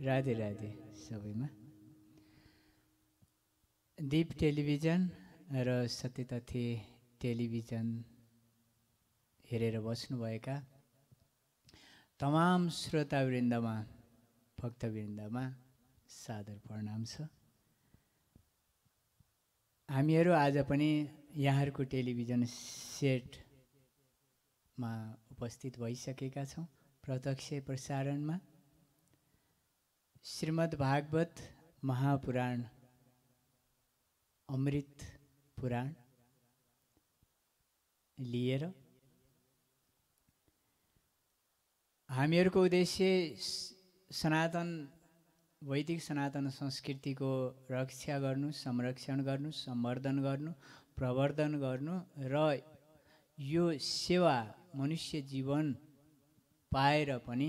राधे राधे सबैमा। दीप टेलिभिजन र सत्य तथ्य टेलिभिजन हेरेर बस्नुभएका तमाम श्रोतावृन्दमा भक्तवृन्दमा सादर प्रणाम छ। हामीहरू आज पनि यहाँहरूको टेलिभिजन सेटमा उपस्थित भइसकेका छौँ। प्रत्यक्ष प्रसारणमा श्रीमद् भागवत महापुराण अमृत पुराण लिएर हामीहरूको उद्देश्य सनातन वैदिक सनातन संस्कृतिको रक्षा गर्नु, संरक्षण गर्नु, सम्वर्धन गर्नु, प्रवर्धन गर्नु र यो सेवा मनुष्य जीवन पाएर पनि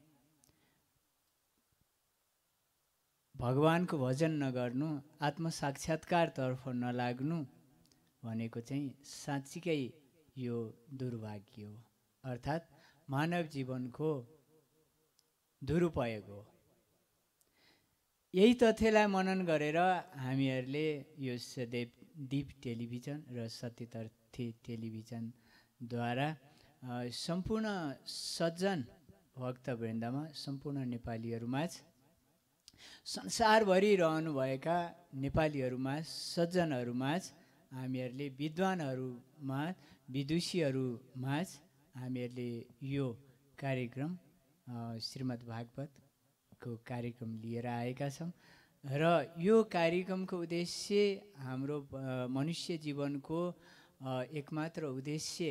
भगवानको भजन नगर्नु, आत्मसाक्षात्कारतर्फ नलाग्नु भनेको चाहिँ साँच्चीकै यो दुर्भाग्य हो, अर्थात् मानव जीवनको दुरुपयोग हो। यही तथ्यलाई मनन गरेर हामीहरूले यो दीप टेलिभिजन र सत्य तथ्य टेलिभिजनद्वारा सम्पूर्ण सज्जन भक्तवृन्दमा, सम्पूर्ण नेपालीहरूमाझ, संसारभरि रहनुभएका नेपालीहरूमाझ, सज्जनहरूमाझ हामीहरूले, विद्वानहरूमाझ, विदुषीहरूमाझ हामीहरूले यो कार्यक्रम श्रीमद् भागवतको कार्यक्रम लिएर आएका छौँ। र यो कार्यक्रमको उद्देश्य हाम्रो मनुष्य जीवनको एकमात्र उद्देश्य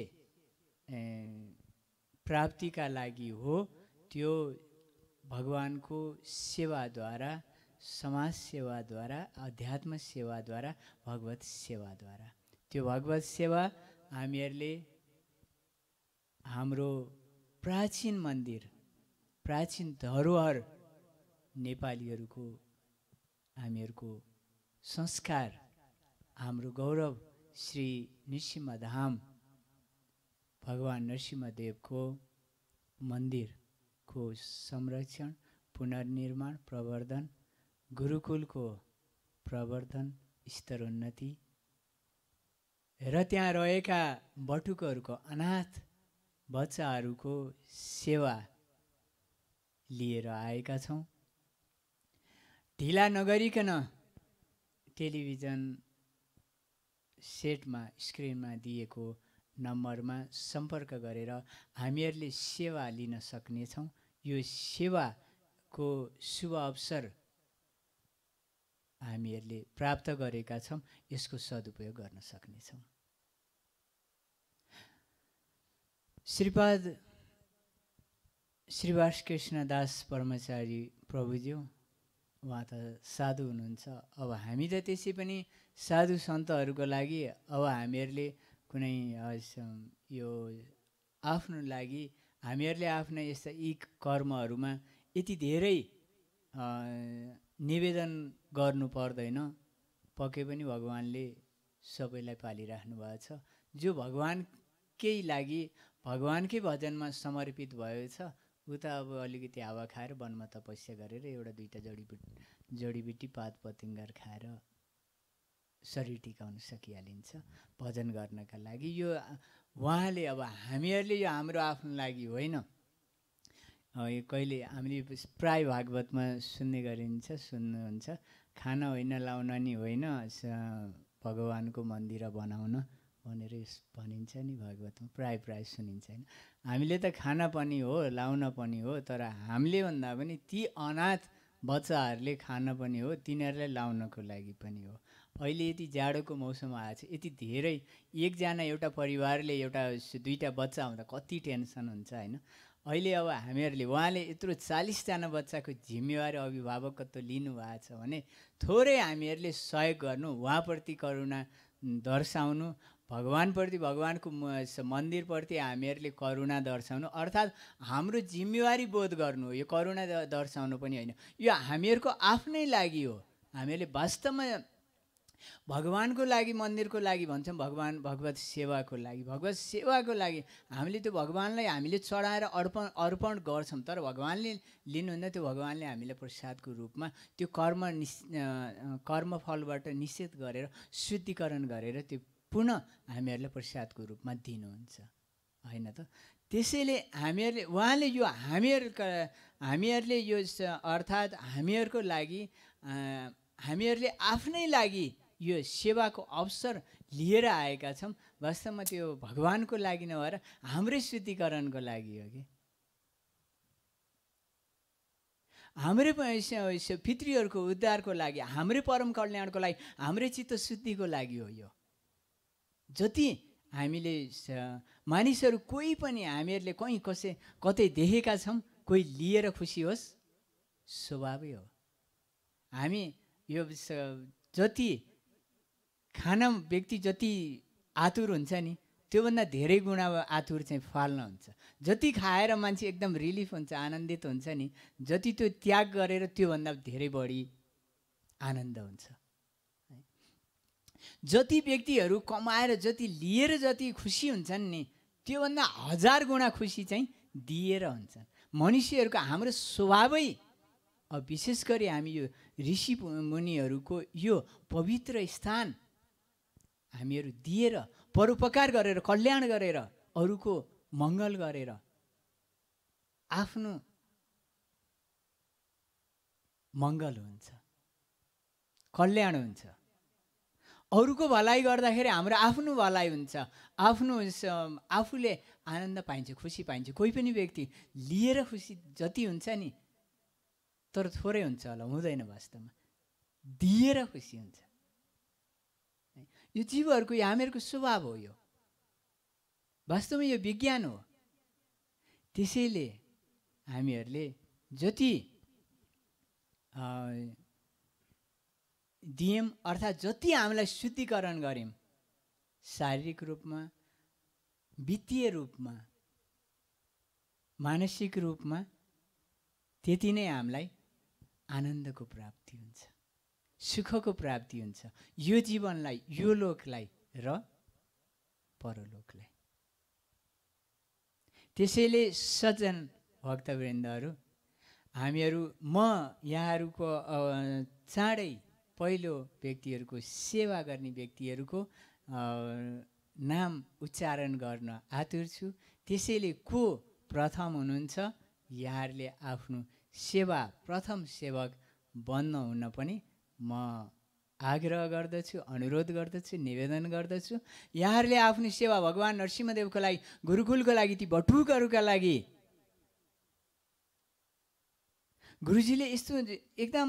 प्राप्तिका लागि हो। त्यो भगवानको सेवाद्वारा, समाज सेवाद्वारा, अध्यात्म सेवाद्वारा, भगवत सेवाद्वारा। त्यो भगवत सेवा हामीहरूले हाम्रो प्राचीन मन्दिर, प्राचीन धरोहर नेपालीहरूको, हामीहरूको संस्कार, हाम्रो गौरव श्री नृसिंहधाम भगवान नरसिंहदेवको मन्दिरको संरक्षण, पुनर्निर्माण, प्रवर्धन, गुरुकुलको प्रवर्धन, स्तरोन्नति र त्यहाँ रहेका बटुकहरूको, अनाथ बच्चाहरूको सेवा लिएर आएका छौँ। ढिला नगरिकन टेलिभिजन सेटमा, स्क्रिनमा दिएको नम्बरमा सम्पर्क गरेर हामीहरूले सेवा लिन सक्नेछौँ। यो सेवाको शुभ अवसर हामीहरूले प्राप्त गरेका छौँ, यसको सदुपयोग गर्न सक्नेछौँ। श्रीपाद श्रीवास कृष्णदास परमाचार्य प्रभुज्यू, उहाँ त साधु हुनुहुन्छ। अब हामी त त्यसै पनि साधु सन्तहरूको लागि अब हामीहरूले कुनै यो आफ्नो लागि हामीहरूले आफ्ना यस्ता यी कर्महरूमा यति धेरै निवेदन गर्नु पर्दैन। पक्कै पनि भगवानले सबैलाई पालिराख्नु भएको छ। जो भगवानकै लागि, भगवानकै भजनमा समर्पित भएको छ, ऊ त अब अलिकति हावा खाएर वनमा तपस्या गरेर एउटा दुईटा जडीबुटी पात पतिङ्गर खाएर शरीर टिकाउन सकिहालिन्छ भजन गर्नका लागि। यो उहाँले, अब हामीहरूले यो हाम्रो आफ्नो लागि होइन। यो कहिले हामीले प्राय भागवतमा सुन्ने गरिन्छ, सुन्नुहुन्छ, खाना होइन लाउन नि होइन भगवानको मन्दिर बनाउन भनेर भनिन्छ नि भागवतमा, प्राय सुनिन्छ होइन। हामीले त खाना पनि हो, लाउन पनि हो, तर हामीले भन्दा पनि ती अनाथ बच्चाहरूले खान पनि हो, तिनीहरूलाई लाउनको लागि पनि हो। अहिले यति जाडोको मौसम आएको छ, यति धेरै, एकजना एउटा परिवारले एउटा दुईटा बच्चा हुँदा कति टेन्सन हुन्छ होइन। अहिले अब हामीहरूले, उहाँले यत्रो 40जना बच्चाको जिम्मेवारी अभिभावकत्व लिनुभएको छ भने थोरै हामीहरूले सहयोग गर्नु, उहाँप्रति करुणा दर्शाउनु, भगवानप्रति, भगवानको मन्दिरप्रति हामीहरूले करुणा दर्शाउनु, अर्थात् हाम्रो जिम्मेवारी बोध गर्नु हो। यो करुणा दर्शाउनु पनि होइन, यो हामीहरूको आफ्नै लागि हो। हामीहरूले वास्तवमा भगवानको लागि, मन्दिरको लागि भन्छौँ, भगवत सेवाको लागि, भगवत सेवाको लागि हामीले त्यो भगवानलाई हामीले चढाएर अर्पण गर्छौँ। तर भगवानले लिनुहुन्न, त्यो भगवानले हामीलाई प्रसादको रूपमा त्यो कर्मफलबाट निषेध गरेर शुद्धिकरण गरेर त्यो पुनः हामीहरूलाई प्रसादको रूपमा दिनुहुन्छ, होइन त? त्यसैले उहाँले यो हामीहरूले यो अर्थात् हामीहरूको लागि हामीहरूले आफ्नै लागि यो सेवाको अवसर लिएर आएका छौँ। वास्तवमा त्यो भगवानको लागि नभएर हाम्रै शुद्धिकरणको लागि हो कि हाम्रै पितृहरूको उद्धारको लागि, हाम्रै परम कल्याणको लागि, हाम्रै चित्त शुद्धिको लागि हो। यो जति हामीले मानिसहरू कोही पनि हामीहरूले कतै देखेका छौँ कोही लिएर खुसी होस्, स्वभावै हो। हामी यो जति खान व्यक्ति जति आतुर हुन्छ नि, त्योभन्दा धेरै गुणा आतुर चाहिँ फाल्न हुन्छ। जति खाएर मान्छे एकदम रिलिफ हुन्छ, आनन्दित हुन्छ नि, जति त्यो त्याग गरेर त्योभन्दा धेरै बढी आनन्द हुन्छ। जति व्यक्तिहरू कमाएर जति लिएर जति खुसी हुन्छन् नि, त्योभन्दा 1000 गुणा खुसी चाहिँ दिएर हुन्छन्। मनुष्यहरूको हाम्रो स्वभावै, विशेष गरी हामी यो ऋषि मुनिहरूको यो पवित्र स्थान हामीहरू दिएर, परोपकार गरेर, कल्याण गरेर, अरूको मङ्गल गरेर आफ्नो मङ्गल हुन्छ, कल्याण हुन्छ। अरूको भलाइ गर्दाखेरि हाम्रो आफ्नो भलाइ हुन्छ, आफूले आनन्द पाइन्छ, खुसी पाइन्छ। कोही पनि व्यक्ति लिएर खुसी जति हुन्छ नि, तर थोरै हुन्छ होला, हुँदैन। वास्तवमा दिएर खुसी हुन्छ। यो जीवहरूको, हामीहरूको स्वभाव हो। यो वास्तवमा यो विज्ञान हो। त्यसैले हामीहरूले जति दियौँ, अर्थात् जति हामीलाई शुद्धिकरण गऱ्यौँ, शारीरिक रूपमा, वित्तीय रूपमा, मानसिक रूपमा, त्यति नै हामीलाई आनन्दको प्राप्ति हुन्छ, सुखको प्राप्ति हुन्छ, यो जीवनलाई, यो लोकलाई र परलोकलाई। त्यसैले सज्जन भक्तवृन्दहरू, म यहाँहरूको चाँडै पहिलो व्यक्तिहरूको सेवा गर्ने व्यक्तिहरूको नाम उच्चारण गर्न आतुर छु। त्यसैले को प्रथम हुनुहुन्छ, यहाँहरूले आफ्नो प्रथम सेवक बन्न हुन पनि म आग्रह गर्दछु, अनुरोध गर्दछु, निवेदन गर्दछु। यहाँहरूले आफ्नो सेवा भगवान नरसिंहदेवको लागि, गुरुकुलको लागि, ती बटुकहरूका लागि, गुरुजीले यस्तो एकदम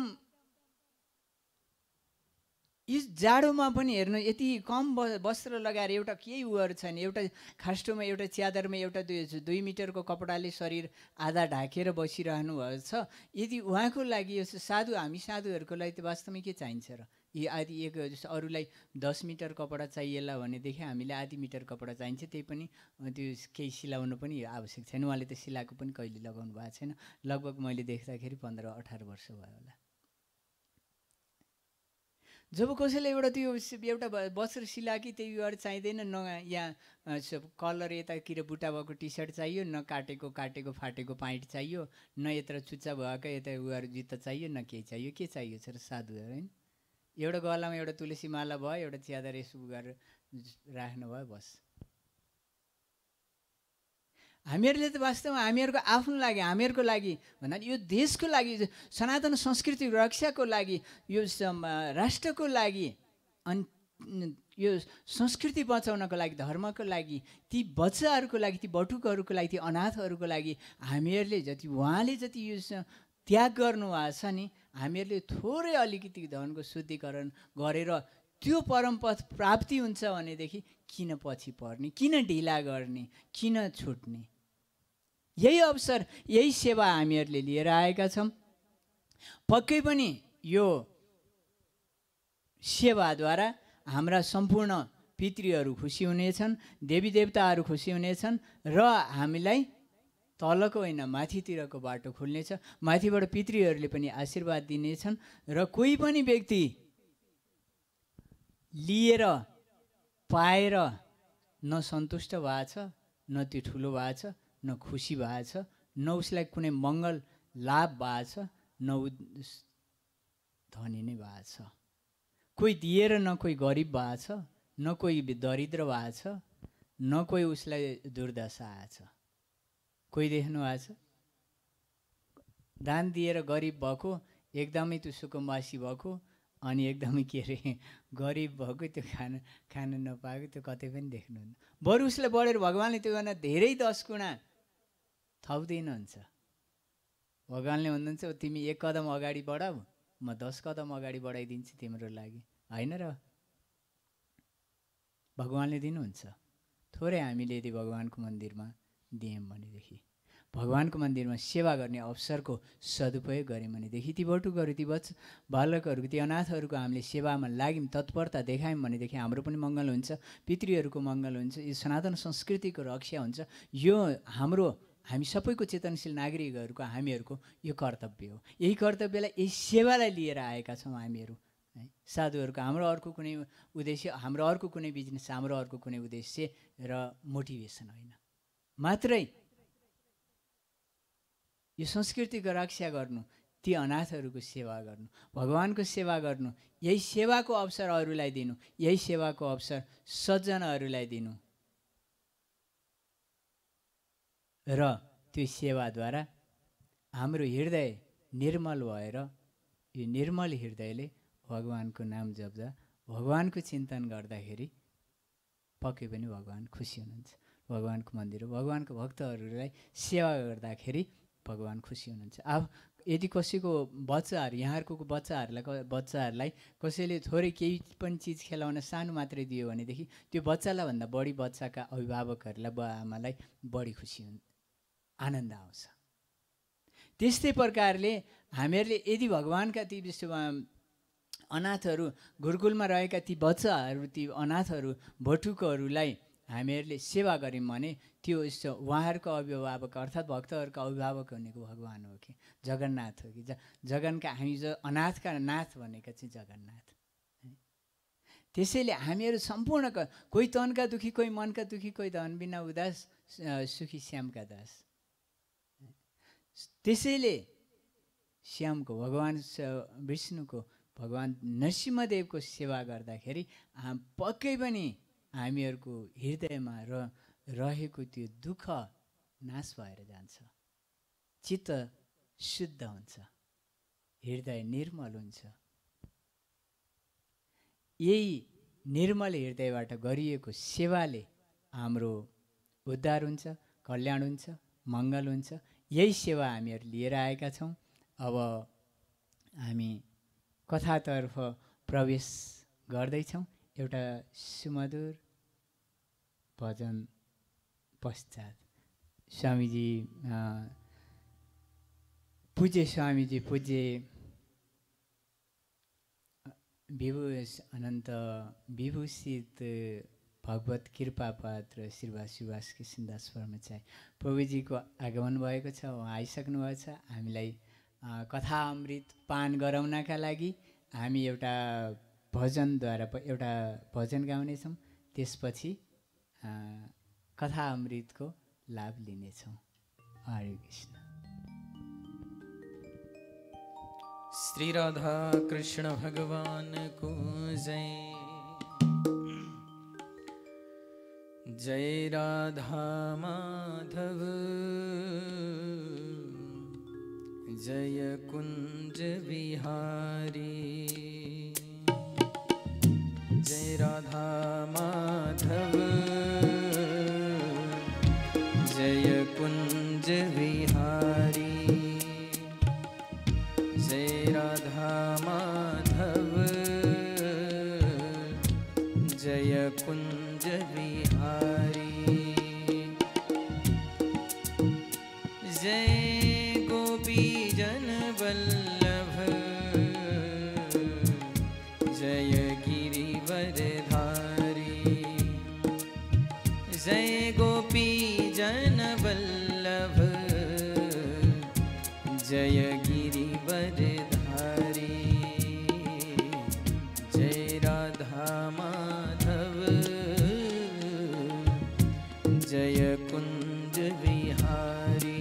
यस जाडोमा पनि हेर्नु, यति कम वस्त्र लगाएर, एउटा केही उहरू छैन, एउटा खास्टोमा, एउटा च्यादरमा, एउटा 2 मिटरको कपडाले शरीर आधा ढाकेर बसिरहनु भएको छ। यदि उहाँको लागि यो साधु, हामी साधुहरूको लागि त वास्तवमा के चाहिन्छ र? यी आदि अरूलाई 10 मिटर कपडा चाहिएला भनेदेखि हामीलाई आधी मिटर कपडा चाहिन्छ। त्यही पनि त्यो केही सिलाउनु पनि आवश्यक छैन। उहाँले त सिलाएको पनि कहिले लगाउनु भएको छैन। लगभग मैले देख्दाखेरि 15-18 वर्ष भयो होला। जब कसैले एउटा वस्त्र सिलाकी, त्यही उयो चाहिँदैन, न यहाँ कलर यतातिर बुट्टा भएको टी सर्ट चाहियो, न काटेको फाटेको पाइन्ट चाहियो, न यत्र चुच्चा भएको यता उयोहरू जुत्ता चाहियो, न केही चाहियो। के चाहियो छ र साधुहरू? होइन, एउटा गलामा एउटा तुलसी माला भयो, एउटा च्यादर यसो गरेर राख्नु भयो, बस। हामीहरूले त वास्तवमा हामीहरूको आफ्नो लागि, हामीहरूको लागि भन्दा यो देशको लागि, सनातन संस्कृति रक्षाको लागि, यो राष्ट्रको लागि, अनि यो संस्कृति बचाउनको लागि, धर्मको लागि, ती बच्चाहरूको लागि, ती बटुकहरूको लागि, ती अनाथहरूको लागि हामीहरूले जति, उहाँले जति यो त्याग गर्नुभएको छ नि, हामीहरूले थोरै अलिकति धनको शुद्धिकरण गरेर त्यो परमपथ प्राप्ति हुन्छ भनेदेखि किन पछि पर्ने, किन ढिला गर्ने, किन छुट्ने? यही अवसर, यही सेवा हामीहरूले लिएर आएका छौँ। पक्कै पनि यो सेवाद्वारा हाम्रा सम्पूर्ण पितृहरू खुसी हुनेछन्, देवी देवताहरू खुसी हुनेछन्, र हामीलाई तलको होइन माथितिरको बाटो खुल्नेछ। माथिबाट पितृहरूले पनि आशीर्वाद दिनेछन्, र कोही पनि व्यक्ति लिएर पाएर न सन्तुष्ट भएको छ, न त्यो ठुलो भएको छ, न खुसी भएको छ, न उसलाई कुनै मङ्गल लाभ भएको छ, न उ धनी नै भएको छ। कोही दिएर न कोही गरिब भएको छ, न कोही दरिद्र भएको छ, न कोही उसलाई दुर्दशा आएछ। कोही देख्नु भएको छ दान दिएर गरिब भएको, एकदमै त्यो सुकुम्बासी भएको, अनि एकदमै के अरे गरिब भएको, त्यो खान नपाएको, त्यो कतै पनि देख्नुहुन्न। बरु उसले बढेर भगवान्ले त्यो गर्न धेरै 10 गुणा थप्दिनुहुन्छ। भगवान्ले भन्नुहुन्छ तिमी 1 कदम अगाडि बढाऊ, म 10 कदम अगाडि बढाइदिन्छु तिम्रो लागि, होइन र? भगवान्ले दिनुहुन्छ। थोरै हामीले यदि भगवान्को मन्दिरमा दियौँ भनेदेखि, भगवान्को मन्दिरमा सेवा गर्ने अवसरको सदुपयोग गऱ्यौँ भनेदेखि, ती बटुकहरू, ती बालकहरूको, ती अनाथहरूको हामीले सेवामा लाग्यौँ, तत्परता देखायौँ भनेदेखि हाम्रो पनि मङ्गल हुन्छ, पितृहरूको मङ्गल हुन्छ, यो सनातन संस्कृतिको रक्षा हुन्छ। यो हामी सबैको चेतनशील नागरिकहरूको, हामीहरूको यो कर्तव्य हो। यही कर्तव्यलाई, यही सेवालाई लिएर आएका छौँ हामीहरू है। साधुहरूको हाम्रो अर्को कुनै उद्देश्य, हाम्रो अर्को कुनै बिजनेस, हाम्रो अर्को कुनै उद्देश्य र मोटिभेसन होइन, मात्रै यो संस्कृतिको रक्षा गर्नु, ती अनाथहरूको सेवा गर्नु, भगवान्को सेवा गर्नु, यही सेवाको अवसर अरूलाई दिनु, यही सेवाको अवसर सज्जनहरूलाई दिनु र त्यो सेवाद्वारा हाम्रो हृदय निर्मल भएर, यो निर्मल हृदयले भगवान्को नाम जप्दा, भगवान्को चिन्तन गर्दाखेरि पक्कै पनि भगवान् खुसी हुनुहुन्छ। भगवान्को मन्दिर हो, भगवान्को भक्तहरूलाई सेवा गर्दाखेरि भगवान् खुसी हुनुहुन्छ। अब यदि कसैको बच्चाहरू, यहाँहरूको बच्चाहरूलाई कसैले थोरै केही पनि चिज खेलाउन सानो मात्रै दियो भनेदेखि त्यो बच्चालाई भन्दा बढी बच्चाका अभिभावकहरूलाई, बुवा आमालाई बढी खुसी हुन्छ, आनन्द आउँछ। त्यस्तै प्रकारले हामीहरूले यदि भगवान्का ती विश्वमा अनाथहरू, गुरुकुलमा रहेका ती बच्चाहरू, ती अनाथहरू, भटुकहरूलाई हामीहरूले सेवा गऱ्यौँ भने त्यो उहाँहरूको अभिभावक अर्थात् भक्तहरूको अभिभावक भनेको भगवान् हो कि जगन्नाथ हो कि जगनका, हामी जो अनाथका नाथ भनेका चाहिँ जगन्नाथ। त्यसैले हामीहरू सम्पूर्ण, कोही तनका दुखी, कोही मनका दुखी, कोही धन बिना उदास, सुखी श्यामका दास। त्यसैले श्यामको, भगवान् विष्णुको, भगवान् नरसिंहदेवको सेवा गर्दाखेरि पक्कै पनि हामीहरूको हृदयमा रहेको त्यो दुःख नाश भएर जान्छ, चित्त शुद्ध हुन्छ, हृदय निर्मल हुन्छ। यही निर्मल हृदयबाट गरिएको सेवाले हाम्रो उद्धार हुन्छ, कल्याण हुन्छ, मङ्गल हुन्छ। यही सेवा हामीहरू लिएर आएका छौँ। अब हामी कथातर्फ प्रवेश गर्दैछौँ। एउटा सुमधुर भजन पश्चात स्वामीजी, पूज्य स्वामीजी, पूज्य अनन्त विभूषित भगवत कृपा पात्र श्रीवास सुभाष कृष्णदास ब्रह्मचारी प्रभुजीको आगमन भएको छ, उहाँ आइसक्नु भएको छ। हामीलाई कथा अमृत पान गराउनका लागि हामी एउटा भजनद्वारा एउटा भजन गाउनेछौँ, त्यसपछि कथा अमृतको लाभ लिनेछौँ। हरे कृष्ण। श्री राधा कृष्ण भगवान को जय। जय राधा माधव, जय कुंज बिहारी। जय राधा माधव, जय कुंज बिहारी। जय राधा माधव, जय कुंज बिहारी। जय गोपी जन वल्लभ, जय गिरिवरधारी। जय गोपी जन वल्लभ, जय गिरिवरधारी। जय राधा जय कुंज विहारी।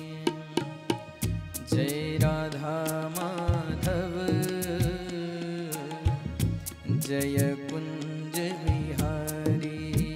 जय राधा माधव जय कुंज विहारी।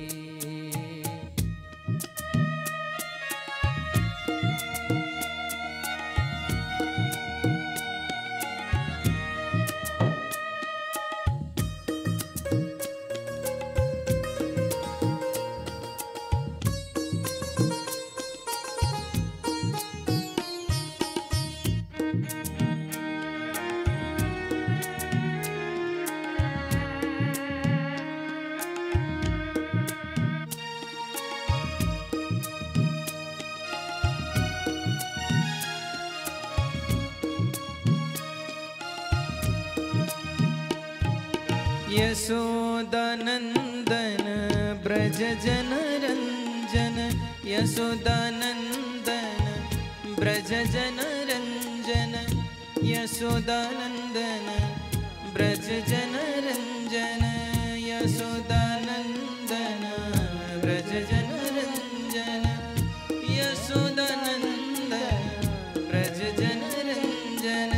यशोदानंदन ब्रज जन रंजन। यशोदानंदन ब्रज जन रंजन। यशोदानंदन ब्रज जन रंजन। यशोदानंदन ब्रज जन रंजन। यशोदानंदन ब्रज जन रंजन।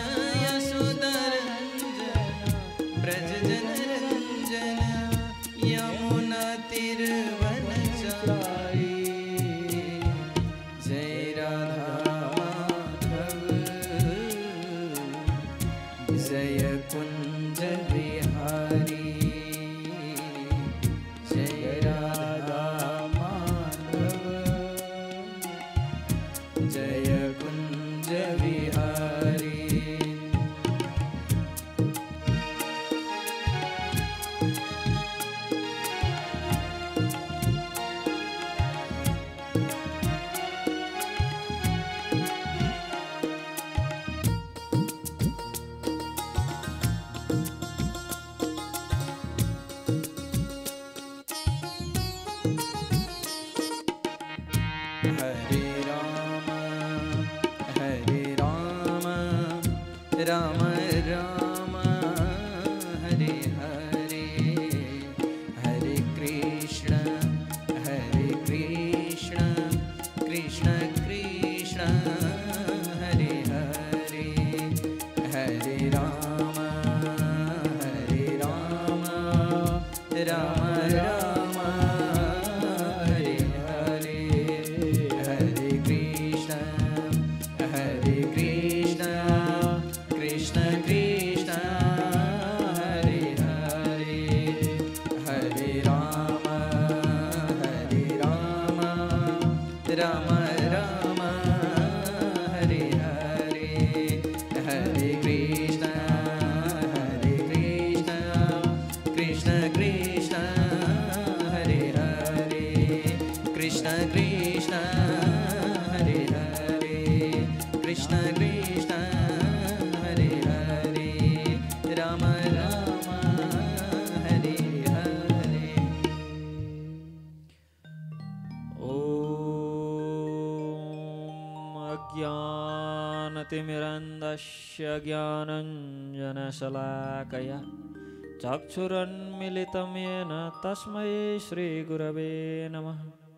यशोदानंदन ब्रज जन रंजन। यमुना तिरुवनचारी। जय राधा माधव जय कुंज विहारी। जय राधा माधव जय कुंज विहारी। हरे राम राम राम हरे हरे। हरे कृष्ण कृष्ण कृष्ण हरे हरे। हरे राम राम राम हरे हरे। हरे कृष्ण कृष्ण कृष्ण हरे हरे। हरे राम राम राम हरे हरे। हरे कृष्ण कृष्ण कृष्ण हरे हरे। कृष्ण कृष्ण हरे हरे। कृष्ण कृष्ण हरे हरे। राम राम हरे हरे। ॐ अज्ञानतिमिरन्धस्य ज्ञानञ्जनशलाकया चक्षुरुन्मीलितं येन तस्मै श्रीगुरवे नमः।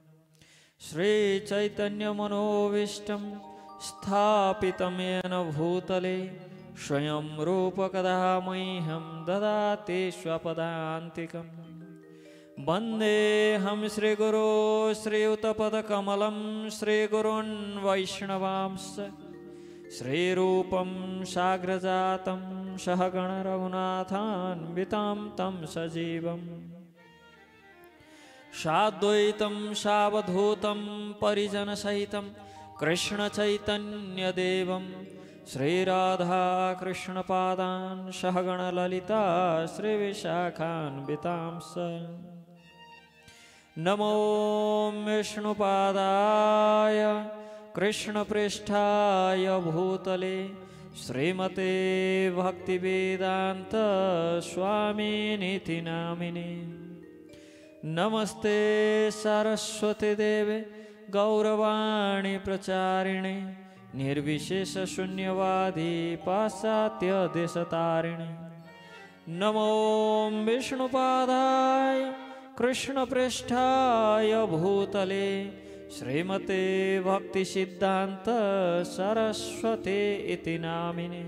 श्रीचैतन्यमनोभीष्टं स्थापितं येन भूतले स्वयं रूपकदा मह्यं ददाति स्वपदान्तिकम्। वन्देऽहं श्रीगुरो श्रीयुतपदकमलं श्रीगुरून् वैष्णवांश्च। श्रीरूपं साग्रजातं सहगणरघुनाथान्वितं तं सजीवम्। साद्वैतं सावधूतं परिजनसहितं कृष्णचैतन्यदेवं श्रीराधाकृष्णपादान् सहगणललिता श्रीविशाखान्वितांश्च। नमो विष्णुपादाय कृष्णपृष्ठाय भूतले श्रीमते भक्तिवेदान्त स्वामिनिति नामिने। नमस्ते सरस्वती देवे गौरवाणी प्रचारिणे निर्विशेष शून्यवादी पाश्चात्य देशतारिणे। नमो विष्णुपादाय कृष्णपृष्ठाय भूतले श्रीमते भक्तिसिद्धान्त सरस्वती इति नामिने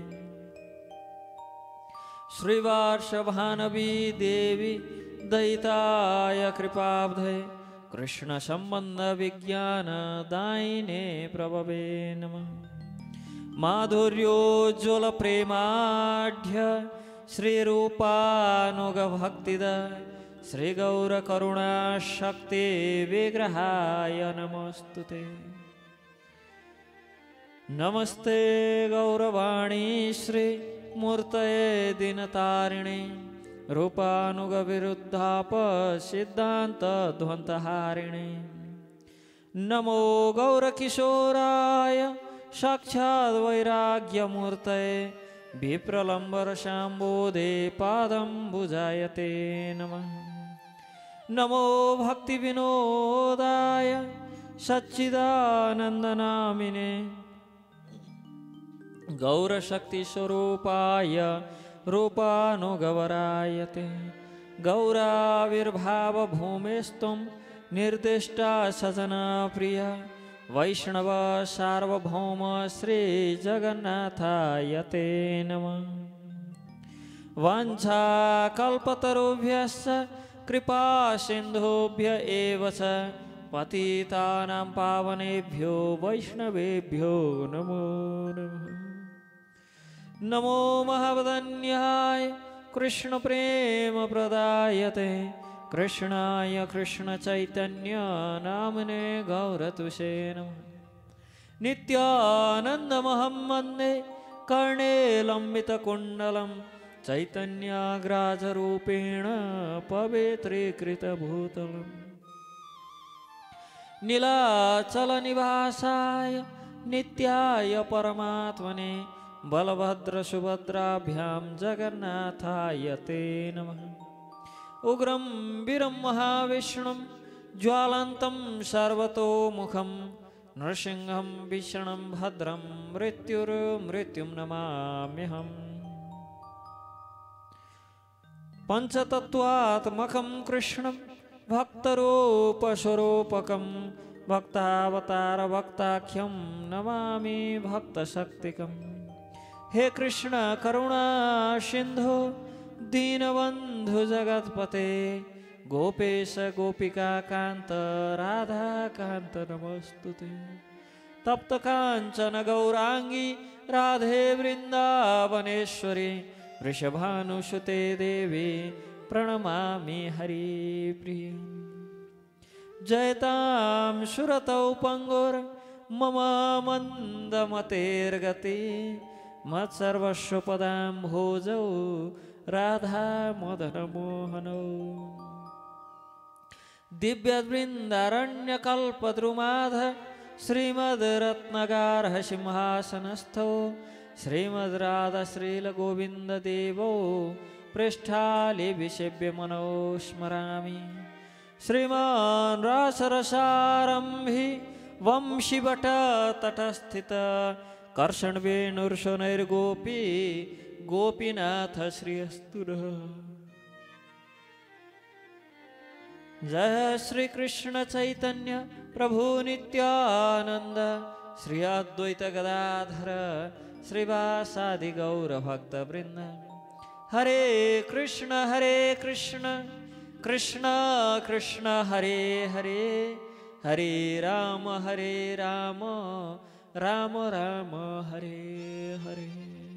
श्रीवार्षभानवी देवी दयिताय कृपाब्धे कृष्ण संबंध विज्ञान दायिने प्रभवे नमः। माधुर्योज्वल प्रेमाढ्य श्रीरूपानुग भक्तिद श्री गौर करुणा शक्ति विग्रहाय नमस्तुते। नमस्ते गौरवाणी श्री मूर्तये दिनतारिणे रूपानुग विरुद्धाप सिद्धांत ध्वंतहारिणे नमो गौरकिशोराय साक्षात् वैराग्यमूर्तये विप्रलम्बर शाम्बोधे पादम्बुजायते नमः। नमो भक्तिविनोदाय सच्चिदानन्दनामिने गौरशक्तिस्वरूपाय रूपानुगवरायते गौराविर्भावभूमेस्तुं निर्दिष्टा सजना प्रिया वैष्णव सार्वभौम श्री जगन्नाथाय ते नमः। वाञ्छाकल्पतरुभ्यश्च कृपा सिन्धुभ्य एव च पतितानां पावनेभ्यो वैष्णवेभ्यो नमो नमः। नमो महावदन्याय कृष्ण प्रेम प्रदायते कृष्णाय कृष्ण चैतन्य नामने गौरतुषे नमः। नित्यानन्दमहं वन्दे कर्णे लम्बितकुण्डलं चैतन्याग्राजरूपेण पवित्रीकृतभूतलम् नीलाचलनिवासाय नित्याय परमात्मने बलभद्रसुभद्राभ्यां जगन्नाथाय ते नमः। उग्रं वीरं महाविष्णुं ज्वालन्तं सर्वतोमुखं नृसिंहं भीषणं भद्रं मृत्युं नमाम्यहम्। पंचतत्त्वात्मकं कृष्णं भक्तरूपस्वरूपकं भक्तावतारभक्ताख्यं नमामि भक्तशक्तिकम्। हे कृष्ण करुणा सिंधु दीनबंधु जगत्पते गोपेश गोपिका कांत राधा कांत नमस्तुते। तप्त कांचन गौरांगी राधे वृंदावनेश्वरी वृषभानुसुते देवी प्रणमामि हरिप्रिय। जयतां सुरतौ पंगुर मम मंदमतेर्गति मत्सर्वस्वपदां भोजौ राधा मदन मोहनौ। दिव्यवृन्दारण्यकल्पद्रुमाध श्रीमद्रत्नगारः सिंहासनस्थौ श्रीमद्राधाश्रीलगोविन्ददेवौ पृष्ठाले विसेव्य मनो स्मरामि। श्रीमान् रासरसारम्भि वंशिवट तटस्थित कर्षणवेणुर्शनैर्गोपी गोपीनाथ श्रीअस्तुरः। जय श्री कृष्ण चैतन्य प्रभु नित्यानंद श्री अद्वैत गदाधर श्रीवासादि गौर भक्त वृंद। हरे कृष्ण कृष्ण कृष्ण हरे हरे हरे राम राम राम हरे हरे।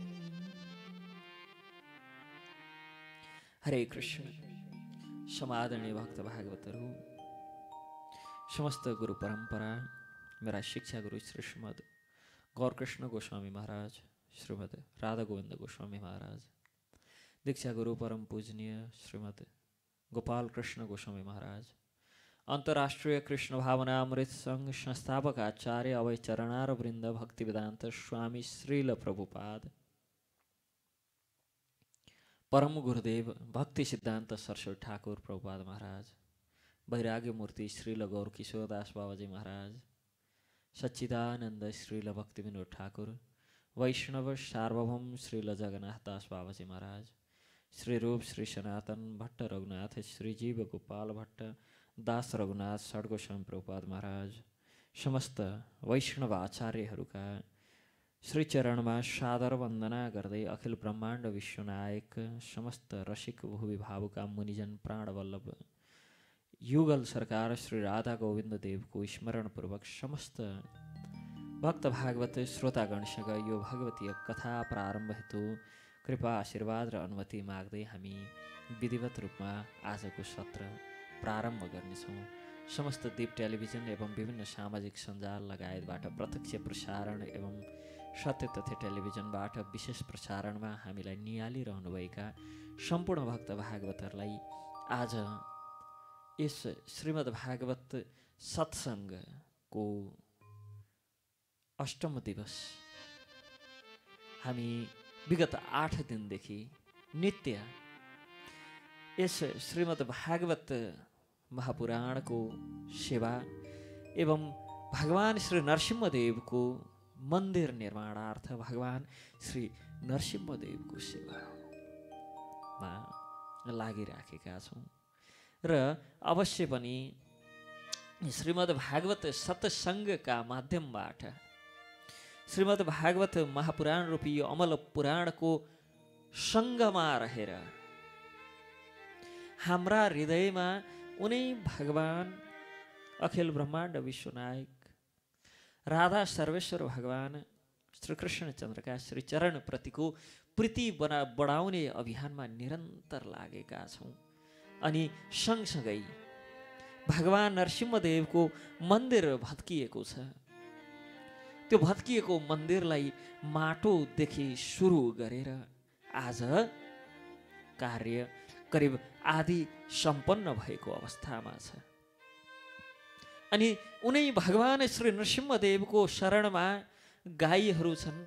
हरे कृष्ण। समादरणीय भक्त भागवतहरू, समस्त गुरु परंपरा मेरा शिक्षा गुरु श्रीमद गौरकृष्ण गोस्वामी महाराज, श्रीमद राधा गोविंद गोस्वामी महाराज, दीक्षा गुरु परम पूजनीय श्रीमद गोपाल कृष्ण गोस्वामी महाराज, अंतर्राष्ट्रीय कृष्ण भावनामृत संघ संस्थापक आचार्य अभय चरणार वृंद भक्ति वेदांत स्वामी श्रील प्रभुपाद, परम गुरुदेव भक्ति सिद्धांत सरस्वती ठाकुर प्रभुपाद महाराज, वैराग्य मूर्ति श्रील गौर किशोरदास बाबाजी महाराज, सच्चिदानंद श्रील भक्ति विनोद ठाकुर, वैष्णव सार्वभौम श्रील जगन्नाथ दास बाबाजी महाराज, श्री रूप श्री सनातन भट्ट रघुनाथ श्री जीव गोपाल भट्ट दास रघुनाथ षड्गोस्वामी प्रभुपाद महाराज समस्त वैष्णव आचार्यहरूका श्री चरणमा सादर वन्दना गर्दै अखिल ब्रह्माण्ड विश्वनायक समस्त रसिक भुवि भावुका मुनिजन प्राणवल्लभ युगल सरकार श्री राधा गोविन्द देवको स्मरणपूर्वक समस्त भक्त भागवत श्रोतागणसँग यो भगवतीय कथा प्रारम्भ हेतु कृपा आशीर्वाद र अनुमति माग्दै हामी विधिवत रूपमा आजको सत्र प्रारम्भ गर्नेछौँ। समस्त दीप टेलिभिजन एवं विभिन्न सामाजिक सञ्जाल लगायतबाट प्रत्यक्ष प्रसारण एवं सत्य तथ्य टेलिभिजनबाट विशेष प्रसारणमा हामीलाई निहालिरहनुभएका सम्पूर्ण भक्त भागवतहरूलाई आज यस श्रीमद् भागवत सत्सङ्गको अष्टम दिवस हामी विगत 8 दिनदेखि नित्य यस श्रीमद् भागवत महापुराणको सेवा एवं भगवान श्री नरसिंहदेवको मन्दिर निर्माणार्थ भगवान श्री नरसिंहदेवको सेवामा लागिराखेका छौँ र अवश्य पनि श्रीमद् भागवत सत्सङ्गका माध्यमबाट श्रीमद् भागवत महापुराण रूपी यो अमल पुराणको सङ्गमा रहेर हाम्रा हृदयमा उनै भगवान अखिल ब्रह्माण्ड विश्वनायक राधा सर्वेश्वर भगवान श्रीकृष्णचन्द्रका श्री चरणप्रतिको प्रीति बढाउने अभियानमा निरन्तर लागेका छौँ अनि सँगसँगै भगवान नरसिंहदेवको मन्दिर भत्किएको छ। त्यो भत्किएको मन्दिरलाई माटोदेखि सुरु गरेर आज कार्य करिब आदि सम्पन्न भएको अवस्थामा छ अनि उनै भगवान श्री नरसिंहदेवको शरणमा गाईहरू छन्,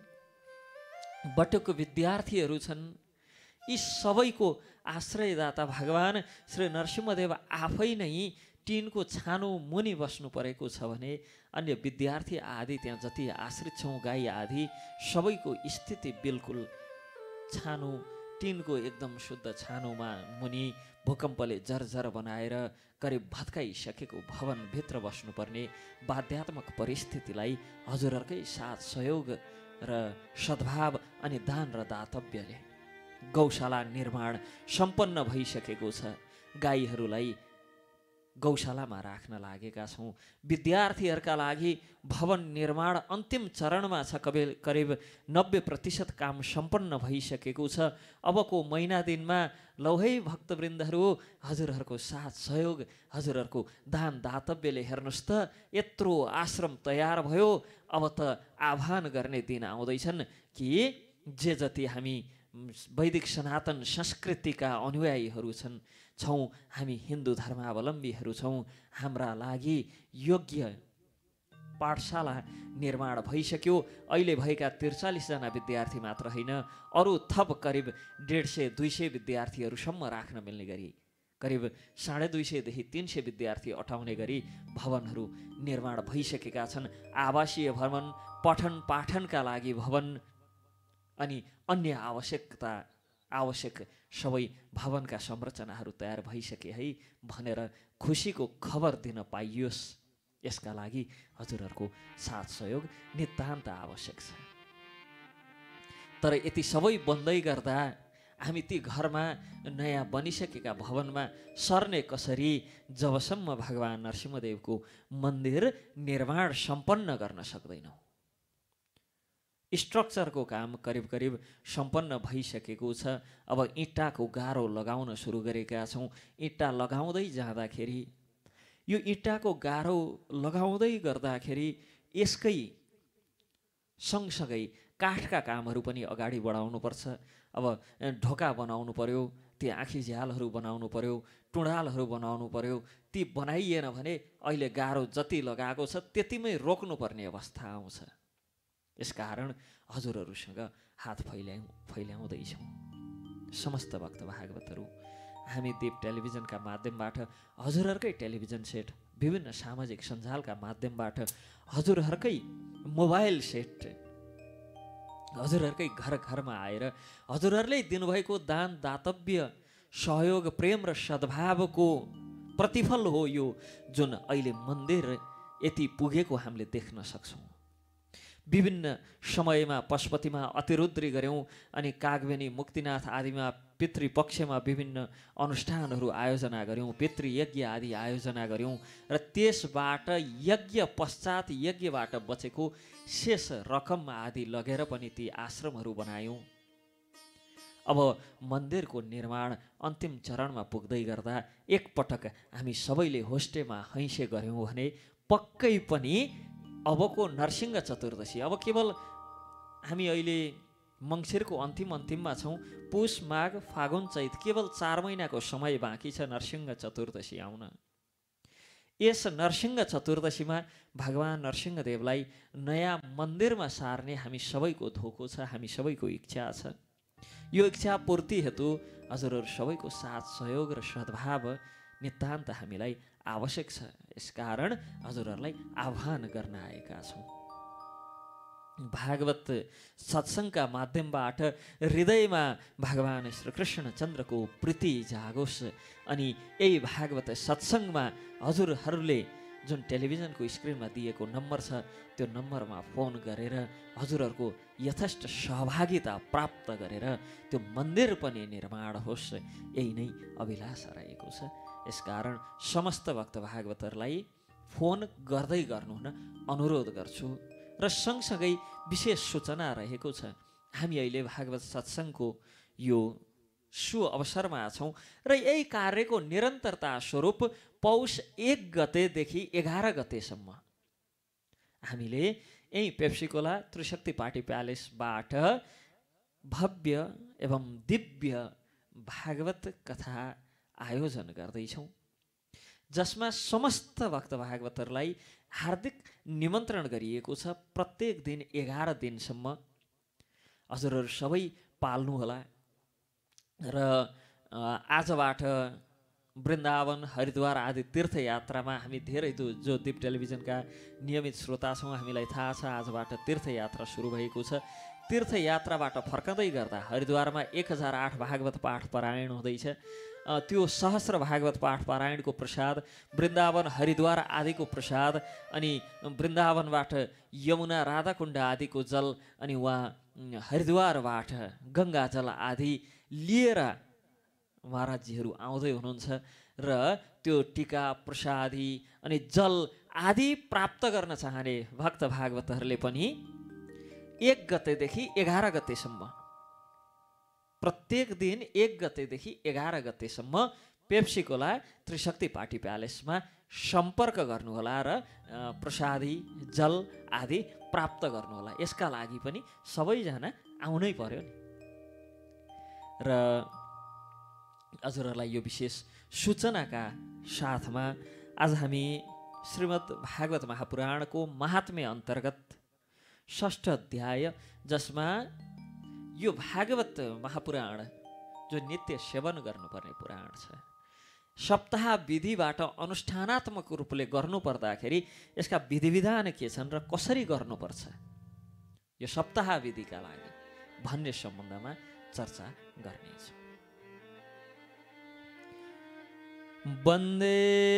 बटुक विद्यार्थीहरू छन्। यी सबैको आश्रयदाता भगवान श्री नरसिंहदेव आफै नै टिनको छानो मुनि बस्नु परेको छ भने अन्य विद्यार्थी आदि त्यहाँ जति आश्रित छौँ गाई आदि सबैको स्थिति बिल्कुल छानो टिनको एकदम शुद्ध छानोमा मुनि भूकम्पले जर्जर बनाएर करिब भत्काइसकेको भवनभित्र बस्नुपर्ने बाध्यात्मक परिस्थितिलाई हजुरहरूकै साथ सहयोग र सद्भाव अनि दान र दातव्यले गौशाला निर्माण सम्पन्न भइसकेको छ। गाईहरूलाई गौशालामा राख्न लागेका छौँ। विद्यार्थीहरूका लागि भवन निर्माण अन्तिम चरणमा छ। करिब 90% काम सम्पन्न भइसकेको छ। अबको महिना दिनमा लौ है भक्तवृन्दहरू, हजुरहरूको साथ सहयोग, हजुरहरूको दान दातव्यले हेर्नुहोस् त यत्रो आश्रम तयार भयो। अब त आह्वान गर्ने दिन आउँदैछन् कि जे जति हामी वैदिक सनातन संस्कृतिका अनुयायीहरू छौँ, हामी हिन्दू धर्मावलम्बीहरू छौँ, हाम्रा लागि योग्य पाठशाला निर्माण भइसक्यो। अहिले भएका 43 जना विद्यार्थी मात्र होइन, अरू थप करिब 150-200 विद्यार्थीहरूसम्म राख्न मिल्ने गरी करिब 250 देखि 300 विद्यार्थी अटाउने गरी भवनहरू निर्माण भइसकेका छन्। आवासीय भवन, पठन पाठनका लागि भवन अनि अन्य आवश्यक सबै भवनका संरचनाहरू तयार भइसके है भनेर खुसीको खबर दिन पाइयोस्, यसका लागि हजुरहरूको साथ सहयोग नितान्त आवश्यक छ। तर यति सबै बन्दै गर्दा हामी ती घरमा नयाँ बनिसकेका भवनमा सर्ने कसरी जबसम्म भगवान नरसिंहदेवको मन्दिर निर्माण सम्पन्न गर्न सक्दैनौँ। स्ट्रक्चरको काम करिब सम्पन्न भइसकेको छ। अब इँटाको गारो लगाउन सुरु गरेका छौँ। इँटा लगाउँदै जाँदाखेरि यो इँटाको गारो लगाउँदै गर्दाखेरि यसकै सँगसँगै काठका कामहरू पनि अगाडि बढाउनुपर्छ। अब ढोका बनाउनु पर्यो, ती आँखी झ्यालहरू बनाउनु पर्यो, टुँडालहरू बनाउनु पर्यो। ती बनाइएन भने अहिले गारो जति लगाएको छ त्यतिमै रोक्नुपर्ने अवस्था आउँछ। यसकारण हजुरहरूसँग हात फैल्याउँदैछौँ। समस्त भक्त भागवतहरू, हामी दीप टेलिभिजनका माध्यमबाट, हजुरहरूकै टेलिभिजन सेट, विभिन्न सामाजिक सञ्जालका माध्यमबाट, हजुरहरूकै मोबाइल सेट हजुरहरूकै घर घरमा आएर हजुरहरूले दिनुभएको दान दातव्य सहयोग प्रेम र सद्भावको प्रतिफल हो यो जुन अहिले मन्दिर यति पुगेको हामीले देख्न सक्छौँ। विभिन्न समयमा पशुपतिमा अतिरुद्री गऱ्यौँ, अनि कागबेनी मुक्तिनाथ आदिमा पितृपक्षमा विभिन्न अनुष्ठानहरू आयोजना गऱ्यौँ, पितृयज्ञ आदि आयोजना गऱ्यौँ र त्यसबाट यज्ञ पश्चात यज्ञबाट बचेको शेष रकम आदि लगेर पनि ती आश्रमहरू बनायौँ। अब मन्दिरको निर्माण अन्तिम चरणमा पुग्दै गर्दा एकपटक हामी सबैले होस्टेमा हैसे गऱ्यौँ भने पक्कै पनि अबको नरसिंह चतुर्दशी, अब केवल हामी अहिले मङ्सिरको अन्तिममा छौँ, पुष माघ फागुन चैत केवल 4 महिनाको समय बाँकी छ नरसिंह चतुर्दशी आउन। यस नरसिंह चतुर्दशीमा भगवान नरसिंहदेवलाई नयाँ मन्दिरमा सार्ने हामी सबैको धोको छ, हामी सबैको इच्छा छ। यो इच्छा पूर्ति हेतु हजुरहरू सबैको साथ सहयोग र सद्भाव नितान्त हामीलाई आवश्यक छ। यसकारण हजुरहरूलाई आह्वान गर्न आएका छौँ। भागवत सत्सङ्गका माध्यमबाट हृदयमा भगवान श्री कृष्णचन्द्रको प्रीति जागोस्। अनि यही भागवत सत्सङ्गमा हजुरहरूले जुन टेलिभिजनको स्क्रिनमा दिएको नम्बर छ त्यो नम्बरमा फोन गरेर हजुरहरूको यथेष्ट सहभागिता प्राप्त गरेर त्यो मन्दिर पनि निर्माण होस्, यही नै अभिलाषा रहेको छ। यसकारण समस्त भक्त भागवतहरूलाई फोन गर्दै गर्नुहुन अनुरोध गर्छु। र सँगसँगै विशेष सूचना रहेको छ, हामी अहिले भागवत सत्सङ्गको यो सु अवसरमा छौँ र यही कार्यको निरन्तरता स्वरूप पौष 1 गतेदेखि 11 गतेसम्म हामीले यही पेप्सीकोला त्रिशक्ति पार्टी प्यालेसबाट भव्य एवं दिव्य भागवत कथा आयोजन गर्दैछौँ, जसमा समस्त भक्त भागवतहरूलाई हार्दिक निमन्त्रण गरिएको छ। प्रत्येक दिन 11 दिनसम्म हजुरहरू सबै पाल्नुहोला। र आजबाट वृन्दावन हरिद्वार आदि तीर्थयात्रामा हामी धेरै जो दिप टेलिभिजनका नियमित श्रोता छौँ हामीलाई थाहा छ आजबाट तीर्थयात्रा सुरु भएको छ। तीर्थयात्राबाट फर्कँदै गर्दा हरिद्वारमा 1008 भागवत पाठ पारायण हुँदैछ। त्यो सहस्र भागवत पाठ पारायणको प्रसाद, वृन्दावन हरिद्वार आदिको प्रसाद, अनि वृन्दावनबाट यमुना राधाकुण्ड आदिको जल, अनि उहाँ हरिद्वारबाट गङ्गा जल आदि लिएर महाराजजीहरू आउँदै हुनुहुन्छ र त्यो टीका प्रसादी अनि जल आदि प्राप्त गर्न चाहने भक्त भागवतहरूले पनि 1 गतेदेखि 11 गतेसम्म प्रत्येक दिन 1 गतेदेखि 11 गतेसम्म पेप्सीकोला त्रिशक्ति पार्टी प्यालेसमा सम्पर्क गर्नुहोला र प्रसादी जल आदि प्राप्त गर्नुहोला। यसका लागि पनि सबैजना आउनै पर्यो नि। र हजुरहरूलाई यो विशेष सूचनाका साथमा आज हामी श्रीमद् भागवत महापुराणको महात्म्य अन्तर्गत 6ठ अध्याय, जसमा यो भागवत महापुराण जो नित्य सेवन गर्नुपर्ने पुराण छ, सप्ताह विधिबाट अनुष्ठानात्मक रूपले गर्नुपर्दाखेरि यसका विधिविधान के छन् र कसरी गर्नुपर्छ, यो सप्ताह विधिका लागि भन्ने सम्बन्धमा चर्चा गर्नेछौँ। वन्दे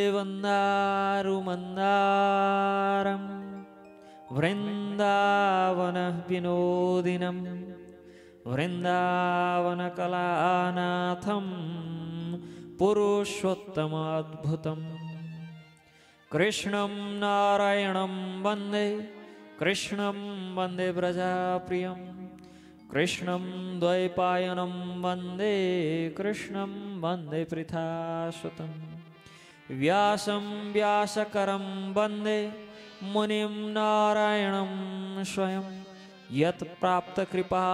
वन्दारुमन्दारं वृन्दावन विनोदिनं वृन्दावनकलानाथं पुरुषोत्तमाद्भुतं कृष्णं नारायणं वन्दे कृष्णं वन्दे व्रजाप्रियं कृष्णं द्वैपायनं वन्दे कृष्णं वन्दे पृथासुतं व्यासं व्यासकरं वन्दे मुनिं नारायणं स्वयं यत्प्राप्तकृपा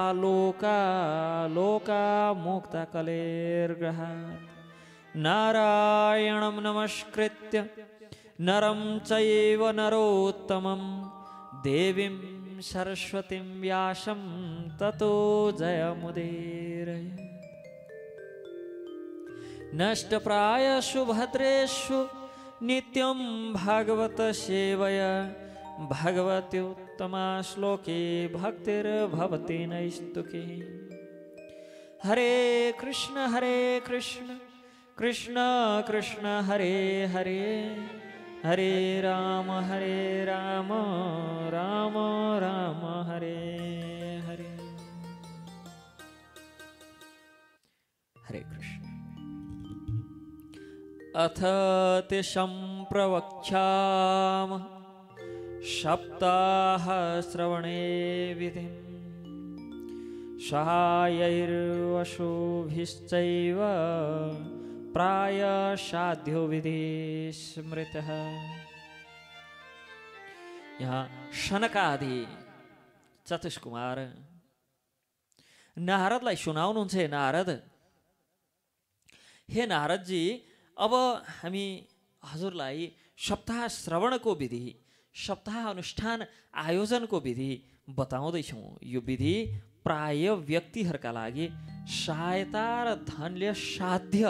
लोका मुक्तकलेर्ग्रहात् नारायणं नमस्कृत्य नरं चैव नरोत्तमं देवीं सरस्वतीं व्यासं ततो जयमुदीरये। नष्टप्रायसु भद्रेषु नित्यं भागवत सेवया भगवत्युत्तमा श्लोके भक्तिर्भवति नैस्तुके। हरे कृष्ण कृष्ण कृष्ण हरे हरे, हरे राम राम राम हरे हरे। हरे कृष्ण। अथ तेषां प्रवक्ष्यामः सप्ताह श्रवणे विधिं, सहायैर्वशुभिश्चैव प्रायसाध्यो विधि स्मृतः। यहाँ शनकादि चतुष्कुमार नारदलाई सुनाउनुहुन्छ। नारद, हे नारदजी, अब हामी हजुरलाई सप्ताह श्रवणको विधि, सप्ताह अनुष्ठान आयोजनको विधि बताउँदैछौँ। यो विधि प्राय व्यक्तिहरूका लागि सहायता र धनले साध्य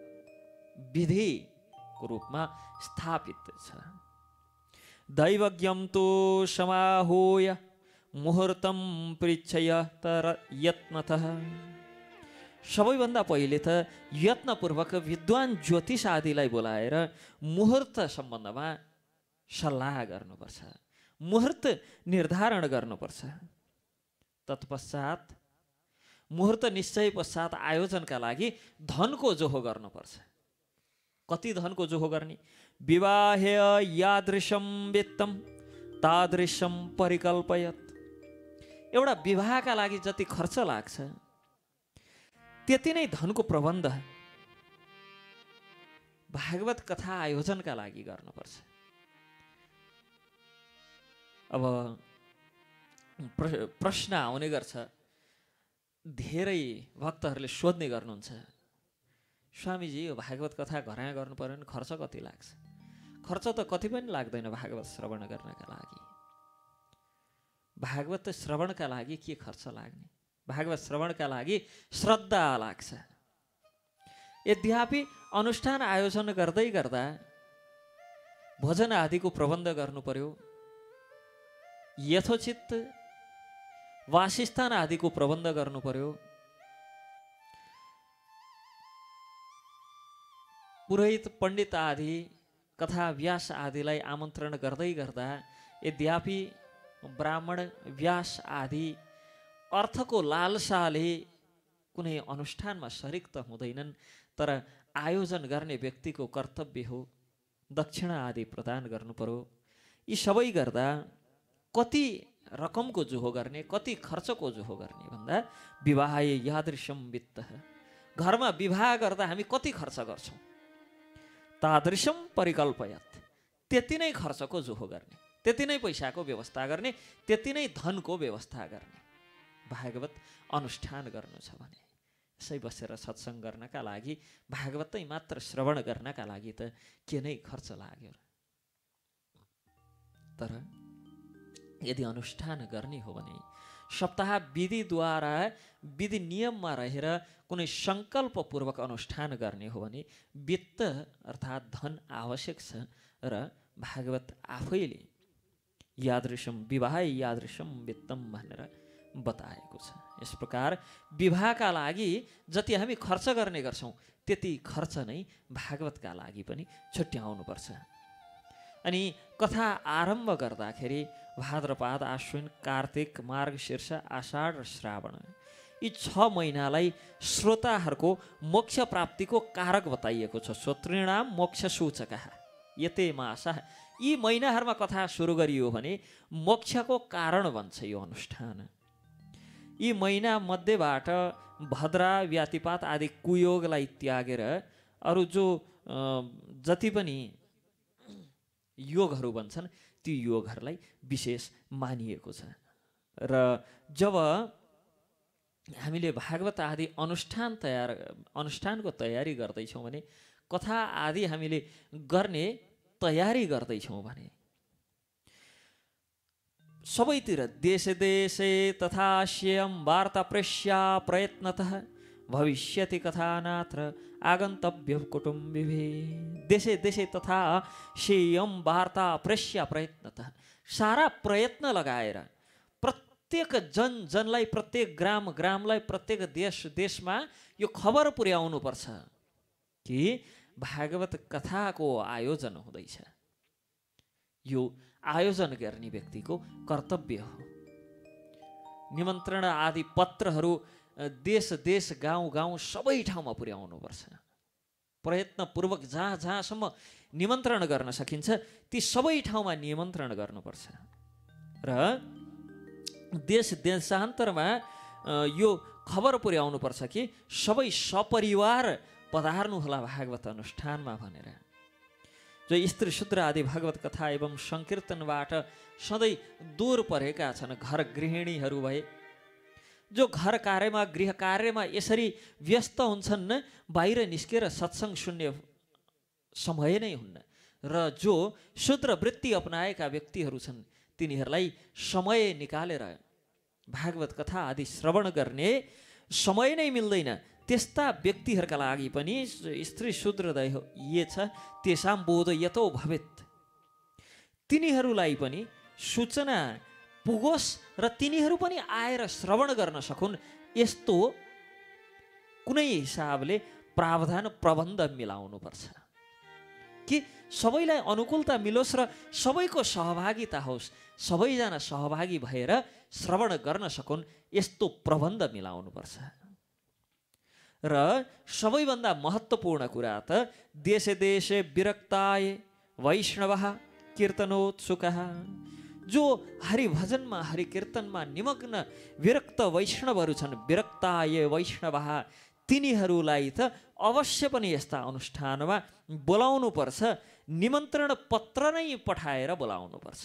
विधिको रूपमा स्थापित छ। दैवज्ञं तु समाहूय मुहूर्तं परीक्षय तर यत्नतः। सबैभन्दा पहिले त यत्नपूर्वक विद्वान ज्योतिष आदिलाई बोलाएर मुहूर्त सम्बन्धमा सल्लाह गर्नुपर्छ, मुहूर्त निर्धारण गर्नुपर्छ। तत्पश्चात मुहूर्त निश्चय पश्चात आयोजनका लागि धनको जोहो गर्नुपर्छ। कति धनको जोहो गर्ने? विवाहे यादृशं वित्तं तादृशं परिकल्पयत्। एउटा विवाहका लागि जति खर्च लाग्छ त्यति नै धनको प्रबन्ध भागवत कथा आयोजनका लागि गर्नुपर्छ। अब प्रश्न आउने गर्छ, धेरै भक्तहरूले सोध्ने गर्नुहुन्छ, स्वामीजी यो भागवत कथा घरमा गर्नु पर्यो भने खर्च कति लाग्छ? खर्च त कति पनि लाग्दैन भागवत श्रवण गर्नका लागि। भागवत श्रवणका लागि के खर्च लाग्ने? भागवत श्रवणका लागि श्रद्धा लाग्छ। यद्यपि अनुष्ठान आयोजन गर्दै गर्दा भोजन आदिको प्रबन्ध गर्नु पर्यो, यथोचित वासस्थान आदिको प्रबन्ध गर्नु पर्यो, पुरोहित पण्डित आदि कथा व्यास आदिलाई आमन्त्रण गर्दै गर्दा यद्यपि ब्राह्मण व्यास आदि अर्थको लालसाले कुनै अनुष्ठानमा सरिक त हुँदैनन्, तर आयोजन गर्ने व्यक्तिको कर्तव्य हो दक्षिणा आदि प्रदान गर्नु पर्यो। यी सबै गर्दा कति रकमको जोहो गर्ने, कति खर्चको जोहो गर्ने भन्दा विवाहे यादृशं वित्त, घरमा विवाह गर्दा हामी कति खर्च गर्छौँ, तादृशं परिकल्पयत्, त्यति नै खर्चको जोहो गर्ने, त्यति नै पैसाको व्यवस्था गर्ने, त्यति नै धनको व्यवस्था गर्ने। भागवत अनुष्ठान गर्नु छ भने यसै बसेर सत्सङ्ग गर्नका लागि, भागवतै मात्र श्रवण गर्नका लागि त के नै खर्च लाग्यो। तर यदि अनुष्ठान गर्ने हो भने सप्ताह विधिद्वारा विधि नियममा रहेर कुनै सङ्कल्पपूर्वक अनुष्ठान गर्ने हो भने वित्त अर्थात् धन आवश्यक छ र भागवत आफैले यादृशं विवाहे यादृशं वित्तम भनेर बताएको छ। यस प्रकार विवाहका लागि जति हामी खर्च गर्ने गर्छौँ त्यति खर्च नै भागवतका लागि पनि छुट्याउनुपर्छ। अनि कथा आरम्भ गर्दाखेरि भाद्रपाद आश्विन कार्तिक मार्गशीर्ष आषाढ र श्रावण यी 6 महिनालाई श्रोताहरूको मोक्ष प्राप्तिको कारक बताइएको छ। श्रोतॄणाम मोक्ष सूचकः यते मासः। यी महिनाहरूमा कथा सुरु गरियो भने मोक्षको कारण बन्छ यो अनुष्ठान। यी महिना मध्येबाट भद्रा व्यातिपात आदि कुयोगलाई त्यागेर अरू जो जति पनि योगहरू बन्छन् ती योगहरूलाई विशेष मानिएको छ। र जब हामीले भागवत आदि अनुष्ठानको तयारी गर्दैछौँ भने, कथा आदि हामीले गर्ने तयारी गर्दैछौँ भने सबैतिर देशे देशे तथा श्येयं वार्ता प्रेष्या प्रयत्नतः भविष्यति कथानात्र आगन्तव्य कुटुम्बिभिः। देशे देशे तथा श्येयं वार्ता प्रेष्या प्रयत्नतः सारा प्रयत्न लगाएर प्रत्येक जनलाई, प्रत्येक ग्रामलाई, प्रत्येक देशमा यो खबर पुर्याउनुपर्छ कि भागवत कथाको आयोजन हुँदैछ। यो आयोजन गर्ने व्यक्तिको कर्तव्य हो। निमन्त्रण आदि पत्रहरू देश गाउँ सबै ठाउँमा पुर्याउनुपर्छ। प्रयत्नपूर्वक जहाँसम्म निमन्त्रण गर्न सकिन्छ ती सबै ठाउँमा निमन्त्रण गर्नुपर्छ। र देशान्तरमा यो खबर पुर्याउनुपर्छ कि सबै सपरिवार पधार्नुहोला भागवत अनुष्ठानमा भनेर। जो स्त्री शूद्र आदि भागवत कथा एवं सङ्कीर्तनबाट सधैँ दूर परेका छन्, घर गृहिणीहरू भए, जो घर कार्यमा गृह कार्यमा यसरी व्यस्त हुन्छन्, बाहिर निस्केर सत्सङ्ग सुन्ने समय नै हुन्न। र जो शूद्र वृत्ति अपनाएका व्यक्तिहरू छन् तिनीहरूलाई समय निकालेर भागवत कथा आदि श्रवण गर्ने समय नै मिल्दैन। त्यस्ता व्यक्तिहरूका लागि पनि स्त्री शूद्रदय ये छ तेषां बोध यतो भवेत्, तिनीहरूलाई पनि सूचना पुगोस् र तिनीहरू पनि आएर श्रवण गर्न सकुन्, यस्तो कुनै हिसाबले प्रावधान प्रबन्ध मिलाउनुपर्छ कि सबैलाई अनुकूलता मिलोस् र सबैको सहभागिता होस्, सबैजना सहभागी भएर श्रवण गर्न सकुन्, यस्तो प्रबन्ध मिलाउनुपर्छ। र सबैभन्दा महत्त्वपूर्ण कुरा त देशे देशे विरक्ताय वैष्णवः कीर्तनोत्सुकः, जो हरिभजनमा हरिकीर्तनमा निमग्न विरक्त वैष्णवहरू छन्, विरक्ताय वैष्णवः, तिनीहरूलाई त अवश्य पनि यस्ता अनुष्ठानमा बोलाउनुपर्छ। निमन्त्रण पत्र नै पठाएर बोलाउनुपर्छ,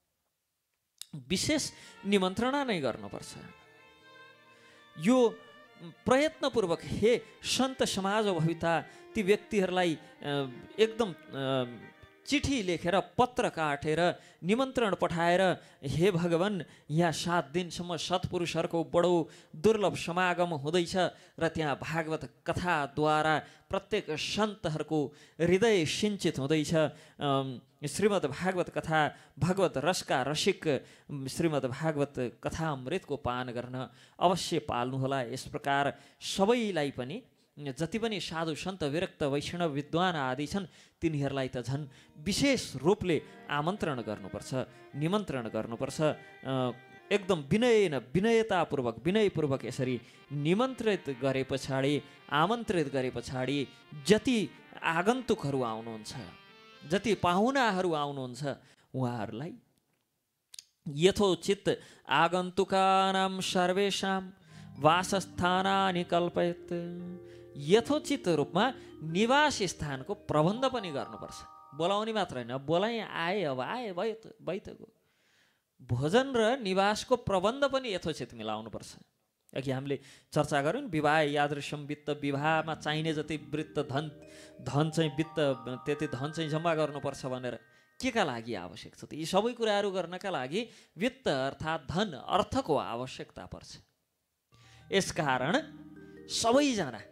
विशेष निमन्त्रणा नै गर्नुपर्छ। यो प्रयत्नपूर्वक हे सन्त समाज भविता ती व्यक्तिहरूलाई एकदम चिठी लेखेर पत्र काटेर निमन्त्रण पठाएर हे भगवान् यहाँ 7 दिनसम्म सत्पुरुषहरूको बडो दुर्लभ समागम हुँदैछ र त्यहाँ भागवत कथाद्वारा प्रत्येक सन्तहरूको हृदय सिञ्चित हुँदैछ। श्रीमद् भागवत कथा भगवत रसका रसिक श्रीमद् भागवत कथा अमृतको पान गर्न अवश्य पाल्नुहोला। यस प्रकार सबैलाई पनि जति पनि साधु सन्त विरक्त वैष्णव विद्वान आदि छन् तिनीहरूलाई त झन् विशेष रूपले आमन्त्रण गर्नुपर्छ, निमन्त्रण गर्नुपर्छ। एकदम विनयपूर्वक यसरी निमन्त्रित गरे पछाडि, आमन्त्रित गरे पछाडि जति आगन्तुकहरू आउनुहुन्छ, जति पाहुनाहरू आउनुहुन्छ उहाँहरूलाई यथोचित आगन्तुकानां सर्वेषां वासस्थानानि कल्पयेत्, यथोचित रूपमा निवास स्थानको प्रबन्ध पनि गर्नुपर्छ। बोलाउने मात्र होइन, बोलाइ आए अब आए भयो त गयो। भोजन र निवासको प्रबन्ध पनि यथोचित मिलाउनुपर्छ। अघि हामीले चर्चा गऱ्यौँ विवाह यादृश्यम वित्त, विवाहमा चाहिने जति वृत्त धन चाहिँ वित्त त्यति धन चाहिँ जम्मा गर्नुपर्छ भनेर के का लागि आवश्यक छ त? यी सबै कुराहरू गर्नका लागि वित्त अर्थात् धन अर्थको आवश्यकता पर्छ। यसकारण सबैजना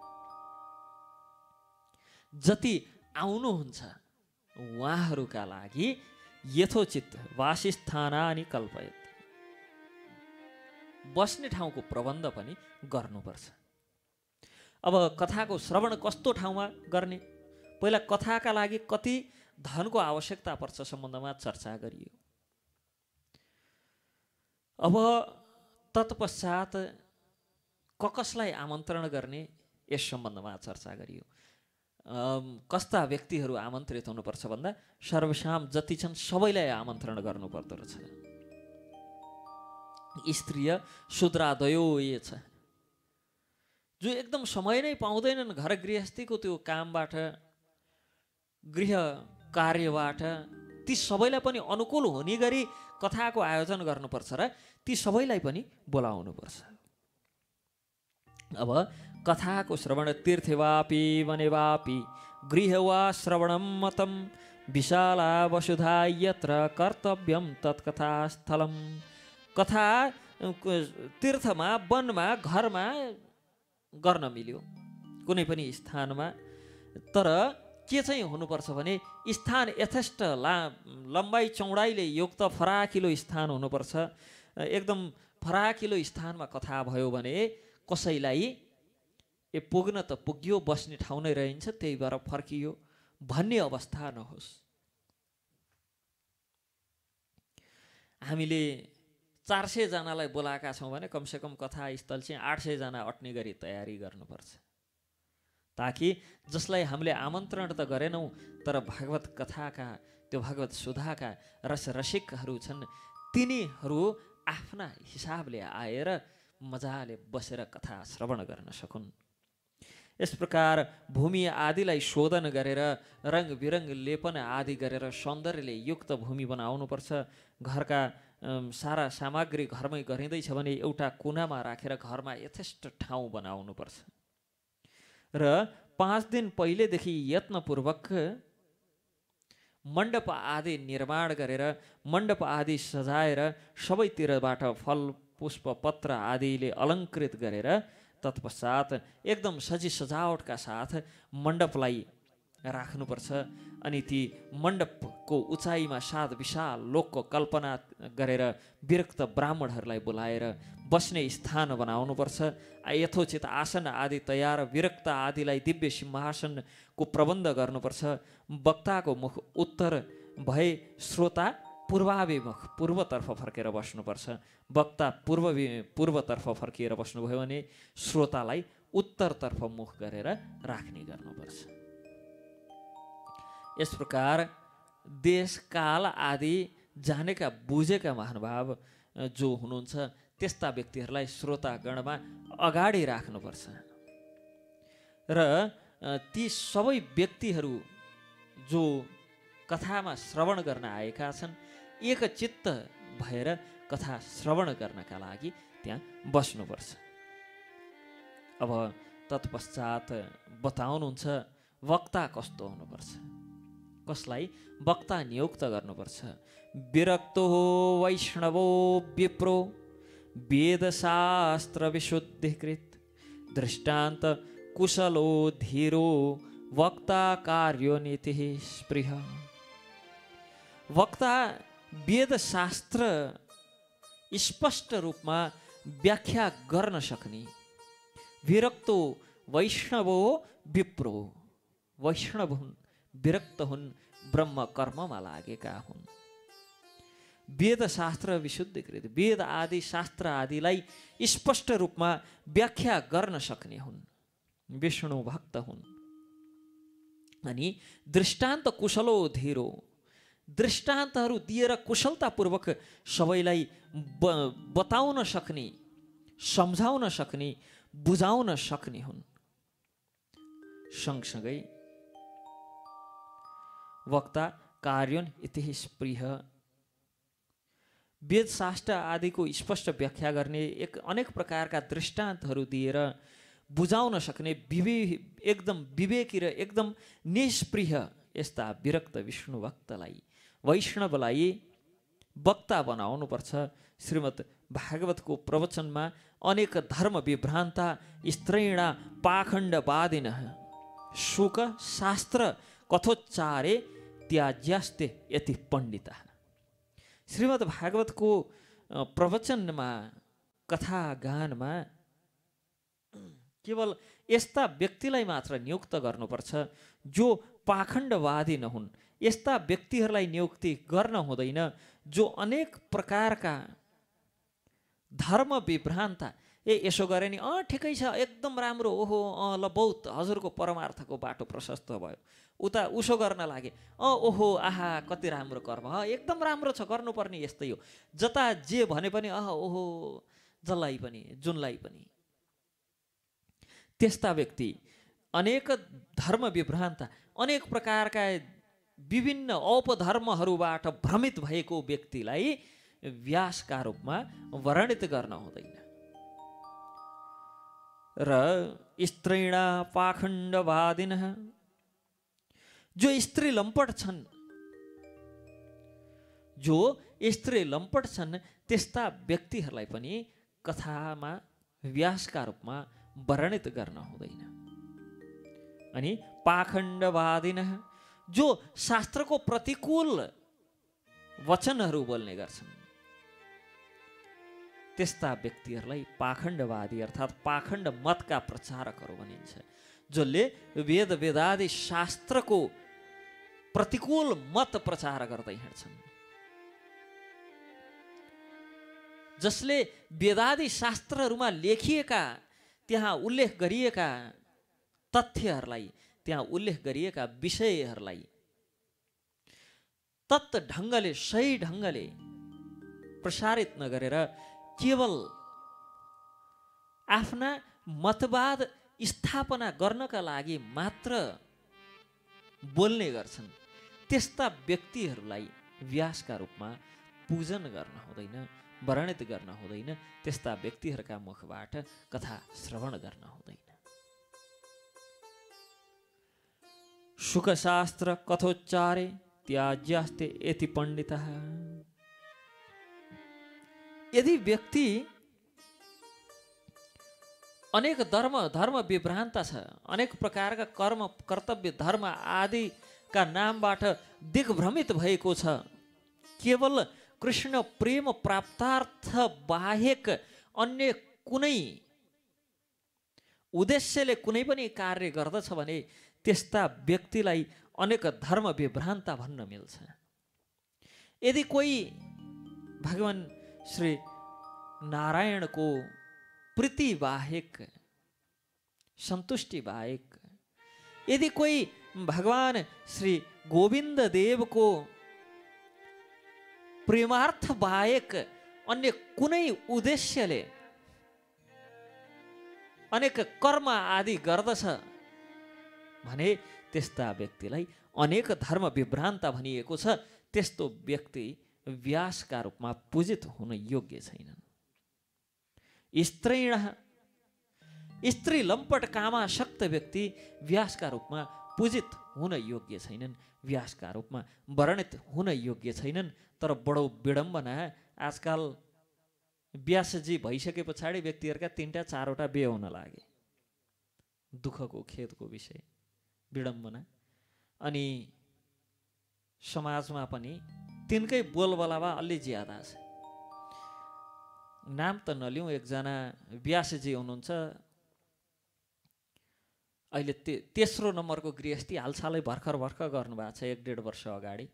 जति आउनुहुन्छ उहाँहरूका लागि यथोचित वासस्थानानि कल्पयेत्, बस्ने ठाउँको प्रबन्ध पनि गर्नुपर्छ। अब कथाको श्रवण कस्तो ठाउँमा गर्ने, पहिला कथाका लागि कति धनको आवश्यकता पर्छ सम्बन्धमा चर्चा गरियो। अब तत्पश्चात कसलाई आमन्त्रण गर्ने यस सम्बन्धमा चर्चा गरियो। कस्ता व्यक्तिहरू आमन्त्रित हुनुपर्छ भन्दा सर्वसाम जति छन् सबैलाई आमन्त्रण गर्नुपर्दो रहेछ। स्त्रीय शूद्रादयो ये छ, जो एकदम समय नै पाउँदैनन् घर गृहस्थीको त्यो कामबाट, गृह कार्यबाट, ती सबैलाई पनि अनुकूल हुने गरी कथाको आयोजन गर्नुपर्छ र ती सबैलाई पनि बोलाउनुपर्छ। अब कथाको श्रवण तीर्थेवापि वनेवापि गृहवा श्रवणं मतं विशाला वसुधा यत्र कर्तव्यं तत्कथास्थलं। कथा तीर्थमा, वनमा, घरमा गर्न मिल्यो कुनै पनि स्थानमा, तर के चाहिँ हुनुपर्छ भने स्थान यथेष्ट लम्बाइ चौडाइले युक्त फराकिलो स्थान हुनुपर्छ। एकदम फराकिलो स्थानमा कथा भयो भने कसैलाई ए पुग्न त पुग्यो, बस्ने ठाउँ नै रहन्छ, त्यही भएर फर्कियो भन्ने अवस्था नहोस्। हामीले 400 जनालाई बोलाएका छौँ भने कमसेकम कथास्थल चाहिँ 800 जना अट्ने गरी तयारी गर्नुपर्छ, ताकि जसलाई हामीले आमन्त्रण त गरेनौँ तर भागवत कथाका त्यो भागवत सुधाका रसिकहरू छन् तिनीहरू आफ्ना हिसाबले आएर मजाले बसेर कथा श्रवण गर्न सकुन्। यस प्रकार भूमि आदिलाई शोधन गरेर रङ बिरङ लेपन आदि गरेर सौन्दर्यले युक्त भूमि बनाउनुपर्छ। घरका सारा सामग्री घरमै गरिँदैछ भने एउटा कुनामा राखेर घरमा यथेष्ट ठाउँ बनाउनुपर्छ र 5 दिन पहिलेदेखि यत्नपूर्वक मण्डप आदि निर्माण गरेर मण्डप आदि सजाएर सबैतिरबाट फल पुष्प पत्र आदिले अलङ्कृत गरेर तत्पश्चात एकदम सजी सजावटका साथ मण्डपलाई राख्नुपर्छ। अनि ती मण्डपको उचाइमा 7 विशाल लोकको कल्पना गरेर विरक्त ब्राह्मणहरूलाई बोलाएर बस्ने स्थान बनाउनुपर्छ। यथोचित आसन आदि तयार विरक्त आदिलाई दिव्य सिंहासनको प्रबन्ध गर्नुपर्छ। वक्ताको मुख उत्तर भए श्रोता पूर्वाभिमुख पूर्वतर्फ फर्केर बस्नुपर्छ। वक्ता पूर्वतर्फ फर्किएर बस्नुभयो भने श्रोतालाई उत्तरतर्फ मुख गरेर राख्ने गर्नुपर्छ। यस प्रकार देश काल आदि जानेका बुझेका महानुभाव जो हुनुहुन्छ त्यस्ता व्यक्तिहरूलाई श्रोतागणमा अगाडि राख्नुपर्छ र ती सबै व्यक्तिहरू जो कथामा श्रवण गर्न आएका छन् एकचित्त भएर कथा श्रवण गर्नका लागि त्यहाँ बस्नुपर्छ। अब तत्पश्चात बताउनुहुन्छ वक्ता कस्तो हुनुपर्छ, कसलाई वक्ता नियुक्त गर्नुपर्छ। विरक्तो वैष्णवो विप्रो वेदशास्त्र विशुद्धिकृत दृष्टान्त कुशलो धीरो वक्ता कार्योनीति स्पृह। वक्ता वेदशास्त्र स्पष्ट रूपमा व्याख्या गर्न सक्ने। विरक्तो वैष्णवो विप्रो, वैष्णव हुन्, विरक्त हुन्, ब्रह्म कर्ममा लागेका हुन्। वेदशास्त्र विशुद्धिकृत, वेद आदि शास्त्र आदिलाई स्पष्ट रूपमा व्याख्या गर्न सक्ने हुन्, विष्णु भक्त हुन्। अनि दृष्टान्त कुशलो धीरो, दृष्टान्तहरू दिएर कुशलतापूर्वक सबैलाई बताउन सक्ने, सम्झाउन सक्ने, बुझाउन सक्ने हुन्। सँगसँगै वक्ता कार्योन इति स्पृह, वेदशास्त्र आदिको स्पष्ट व्याख्या गर्ने अनेक प्रकारका दृष्टान्तहरू दिएर बुझाउन सक्ने एकदम विवेकी र एकदम निष्पृह यस्ता विरक्त विष्णु भक्तलाई वैष्णवलाई वक्ता बनाउनुपर्छ। श्रीमद् भागवतको प्रवचनमा अनेक धर्म विभ्रान्ता स्त्रैणा पाखण्डवादिनः शुक शास्त्र कथोच्चारे त्याज्यास्ते यति पण्डिता। श्रीमद् भागवतको प्रवचनमा कथा गानमा केवल यस्ता व्यक्तिलाई मात्र नियुक्त गर्नुपर्छ जो पाखण्डवादी नहुन्। यस्ता व्यक्तिहरूलाई नियुक्ति गर्न हुँदैन जो अनेक प्रकारका धर्म विभ्रान्ता, यसो गरे नि ठिकै छ एकदम राम्रो, ओहो ल बहुत हजुरको परमार्थको बाटो प्रशस्त भयो, उता उसो गर्न लागे ओहो आहा कति राम्रो कर्म, एकदम राम्रो छ, गर्नुपर्ने यस्तै हो, जता जे भने पनि ओहो जसलाई पनि जुनलाई पनि। त्यस्ता व्यक्ति अनेक धर्म विभ्रान्ता, अनेक प्रकारका विभिन्न औपधर्महरूबाट भ्रमित भएको व्यक्तिलाई व्यासका रूपमा वर्णित गर्न हुँदैन। र स्त्रीणा पाखण्डवादिनः, जो स्त्री लम्पट छन्, जो स्त्री लम्पट छन् त्यस्ता व्यक्तिहरूलाई पनि कथामा व्यासका रूपमा वर्णित गर्न हुँदैन। अनि पाखण्डवादिन, जो शास्त्रको प्रतिकूल वचनहरू बोल्ने गर्छन्, त्यस्ता व्यक्तिहरूलाई पाखण्डवादी अर्थात् पाखण्ड मतका प्रचारकहरू भनिन्छ, जसले वेद वेदादि शास्त्रको प्रतिकूल मत प्रचार गर्दै हिँड्छन्, जसले वेदादि शास्त्रहरूमा लेखिएका, त्यहाँ उल्लेख गरिएका तथ्यहरूलाई, त्यहाँ उल्लेख गरिएका विषयहरूलाई तत् ढङ्गले सही ढङ्गले प्रसारित नगरेर केवल आफ्ना मतवाद स्थापना गर्नका लागि मात्र बोल्ने गर्छन्, त्यस्ता व्यक्तिहरूलाई व्यासका रूपमा पूजन गर्न हुँदैन, वर्णित गर्न हुँदैन, त्यस्ता व्यक्तिहरूका मुखबाट कथा श्रवण गर्न हुँदैन। शुकशास्त्र कथोच्चारे त्याज्यास्ते यति पण्डितः। यदि व्यक्ति अनेक धर्म विभ्रान्त छ, अनेक प्रकारका कर्म कर्तव्य धर्म आदिका नामबाट दिग्भ्रमित भएको छ, केवल कृष्ण प्रेम प्राप्तार्थ बाहेक अन्य कुनै उद्देश्यले कुनै पनि कार्य गर्दछ भने त्यस्ता व्यक्तिलाई अनेक धर्म विभ्रान्त भन्न मिल्छ। यदि कोही भगवान श्री नारायणको प्रीति बाहेक, सन्तुष्टि बाहेक, यदि कोही भगवान श्री गोविन्द देवको प्रेमार्थ बाहेक अन्य कुनै उद्देश्यले अनेक कर्म आदि गर्दछ भने त्यस्ता व्यक्तिलाई अनेक धर्म विभ्रान्त भनिएको छ। त्यस्तो व्यक्ति व्यासका रूपमा पूजित हुन योग्य छैनन्। स्त्रीण, स्त्री लम्पट कामासक्त व्यक्ति व्यासका रूपमा पूजित हुन योग्य छैनन्, व्यासका रूपमा वर्णित हुन योग्य छैनन्। तर बडो विडम्बना, आजकल व्यासजी भइसके पछाडि व्यक्तिहरूका 3टा 4वटा बिहे हुन लागे। दुःखको खेदको विषय, विडम्बना। अनि समाजमा पनि तिनकै बोलबलावा अलि ज्यादा छ। नाम त नलिउँ, एकजना व्यासजी हुनुहुन्छ, अहिले तेस्रो नम्बरको गृहस्थी हालसालै भर्खर गर्नुभएको छ, 1-1.5 वर्ष अगाडि।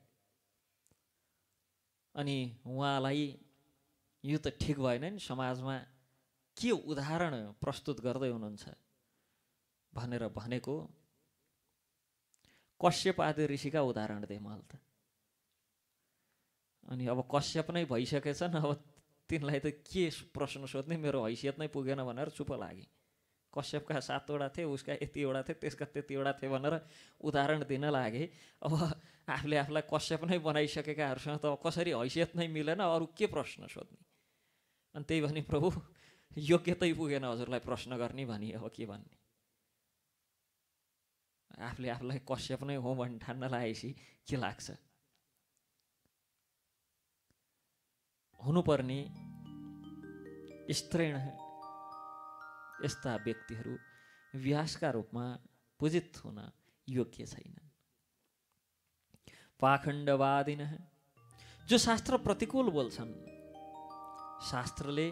अनि उहाँलाई यो त ठिक भएन नि, समाजमा के उदाहरण प्रस्तुत गर्दै हुनुहुन्छ भनेर भनेको कश्यप आदि ऋषिका उदाहरण दिए मैले त। अनि अब कश्यप नै भइसकेछन्, अब तिनलाई त के प्रश्न सोध्ने, मेरो हैसियत नै पुगेन भनेर चुप लागे। कश्यपका 7वटा थिए, उसका यतिवटा थिए, त्यसका त्यतिवटा थिए भनेर उदाहरण दिन लागे। अब आफूले आफूलाई कश्यप नै बनाइसकेकाहरूसँग त कसरी हैसियत नै मिलेन, अरू के प्रश्न सोध्ने। अनि त्यही भने प्रभु योग्यतै पुगेन हजुरलाई प्रश्न गर्ने भनी, अब के भन्ने। आफूले आफूलाई कश्यप नै हो भन्ने ठान्न लागेपछि के लाग्छ। हुनुपर्ने स्त्रीण, यस्ता व्यक्तिहरू व्यासका रूपमा पूजित हुन योग्य छैनन्। पाखण्डवादिन, जो शास्त्र प्रतिकूल बोल्छन्, शास्त्रले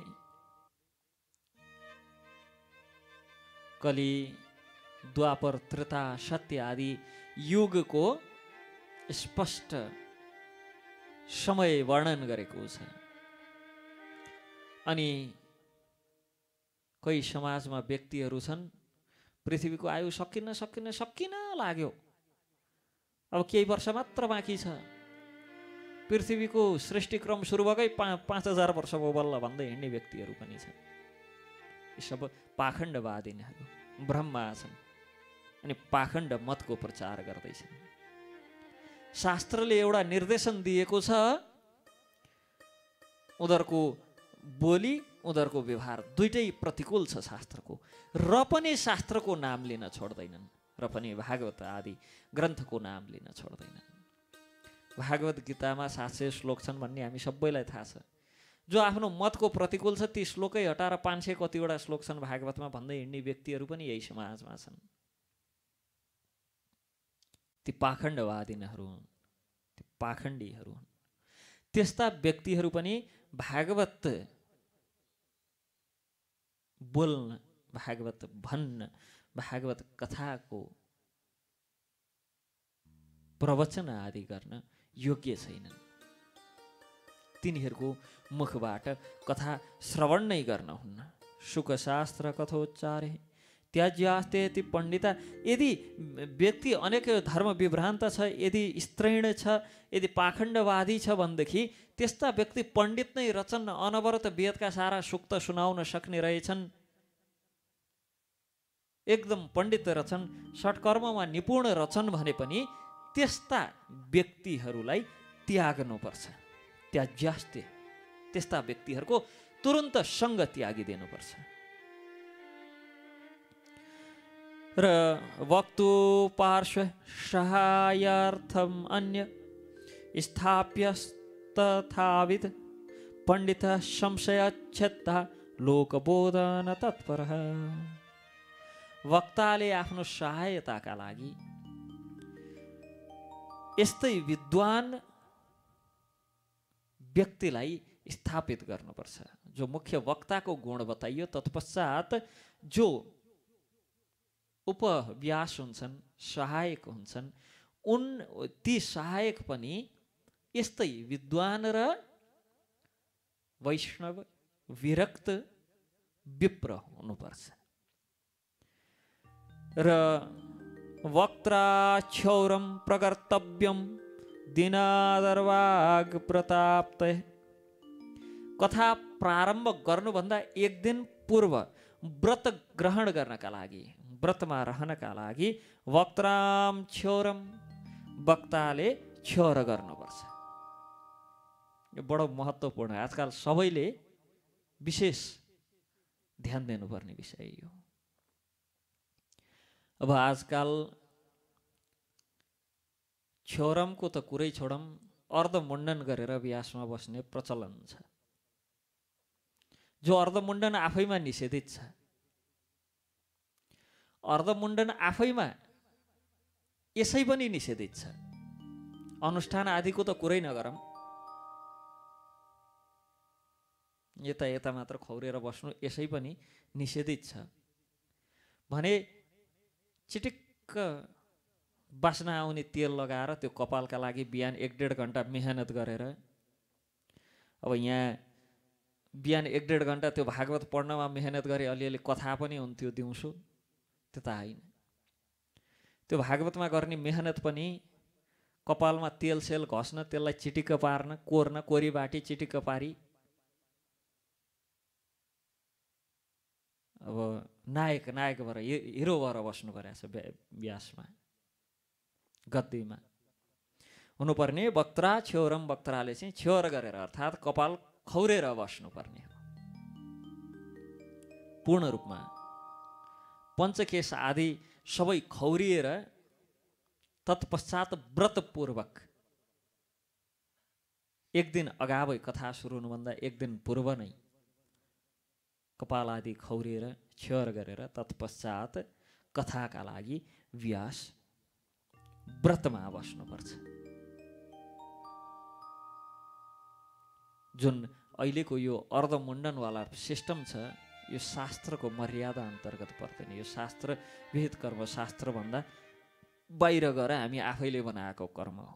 कलि द्वापर त्रेता सत्य आदि युगको स्पष्ट समय वर्णन गरेको छ। अनि कोही समाजमा व्यक्तिहरू छन्, पृथ्वीको आयु सकिन लाग्यो, अब केही वर्ष मात्र बाँकी छ, पृथ्वीको सृष्टिक्रम सुरु भएकै 5000 वर्ष भयो बल्ल भन्दै हिँड्ने व्यक्तिहरू पनि छन्। यी सब पाखण्डवादिनीहरू ब्रह्मा छन् अनि पाखण्ड मतको प्रचार गर्दैछन्। शास्त्रले एउटा निर्देशन दिएको छ, उनीहरूको बोली उनीहरूको व्यवहार दुइटै प्रतिकूल छ शास्त्रको, र पनि शास्त्रको नाम लिन छोड्दैनन्, र पनि भागवत आदि ग्रन्थको नाम लिन छोड्दैनन्। भागवत गीतामा 700 श्लोक छन् भन्ने हामी सबैलाई थाहा छ। जो आफ्नो मतको प्रतिकूल छ ती श्लोकै हटाएर 500 कतिवटा श्लोक छन् भागवतमा भन्दै हिँड्ने व्यक्तिहरू पनि यही समाजमा छन्। ती पाखण्डवादिनहरू हुन्, ती पाखण्डीहरू हुन्। त्यस्ता व्यक्तिहरू पनि भागवत बोल्न, भागवत भन्न, भागवत कथाको प्रवचन आदि गर्न योग्य छैनन्। तिनीहरूको मुखबाट कथा श्रवण नै गर्न हुन्न। शुकशास्त्र कथोच्चारे त्याज्यास्ते ती पण्डिता। यदि व्यक्ति अनेक धर्म विभ्रान्त छ, यदि स्त्रैण छ, यदि पाखण्डवादी छ भनेदेखि त्यस्ता व्यक्ति पण्डित नै रचन, अनवरत वेदका सारा सुक्त सुनाउन सक्ने रहेछन्, एकदम पण्डित रचन, षट्कर्ममा निपुण रचन भने पनि त्यस्ता व्यक्तिहरूलाई त्याग्नुपर्छ। त्याज्यास्ते, त्यस्ता व्यक्तिहरूको तुरन्त सङ्ग त्यागिदिनुपर्छ। र वक्तु पार्श्व सहायार्थम अन्य स्थाप्यस्तथाविद पण्डित संशयच्छेत्ता लोकबोधन तत्परः। वक्ताले आफ्नो सहायताका लागि यस्तै विद्वान व्यक्तिलाई स्थापित गर्नुपर्छ। जो मुख्य वक्ताको गुण बताइयो, तत्पश्चात जो उपव्यास हुन्छन्, सहायक हुन्छन्, ती सहायक पनि यस्तै विद्वान र वैष्णव विरक्त विप्र हुनुपर्छ। र वक्त्राक्षौरम प्रकर्तव्यम दिनादर्वाग प्रताप्त। कथा प्रारम्भ गर्नुभन्दा एक दिन पूर्व व्रत ग्रहण गर्नका लागि, व्रतमा रहनका लागि वक्त्राम क्षौरम, वक्ताले क्षौर गर्नुपर्छ। यो बडो महत्त्वपूर्ण, आजकल सबैले विशेष ध्यान दिनुपर्ने विषय यो। अब आजकल क्षौरमको त कुरै छोडौँ, अर्धमुण्डन गरेर व्यासमा बस्ने प्रचलन छ। जो अर्धमुण्डन आफैमा निषेधित छ। अर्धमुण्डन आफैमा यसै पनि निषेधित छ। अनुष्ठान आदिको त कुरै नगरौँ, यता यता मात्र खौरेर बस्नु यसै पनि निषेधित छ भने चिटिक्क बास्ना आउने तेल लगाएर त्यो कपालका लागि बिहान 1-1.5 घन्टा मेहनत गरेर, अब यहाँ बिहान 1-1.5 घन्टा त्यो भागवत पढ्नमा मेहनत गरे, अलिअलि कथा पनि हुन्थ्यो दिउँसो, त्यो त होइन। त्यो भागवतमा गर्ने मेहनत पनि कपालमा तेल सेल घस्न, त्यसलाई चिटिक्क पार्न, कोर्न, कोरीबाटी चिटिक्क पारी अब नायक भएर हिरो भएर बस्नु परेको छ व्यासमा, गद्दीमा हुनुपर्ने। वक्त्रा क्षौरम, वक्त्राले चाहिँ क्षौर गरेर अर्थात् कपाल खौरेर बस्नुपर्ने हो पूर्ण रूपमा। पञ्चकेश आदि सबै खौरिएर तत्पश्चात व्रतपूर्वक एक दिन अगावै, कथा सुरु हुनुभन्दा एक दिन पूर्व नै कपाल आदि खौरिएर क्षौर गरेर तत्पश्चात कथाका लागि व्यास व्रतमा बस्नुपर्छ। जुन अहिलेको यो अर्धमुण्डनवाला सिस्टम छ, यो शास्त्रको मर्यादा अन्तर्गत पर्दैन। यो शास्त्र विहित कर्म, शास्त्रभन्दा बाहिर गएर हामी आफैले बनाएको कर्म हो,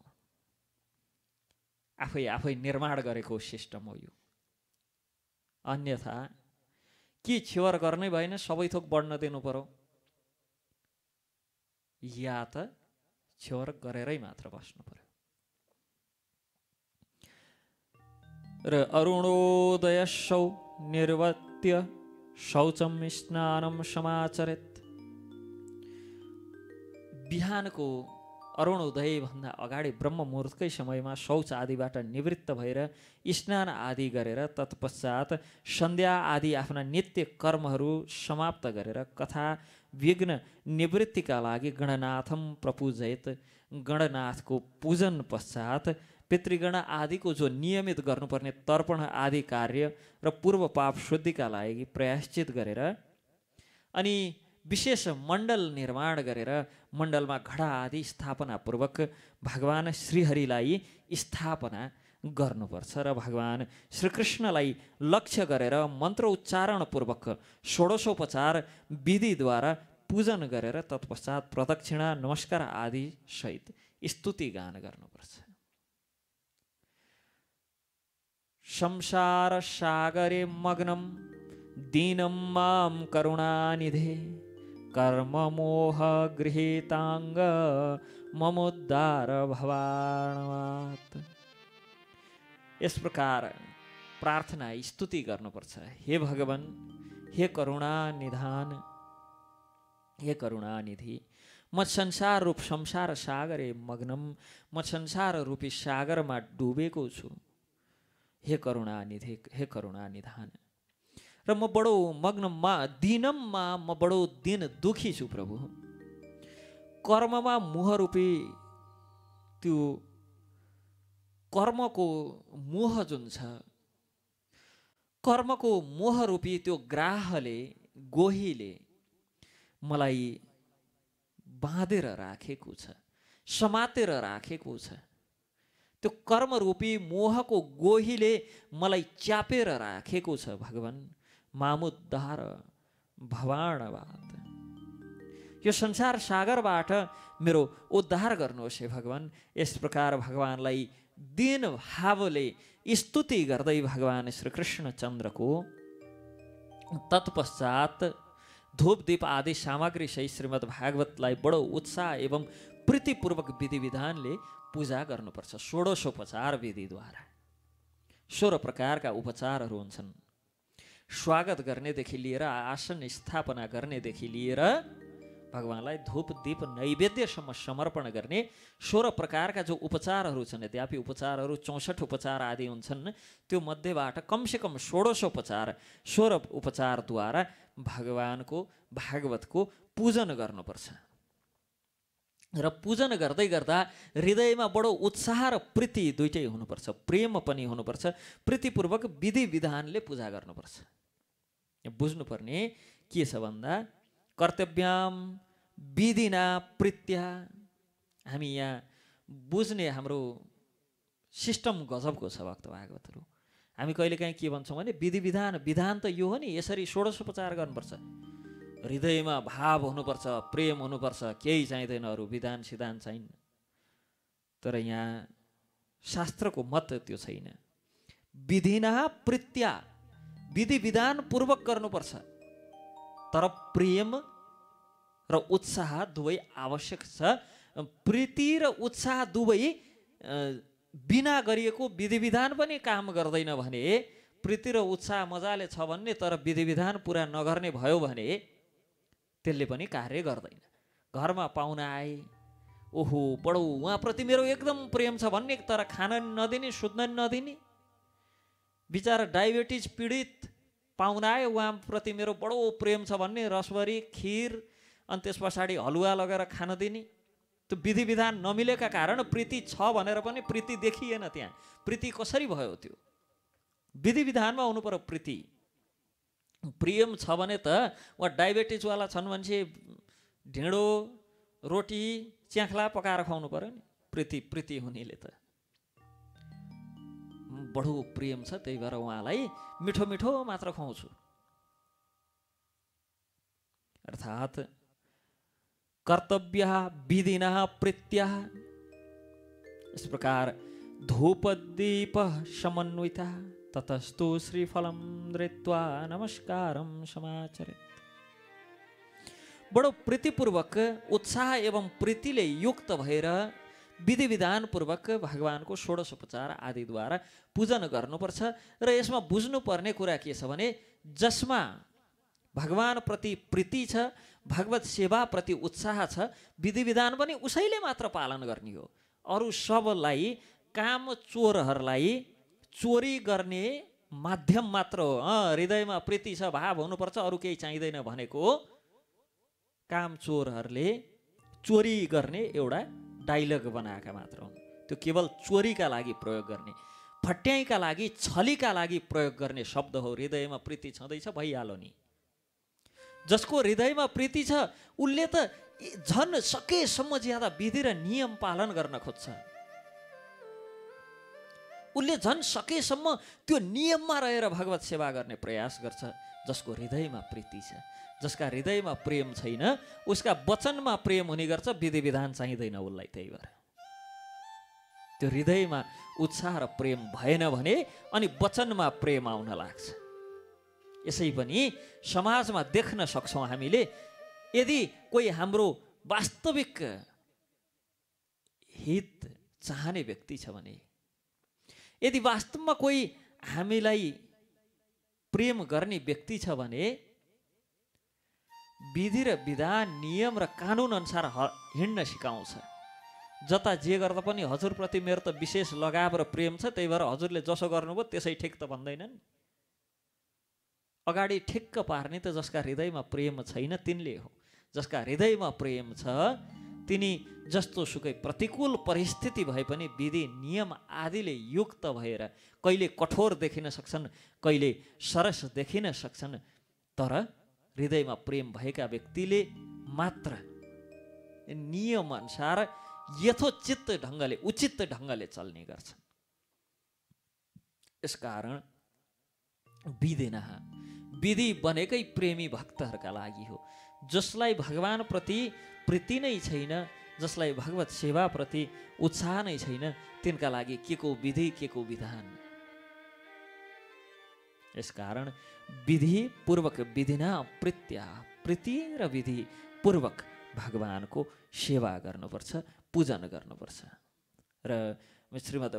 आफै निर्माण गरेको सिस्टम हो यो। अन्यथा के क्षौर गर्नै भएन, सबै थोक बढ्न दिनु पर्यो, या त क्षौर गरेरै मात्र बस्नु पर्यो। र अरुणोदयशौ निर्वत्य शौचम स्नानम समाचरेत्। बिहानको अरुणोदय भन्दा अगाडि ब्रह्म मुहुर्तकै समयमा शौच आदिबाट निवृत्त भएर स्नान आदि गरेर तत्पश्चात सन्ध्या आदि आफ्ना नित्य कर्महरू समाप्त गरेर कथा विघ्न निवृत्तिका लागि गणनाथम प्रपूजयत। गणनाथको पूजन पश्चात पितृगण आदिको जो नियमित गर्नुपर्ने तर्पण आदि कार्य र पूर्व पाप शुद्धिका लागि प्रयाश्चित गरेर अनि विशेष मण्डल निर्माण गरेर मण्डलमा घडा आदि स्थापनापूर्वक भगवान श्रीहरिलाई स्थापना गर्नुपर्छ र भगवान श्रीकृष्णलाई लक्ष्य गरेर मन्त्र उच्चारणपूर्वक षोडशोपचार विधिद्वारा पूजन गरेर तत्पश्चात प्रदक्षिणा नमस्कार आदि सहित स्तुति गान गर्नुपर्छ। संसार सागरे मग्नम दीनं मां करुणानिधे कर्म मोह गृहीतांग ममोद्धार भवार्णवात्। यस प्रकार प्रार्थना स्तुति गर्नुपर्छ। हे भगवान, हे करुणा निधान, हे करुणानिधि, म संसार रूप संसार सागरे मग्नम, म संसार रूपी सागरमा डुबेको छु। हे करुणानिधि, हे करुणानिधान, र म बडो मग्नमा दिनमा म बडो दिन दुखी छु प्रभु। कर्ममा मोह रूपी त्यो कर्मको मोह जुन छ, कर्मको मोह रूपी त्यो ग्राहले गोहीले मलाई बाँधेर राखेको छ, समातेर राखेको छ। त्यो कर्मरूपी मोहको गोहीले मलाई च्यापेर राखेको छ। भगवान मामुद्धार भवार्णवात्, यो संसार सागरबाट मेरो उद्धार गर्नुहोस् हे भगवान। यस प्रकार भगवानलाई दिन भावले स्तुति गर्दै भगवान श्रीकृष्णचन्द्रको तत्पश्चात धूप दीप आदि सामग्री सहित श्रीमद् भागवतलाई बडो उत्साह एवं प्रीतिपूर्वक विधि विधानले पूजा गर्नुपर्छ। षोडशोपचार विधिद्वारा 16 प्रकारका उपचारहरू हुन्छन्। स्वागत गर्नेदेखि लिएर आसन स्थापना गर्नेदेखि लिएर भगवानलाई धूप दीप नैवेद्यसम्म समर्पण गर्ने 16 प्रकारका जो उपचारहरू छन्, यद्यपि उपचारहरू 64 उपचार आदि हुन्छन्, त्यो मध्येबाट कमसेकम 16 उपचारद्वारा भगवानको भागवतको पूजन गर्नुपर्छ। र पूजन गर्दै गर्दा हृदयमा बडो उत्साह र प्रीति दुइटै हुनुपर्छ, प्रेम पनि हुनुपर्छ। प्रीतिपूर्वक विधि विधानले पूजा गर्नुपर्छ। बुझ्नुपर्ने के छ भन्दा कर्तव्याम विधिना प्रीत्या, हामी यहाँ बुझ्ने हाम्रो सिस्टम गजबको छ भक्त भागवतहरू। हामी कहिलेकाहीँ के भन्छौँ भने विधि विधान, विधान त यो हो नि, यसरी षोडशोपचार गर्नुपर्छ, हृदयमा भाव हुनुपर्छ, प्रेम हुनुपर्छ, केही चाहिँदैन, अरू विधान सिद्धान्त चाहिन्न। तर यहाँ शास्त्रको मत त्यो छैन। विधिना प्रीत्या, विधि विधान पूर्वक गर्नुपर्छ, तर प्रेम र उत्साह दुवै आवश्यक छ। प्रीति र उत्साह दुवै बिना गरिएको विधि विधान पनि काम गर्दैन भने, प्रीति र उत्साह मजाले छ भन्ने तर विधि विधान पुरा नगर्ने भयो भने त्यसले पनि कार्य गर्दैन। घरमा पाहुना आए, ओहो बडो उहाँप्रति मेरो एकदम प्रेम छ भन्ने, तर खान नदिने, सुत्न नदिने। बिचारा डायबिटिज पीडित पाहुना आए, उहाँप्रति मेरो बडो प्रेम छ भन्ने, रसभरी खिर अनि त्यस पछाडि हलुवा लगेर खान दिने। त्यो विधि विधान नमिलेका कारण प्रीति छ भनेर पनि प्रीति देखिएन। त्यहाँ प्रीति कसरी भयो? त्यो विधि विधानमा हुनु पर्यो प्रीति। प्रेम छ भने त उहाँ डायबिटिजवाला छन् भने ढिँडो रोटी च्याख्ला पकाएर खुवाउनु पर्यो नि। प्रीति हुनेले त बडो प्रेम छ, त्यही भएर उहाँलाई मिठो मिठो मात्र खुवाउँछु। अर्थात् कर्तव्य विधिना प्रीत्या, इस प्रकार धूप दीप समन्विता ततस्तु श्रीफलम धृत्वा नमस्कारम समाचरेत्। बडो प्रीतिपूर्वक उत्साह एवं प्रीतिले युक्त भएर विधि विधान पूर्वक भगवानको षोडशोपचार आदिद्वारा पूजन गर्नुपर्छ। र यसमा बुझ्नुपर्ने कुरा के छ भने, जसमा भगवान प्रति प्रीति छ, भगवत सेवा प्रति उत्साह छ, विधि विधान पनि उसैले मात्र पालन गर्ने हो। अरू सबलाई काम चोरहरूलाई चोरी गर्ने माध्यम मात्र हो। हृदयमा प्रीति छ, भाव हुनुपर्छ, अरू केही चाहिँदैन भनेको काम चोरहरूले चोरी गर्ने एउटा डाइलग बनाएका मात्र हुन्। त्यो केवल चोरीका लागि प्रयोग गर्ने, फट्याइका लागि, छलीका लागि प्रयोग गर्ने शब्द हो। हृदयमा प्रीति छँदैछ भइहाल्यो नि। जसको हृदयमा प्रीति छ उसले त झन् सकेसम्म ज्यादा विधि र नियम पालन गर्न खोज्छ। उसले झन् सकेसम्म त्यो नियममा रहेर भगवत सेवा गर्ने प्रयास गर्छ। जसको हृदयमा प्रीति छ, जसका हृदयमा प्रेम छैन, उसका वचनमा प्रेम हुने गर्छ, विधि विधान चाहिँदैन उसलाई। त्यही भएर त्यो हृदयमा उत्साह र प्रेम भएन भने अनि वचनमा प्रेम आउन लाग्छ। यसै पनि समाजमा देख्न सक्छौँ हामीले, यदि कोही हाम्रो वास्तविक हित चाहने व्यक्ति छ भने, यदि वास्तवमा कोही हामीलाई प्रेम गर्ने व्यक्ति छ भने विधि र विधान नियम र कानुन अनुसार हिँड्न सिकाउँछ। जता जे गर्दा पनि हजुरप्रति मेरो त विशेष लगाव र प्रेम छ, त्यही भएर हजुरले जसो गर्नुभयो त्यसै ठिक त भन्दैनन्। अगाडि ठिक्क पार्ने त जसका हृदयमा प्रेम छैन तिनले हो। जसका हृदयमा प्रेम छ तिनी जस्तो सुकै प्रतिकूल परिस्थिति भए पनि विधि नियम आदिले युक्त भएर कहिले कठोर देखिन सक्छन्, कहिले सरस देखिन सक्छन्, तर हृदयमा प्रेम भएका व्यक्तिले मात्र नियम अनुसार यथोचित ढङ्गले उचित ढङ्गले चल्ने गर्छन्। यसकारण विधि बनेकै प्रेमी भक्तहरूका लागि हो। जसलाई भगवान प्रति प्रीति नै छैन, जसलाई भगवत सेवा प्रति उत्साह नै छैन, तिनका लागि के को विधि के को विधान। यसकारण विधि पूर्वक विधिना प्रीत्या, प्रीति र विधि पूर्वक भगवानको सेवा गर्नुपर्छ, पूजन गर्नुपर्छ। र श्रीमद्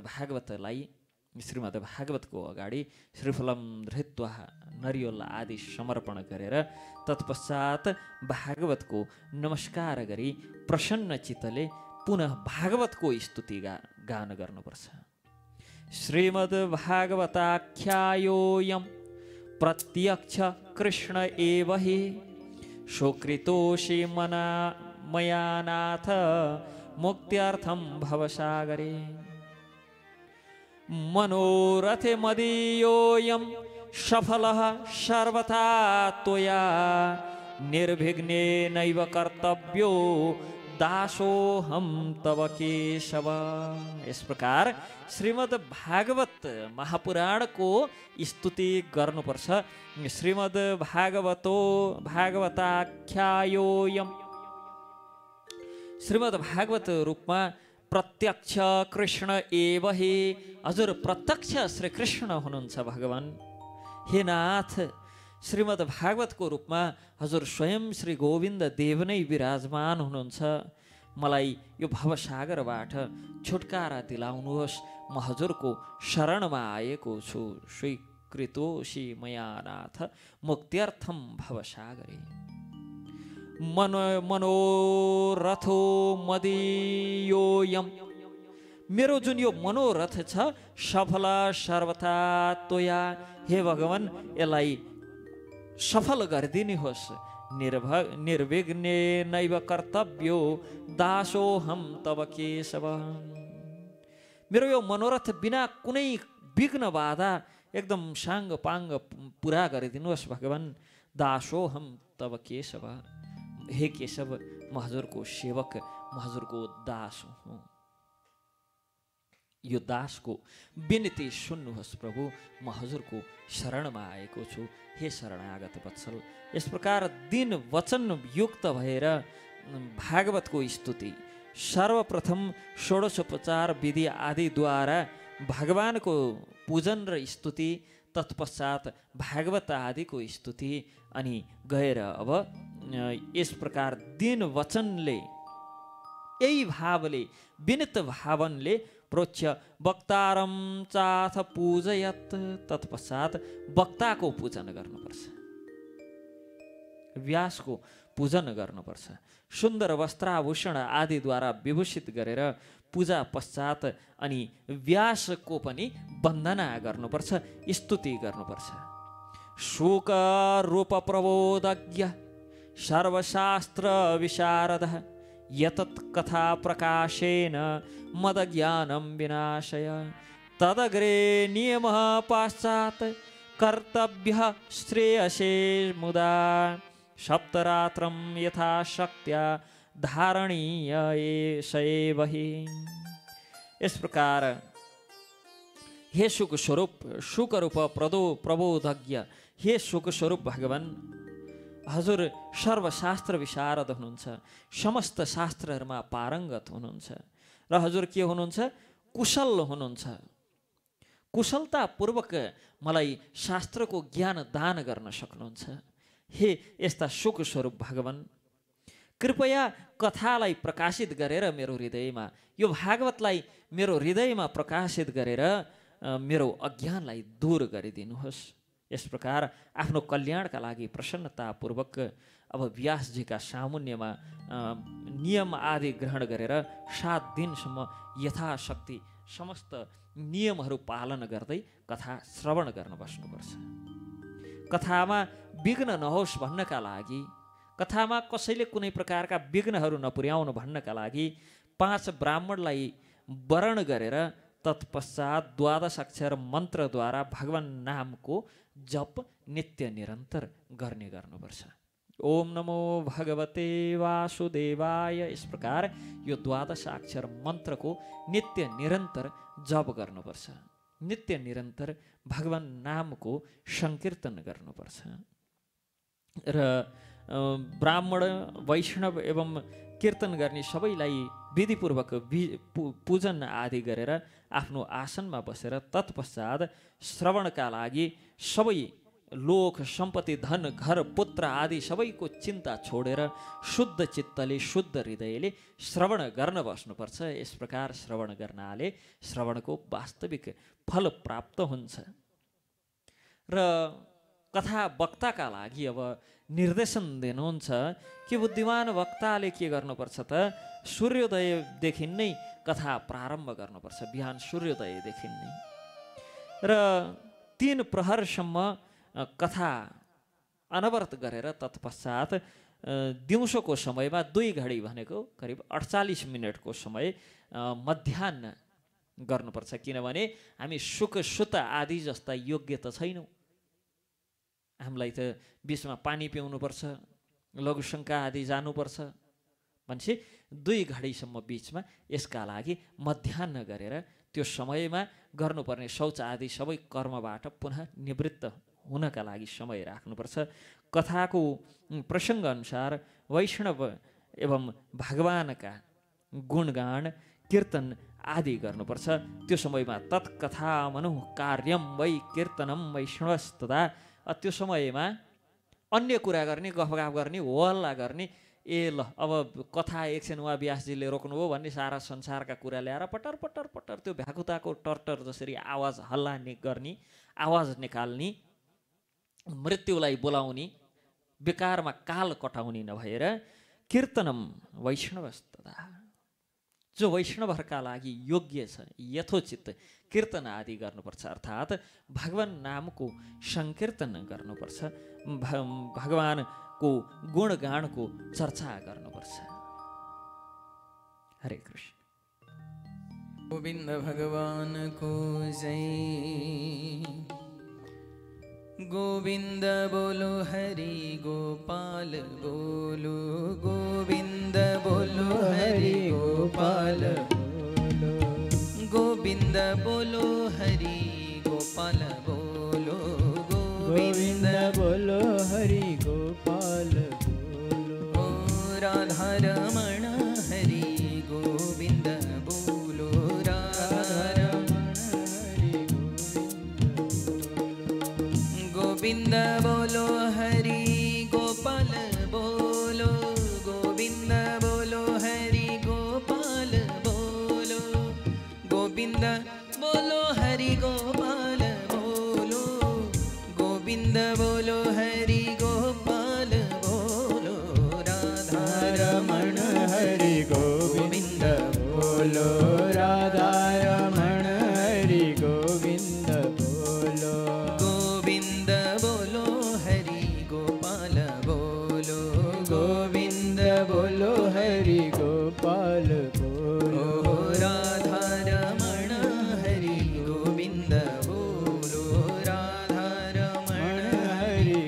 भागवतको अगाडि श्रीफलम धृत्वा नरिवल आदि समर्पण गरेर तत्पश्चात भागवतको नमस्कार गरी प्रसन्न चित्तले पुनः भागवतको स्तुति गान गर्नुपर्छ। श्रीमद् भागवताख्यायोऽयं प्रत्यक्ष कृष्ण एव हि सुकृतोषि मया नाथ मुक्त्यर्थं भवसागरे मनोरथे मदीयोऽयं सफलः सर्वथा त्वया निर्विघ्नेनैव कर्तव्यो दासोऽहं तव केशव। इस प्रकार श्रीमद् भागवत महापुराणको स्तुति गर्नुपर्छ। श्रीमद् भागवताख्यायोऽयं, श्रीमद् भागवत रूपमा प्रत्यक्ष कृष्ण एव हि, हजुर प्रत्यक्ष श्री कृष्ण हुनुहुन्छ भगवान। हे नाथ, श्रीमद् भागवतको रूपमा हजुर स्वयं श्री गोविन्द देव नै विराजमान हुनुहुन्छ। मलाई यो भवसागरबाट छुटकारा दिलाउनुहोस्, म हजुरको शरणमा आएको छु। स्वीकृतोषि मया नाथ मुक्त्यर्थं भवसागरे मनोरथो मदीयोऽयं, मेरो जुन यो मनोरथ छ सफल सर्वथा त्वया, हे भगवान यसलाई सफल गरिदिनुहोस्। निर्विघ्नेनैव कर्तव्यो दासोऽहं तव केशव, मेरो यो मनोरथ बिना कुनै विघ्न बाधा एकदम साङ्ग पाङ्ग पुरा गरिदिनुहोस् भगवान। दासोऽहं तव केशव, हे केशव म हजुरको सेवक, म हजुरको दास हुँ। यो दासको विनती सुन्नुहोस् प्रभु, म हजुरको शरणमा आएको छु, हे शरणागत वत्सल। यस प्रकार दिन वचन युक्त भएर भागवतको स्तुति सर्वप्रथम षोडशोपचार विधि आदिद्वारा भगवानको पूजन र स्तुति, तत्पश्चात भागवत आदिको स्तुति, अनि गएर अब यस प्रकार दिन वचनले यही भावले विनित भावनले प्रोच्छ वक्तारम चाथ पूजयत, तत्पश्चात वक्ताको पूजन गर्नुपर्छ, व्यासको पूजन गर्नुपर्छ। सुन्दर वस्त्राभूषण आदिद्वारा विभूषित गरेर पूजा पश्चात अनि व्यासको पनि वन्दना गर्नुपर्छ, स्तुति गर्नुपर्छ। शोक रूप प्रबोधज्ञ सर्वशास्त्र विशारदः यतत् कथा प्रकाशेन मदज्ञानं विनाशय, तदग्रे नियमः पाश्चात् कर्तव्यः श्रेयसे मुदा सप्तरात्रं यथा शक्त्या धारणीय एषैव हि। इस प्रकार हे सुख स्वरूप, सुख रूप प्रबोधज्ञ, हे सुख स्वरूप भगवान, हजुर सर्वशास्त्र विशारद हुनुहुन्छ, समस्त शास्त्रहरूमा पारङ्गत हुनुहुन्छ र हजुर के हुनुहुन्छ, कुशल हुनुहुन्छ। कुशलतापूर्वक मलाई शास्त्रको ज्ञान दान गर्न सक्नुहुन्छ। हे यस्ता सुख स्वरूप भगवान, कृपया कथालाई प्रकाशित गरेर मेरो हृदयमा, यो भागवतलाई मेरो हृदयमा प्रकाशित गरेर मेरो अज्ञानलाई दूर गरिदिनुहोस्। यस प्रकार आफ्नो कल्याणका लागि प्रसन्नतापूर्वक अब व्यासजीका सामुन्यमा नियम आदि ग्रहण गरेर 7 दिनसम्म यथाशक्ति समस्त नियमहरू पालन गर्दै कथा श्रवण गर्न बस्नुपर्छ। कथामा विघ्न नहोस् भन्नका लागि, कथामा कसैले कुनै प्रकारका विघ्नहरू नपुर्याउनु भन्नका लागि 5 ब्राह्मणलाई वरण गरेर तत्पश्चात 12 अक्षर मन्त्रद्वारा भगवान नामको जप नित्य निरन्तर गर्नुपर्छ। ओम नमो भगवते वासुदेवाय, इस प्रकार यो 12 अक्षर मन्त्रको नित्य निरन्तर जप गर्नुपर्छ। नित्य निरन्तर भगवान नामको संकीर्तन गर्नुपर्छ। र ब्राह्मण वैष्णव एवं कीर्तन गर्ने सबैलाई विधिपूर्वक पूजन आदि गरेर आफ्नो आसनमा बसेर तत्पश्चात श्रवणका लागि सबै लोक सम्पत्ति धन घर पुत्र आदि सबैको चिन्ता छोडेर शुद्ध चित्तले शुद्ध हृदयले श्रवण गर्न बस्नुपर्छ। यस प्रकार श्रवण गर्नाले श्रवणको वास्तविक फल प्राप्त हुन्छ। र कथा वक्ताका लागि अब निर्देशन दिनुहुन्छ कि बुद्धिमान वक्ताले के गर्नुपर्छ त, सूर्योदयदेखि नै कथा प्रारम्भ गर्नुपर्छ, बिहान सूर्योदयदेखि नै। र 3 प्रहरसम्म कथा अनवरत गरेर तत्पश्चात दिउँसोको समयमा 2 घडी भनेको करिब 48 मिनटको समय मध्याह्न गर्नुपर्छ। किनभने हामी सुख सुत आदि जस्ता योग्य त छैनौँ। हामीलाई त बिचमा पानी पिउनुपर्छ, लघुशङ्का आदि जानुपर्छ भनेपछि 2 घडीसम्म बिचमा यसका लागि मध्याह्न गरेर त्यो समयमा गर्नुपर्ने शौच आदि सबै कर्मबाट पुनः निवृत्त हुनका लागि समय राख्नुपर्छ। कथाको प्रसङ्ग अनुसार वैष्णव एवं भगवानका गुणगान कीर्तन आदि गर्नुपर्छ। त्यो समयमा तत्कथा मनु कार्यम वै कीर्तनम वैष्णवस्तदा, त्यो समयमा अन्य कुरा गर्ने, गफगाफ गर्ने, हल्ला गर्ने, ल अब कथा एकछिन उहाँ व्यासजीले रोक्नुभयो भन्ने सारा संसारका कुरा ल्याएर पटर पटर पटर त्यो भ्याकुताको टर्टर जसरी आवाज हल्ला गर्ने, आवाज निकाल्ने, मृत्युलाई बोलाउने, बेकारमा काल कटाउने नभएर कीर्तनम वैष्णवस्तदा, जो वैष्णवहरूका लागि योग्य छ यथोचित कीर्तन आदि गर्नुपर्छ। अर्थात् भगवान नामको संकीर्तन गर्नुपर्छ, भगवानको गुणगानको चर्चा गर्नुपर्छ। हरे कृष्ण। गोविंद भगवान को जय, गोविंद बोलो हरि गोपाल बोलो, गोविंद बोलो हरि गोपाल बोलो, गोविंद बोलो हरि गोपाल बोलो, गोविंद बोलो हरि गोपाल बोलो। ओ राधा रमण हरि गोविंद बोलो, राधा रमण हरि गोविंद बोलो हरि गोपाल बोलो, गोविंद बोलो हरि गोपाल बोलो, गोविंद बोलो हरि गोपाल बोलो, गोविंद बोलो हरि गोपाल बोलो। राधा रमण हरि गोविंद बोलो, राधा रमण हरि गोविंद बोलो, गोविंद बोलो हरि गोपाल बोलो, गोविंद बोलो हरि गोपाल बोलो। राधा रमण हरि गोविंद बोलो, राधा रमण हरि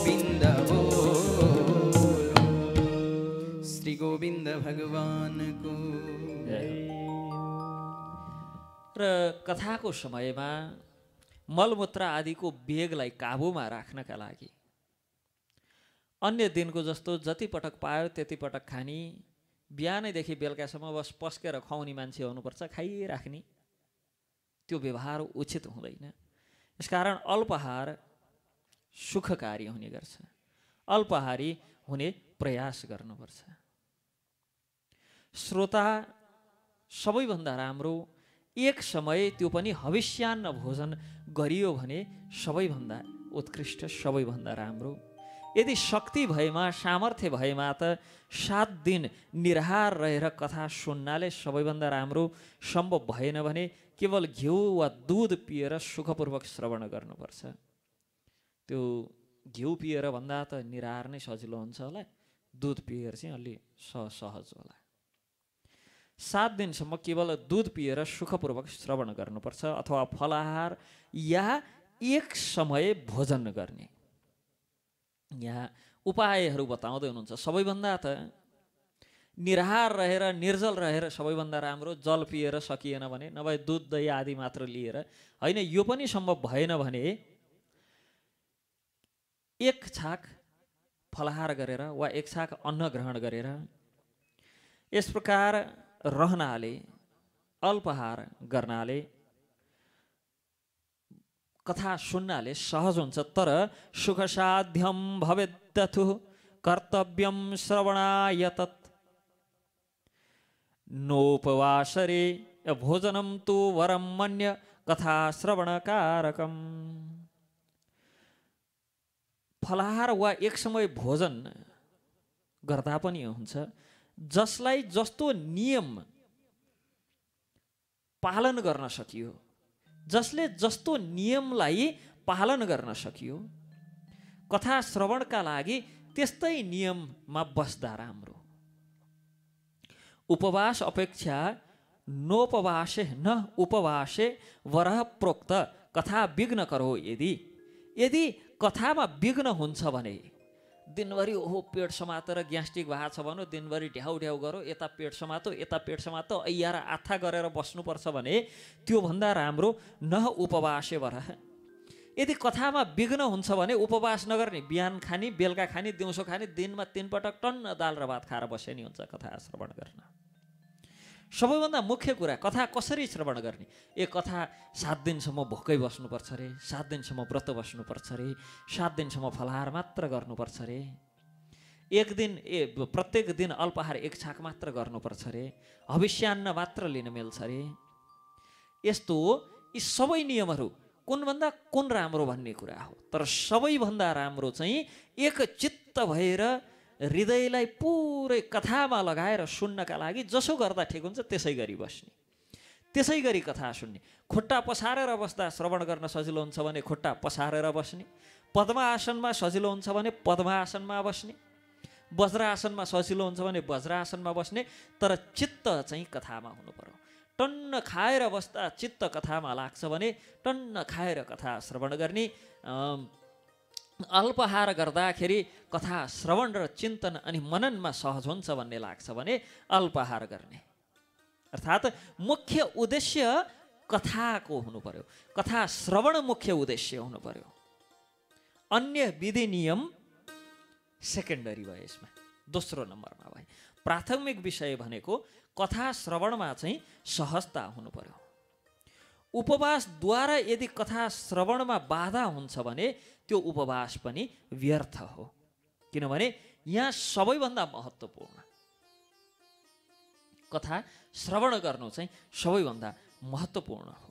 गोविन्द बोलो श्री गोविन्द भगवानको। र कथाको समयमा मलमूत्र आदिको वेगलाई काबुमा राख्नका लागि अन्य दिनको जस्तो जति पटक पायो त्यति पटक खाने, बिहानैदेखि बेलुकासम्म बस पस्केर खुवाउने मान्छे हुनुपर्छ, खाइराख्ने, त्यो व्यवहार उचित हुँदैन। यसकारण अल्पाहार सुखकारी हुने गर्छ, अल्पाहारी हुने प्रयास गर्नुपर्छ। श्रोता, सबैभन्दा राम्रो एक समय त्यो पनि हविष्यान्न भोजन गरियो भने सबैभन्दा उत्कृष्ट, सबैभन्दा राम्रो। यदि शक्ति भएमा, सामर्थ्य भएमा त 7 दिन निराहार रहेर कथा सुन्नाले सबैभन्दा राम्रो। सम्भव भएन भने केवल घिउ वा दुध पिएर सुखपूर्वक श्रवण गर्नुपर्छ। त्यो घिउ पिएर भन्दा त निराहार नै सजिलो हुन्छ होला, दुध पिएर चाहिँ अलि सहज होला। 7 दिनसम्म केवल दुध पिएर सुखपूर्वक श्रवण गर्नुपर्छ, अथवा फलाहार या एक समय भोजन गर्ने। यहाँ उपायहरू बताउँदै हुनुहुन्छ। सबैभन्दा त निराहार रहेर, निर्जल रहेर सबैभन्दा राम्रो। जल पिएर सकिएन भने, नभए दुध दही आदि मात्र लिएर, होइन यो पनि सम्भव भएन भने एक छाक फलाहार गरेर वा एक छाक अन्न ग्रहण गरेर यस प्रकार रहनाले, अल्पाहार गर्नाले, कथा सुन्नाले सहज हुन्छ। तर सुखसाध्यम भवेद्दथु कर्तव्यम श्रवणाय तत् नोपवासरे भोजनम तु वरम मन्य कथा श्रवणकारकम। फलाहार वा एक समय भोजन गर्दा पनि हुन्छ। जसलाई जस्तो नियम पालन गर्न सकियो, जसले जस्तो नियमलाई पालन गर्न सकियो, कथा श्रवणका लागि त्यस्तै नियममा बस्दा राम्रो। उपवास अपेक्षा नोपवासे न उपवासे वरह प्रोक्त कथा विघ्न करो। यदि कथामा विघ्न हुन्छ भने दिनभरि ओहो पेट समातेर ग्यास्ट्रिक भएको छ भनौँ, दिनभरि ढ्याउ ढ्याउ गरो, यता पेट समातो यता पेट समातो ऐयार आथा गरेर बस्नुपर्छ भने त्योभन्दा राम्रो न उपवासे वरह। यदि कथामा विघ्न हुन्छ भने उपवास नगर्ने, बिहान खाने, बेलुका खाने, दिउँसो खाने, दिनमा 3 पटक टन्न दाल र भात खाएर बसे नि हुन्छ कथा श्रवण गर्न। सबैभन्दा मुख्य कुरा कथा कसरी श्रवण गर्ने। एक कथा 7 दिनसम्म भोकै बस्नुपर्छ अरे, 7 दिनसम्म व्रत बस्नुपर्छ अरे, 7 दिनसम्म फलाहार मात्र गर्नुपर्छ अरे, एक दिन प्रत्येक दिन अल्पाहार एक छाक मात्र गर्नुपर्छ अरे, हविष्यान्न मात्र लिन मिल्छ अरे। यस्तो यी सबै नियमहरू कुनभन्दा कुन राम्रो भन्ने कुरा हो। तर सबैभन्दा राम्रो चाहिँ एक चित्त भएर हृदयलाई पुरै कथामा लगाएर सुन्नका लागि जसो गर्दा ठिक हुन्छ त्यसै गरी बस्ने, त्यसै गरी कथा सुन्ने। खुट्टा पसारेर बस्दा श्रवण गर्न सजिलो हुन्छ भने खुट्टा पसारेर बस्ने, पद्मासनमा सजिलो हुन्छ भने पद्मासनमा बस्ने, वज्रासनमा सजिलो हुन्छ भने वज्रासनमा बस्ने। तर चित्त चाहिँ कथामा हुनु पर्यो। टन्न खाएर बस्दा चित्त कथामा लाग्छ भने टन्न खाएर कथा श्रवण गर्ने। अल्पाहार गर्दाखेरि कथा श्रवण र चिन्तन अनि मननमा सहज हुन्छ भन्ने लाग्छ भने अल्पाहार गर्ने। अर्थात् मुख्य उद्देश्य कथाको हुनु पर्यो, कथा श्रवण मुख्य उद्देश्य हुनु पर्यो। अन्य विधि नियम सेकेन्डरी भयो, यसमा दोस्रो नम्बरमा भयो। प्राथमिक विषय भनेको कथा श्रवणमा चाहिँ सहजता हुनु पर्यो। उपवासद्वारा यदि कथा श्रवणमा बाधा हुन्छ भने त्यो उपवास पनि व्यर्थ हो। किनभने यहाँ सबैभन्दा महत्त्वपूर्ण कथा श्रवण गर्नु चाहिँ सबैभन्दा महत्त्वपूर्ण हो।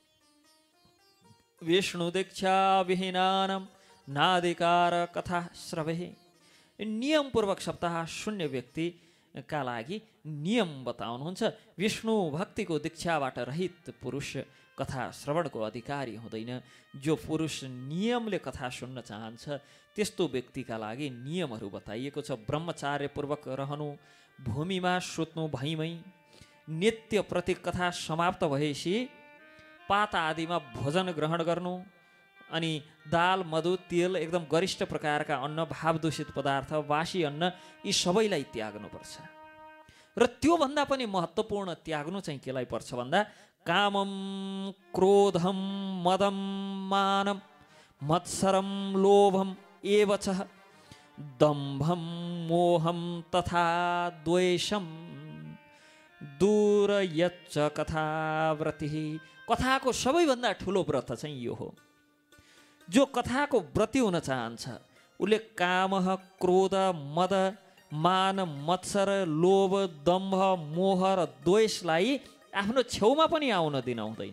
विष्णु दीक्षा विहीनानम नादिकार कथा श्रवे। नियमपूर्वक सप्ताह शून्य व्यक्तिका लागि नियम बताउनुहुन्छ। विष्णु भक्तिको दीक्षाबाट रहित पुरुष कथा श्रवणको अधिकारी हुँदैन। जो पुरुष नियमले कथा सुन्न चाहन्छ त्यस्तो व्यक्तिका लागि नियमहरू बताइएको छ। ब्रह्मचार्यपूर्वक रहनु, भूमिमा सुत्नु भैमै, नित्य प्रति कथा समाप्त भएपछि पात आदिमा भोजन ग्रहण गर्नु, अनि दाल मधु तेल एकदम गरिष्ठ प्रकारका अन्न भाव दूषित पदार्थ बासी अन्न यी सबैलाई त्याग्नुपर्छ। र त्योभन्दा पनि महत्त्वपूर्ण त्याग्नु चाहिँ केलाई पर्छ भन्दा कामम क्रोधम मदम मानम मत्सरम लोभम एव च दम्भम मोहम तथा द्वेषम दूरयच्च कथाव्रति। कथाको सबैभन्दा ठुलो व्रत चाहिँ यो हो। जो कथाको व्रती हुन चाहन्छ उसले काम क्रोध मद मान मत्सर लोभ दम्भ मोह र द्वेषलाई आफ्नो छेउमा पनि आउन दिन हुँदैन।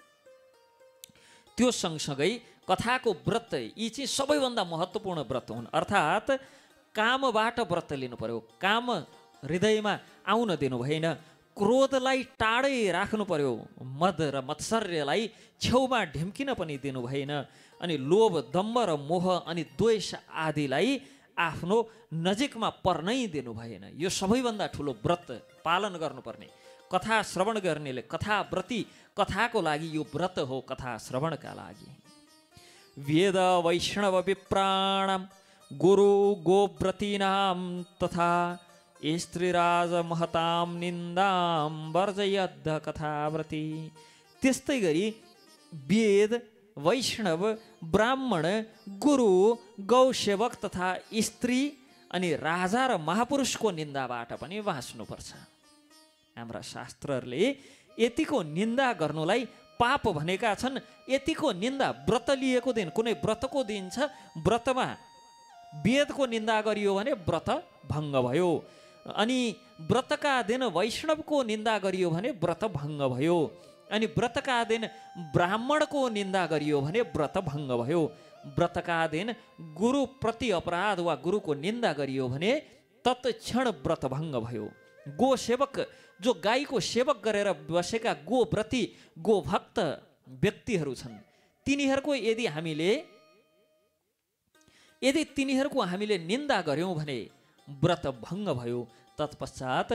त्यो सँगसँगै कथाको व्रत यी चाहिँ सबैभन्दा महत्त्वपूर्ण व्रत हुन्। अर्थात् कामबाट व्रत लिनु पर्यो, काम हृदयमा आउन दिनु भएन, क्रोधलाई टाढै राख्नु पर्यो, मद र मत्सर्यलाई छेउमा ढिम्किन पनि दिनु भएन, अनि लोभ दम्भ र मोह अनि द्वेष आदिलाई आफ्नो नजिकमा पर्नै दिनु भएन। यो सबैभन्दा ठुलो व्रत पालन गर्नुपर्ने। कथा श्रवण गर्नेले कथाव्रती, कथाको लागि यो व्रत हो, कथा श्रवणका लागि। वेद वैष्णव विप्राणाम गुरु गोव्रतीनाम तथा स्त्रीराज महताम निन्दाम वर्जयद्ध कथाव्रती। त्यस्तै गरी वेद वैष्णव ब्राह्मण गुरु गौसेवक तथा स्त्री अनि राजा र महापुरुषको निन्दाबाट पनि बाँच्नुपर्छ। हाम्रा शास्त्रहरूले यतिको निन्दा गर्नुलाई पाप भनेका छन्। यतिको निन्दा व्रत लिएको दिन, कुनै व्रतको दिन छ, व्रतमा वेदको निन्दा गरियो भने व्रत भङ्ग भयो, अनि व्रतका दिन वैष्णवको निन्दा गरियो भने व्रत भङ्ग भयो, अनि व्रतका दिन ब्राह्मणको निन्दा गरियो भने व्रत भङ्ग भयो, व्रतका दिन गुरुप्रति अपराध वा गुरुको निन्दा गरियो भने तत्क्षण व्रत भङ्ग भयो। गोसेवक, जो गाईको सेवक गरेर बसेका गोव्रती गोभक्त व्यक्तिहरू छन्, यदि तिनीहरूको हामीले निन्दा गर्यौँ भने व्रत भङ्ग भयो। तत्पश्चात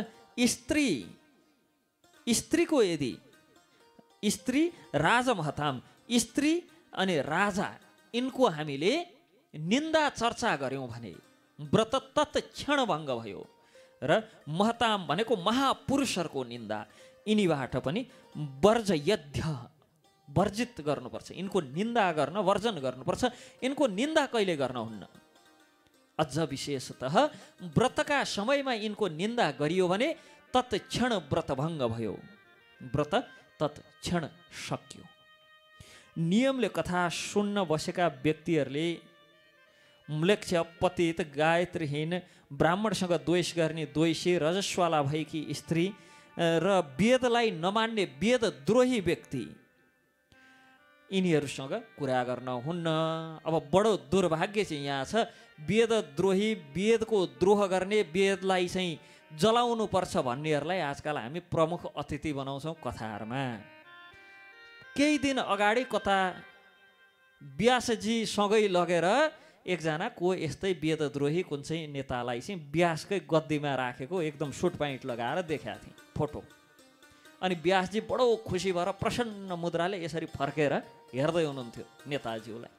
स्त्रीको यदि स्त्री राजा महताम, स्त्री अनि राजा यिनको हामीले निन्दा चर्चा गर्यौँ भने व्रत तत्क्षण भङ्ग भयो। र महताम भनेको महापुरुषहरूको निन्दा, यिनीबाट पनि वर्जयद्ध, वर्जित गर्नुपर्छ। यिनको निन्दा गर्न वर्जन गर्नुपर्छ। यिनको निन्दा कहिले गर्न हुन्न। अझ विशेषतः व्रतका समयमा यिनको निन्दा गरियो भने तत्क्षण व्रत भङ्ग भयो, व्रत तत्क्षण सक्यो। नियमले कथा सुन्न बसेका व्यक्तिहरूले म्लेच्छ पतित गायत्रीहीन ब्राह्मणसँग द्वेष गर्ने द्वेषी रजस्वाला भएकी स्त्री र वेदलाई नमान्ने वेदद्रोही व्यक्ति, यिनीहरूसँग कुरा गर्न हुन्न। अब बडो दुर्भाग्य चाहिँ यहाँ छ, वेदद्रोही, वेदको द्रोह गर्ने, वेदलाई चाहिँ जलाउनु पर्छ भन्नेहरूलाई आजकल हामी प्रमुख अतिथि बनाउँछौँ कथाहरूमा। केही दिन अगाडि कता व्यासजीसँगै लगेर एकजना को यस्तै वेदद्रोही कुन चाहिँ नेतालाई चाहिँ व्यासकै गद्दीमा राखेको एकदम सुट प्यान्ट लगाएर देखाएको थिएँ फोटो। अनि व्यासजी बडो खुसी भएर प्रसन्न मुद्राले यसरी फर्केर हेर्दै हुनुहुन्थ्यो नेताज्यूलाई।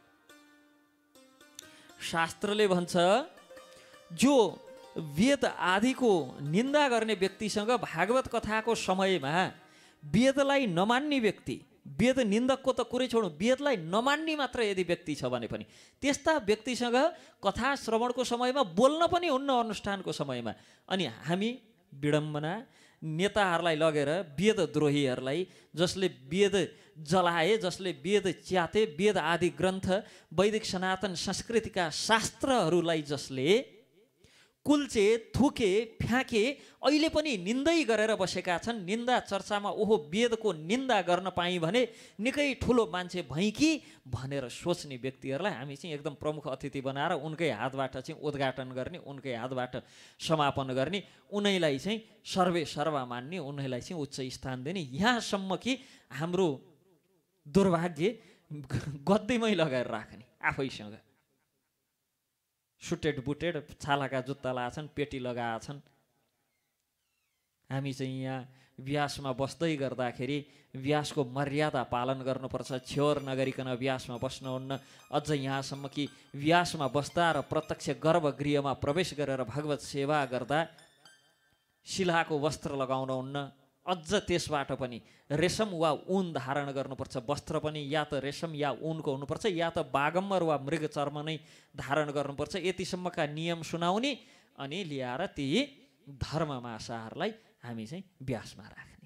शास्त्रले भन्छ जो वेद आदिको निन्दा गर्ने व्यक्तिसँग भागवत कथाको समयमा वेदलाई नमान्ने व्यक्ति, वेद निन्दकको त कुरै छोड्नु, वेदलाई नमान्ने मात्र यदि व्यक्ति छ भने पनि त्यस्ता व्यक्तिसँग कथा श्रवणको समयमा बोल्न पनि हुन्न, अनुष्ठानको समयमा। अनि हामी विडम्बना नेताहरूलाई लगेर वेदद्रोहीहरूलाई, जसले वेद जलाए, जसले वेद च्याते, वेद आदि ग्रन्थ वैदिक सनातन संस्कृतिका शास्त्रहरूलाई जसले कुल्चे थुके फ्याँके अहिले पनि निन्दै गरेर बसेका छन्। निन्दा चर्चामा ओहो वेदको निन्दा गर्न पाएँ भने निकै ठुलो मान्छे भएँ कि भनेर सोच्ने व्यक्तिहरूलाई हामी चाहिँ एकदम प्रमुख अतिथि बनाएर उनकै हातबाट चाहिँ उद्घाटन गर्ने, उनकै हातबाट समापन गर्ने, उनैलाई चाहिँ सर्वे सर्वा मान्ने, उनैलाई चाहिँ उच्च स्थान दिने। यहाँसम्म कि हाम्रो दुर्भाग्य गद्दीमै लगाएर राख्ने आफैसँग। सुटेड बुटेड छालाका जुत्ता लगाछन्, पेटी लगाछन्। हामी चाहिँ यहाँ व्यासमा बस्दै गर्दाखेरि व्यासको मर्यादा पालन गर्नुपर्छ, छ्योर नगरिकन व्यासमा बस्नुहुन्न। अझ यहाँसम्म कि व्यासमा बस्दा र प्रत्यक्ष गर्भगृहमा प्रवेश गरेर भगवत सेवा गर्दा शिलाको वस्त्र लगाउनुहुन्न। अझ त्यसबाट पनि रेशम वा ऊन धारण गर्नुपर्छ। वस्त्र पनि या त रेशम या ऊनको हुनुपर्छ, या त बागम्बर वा मृग चर्म नै धारण गर्नुपर्छ। यतिसम्मका नियम सुनाउने अनि ल्याएर ती धर्ममासाहरूलाई हामी चाहिँ व्यासमा राख्ने।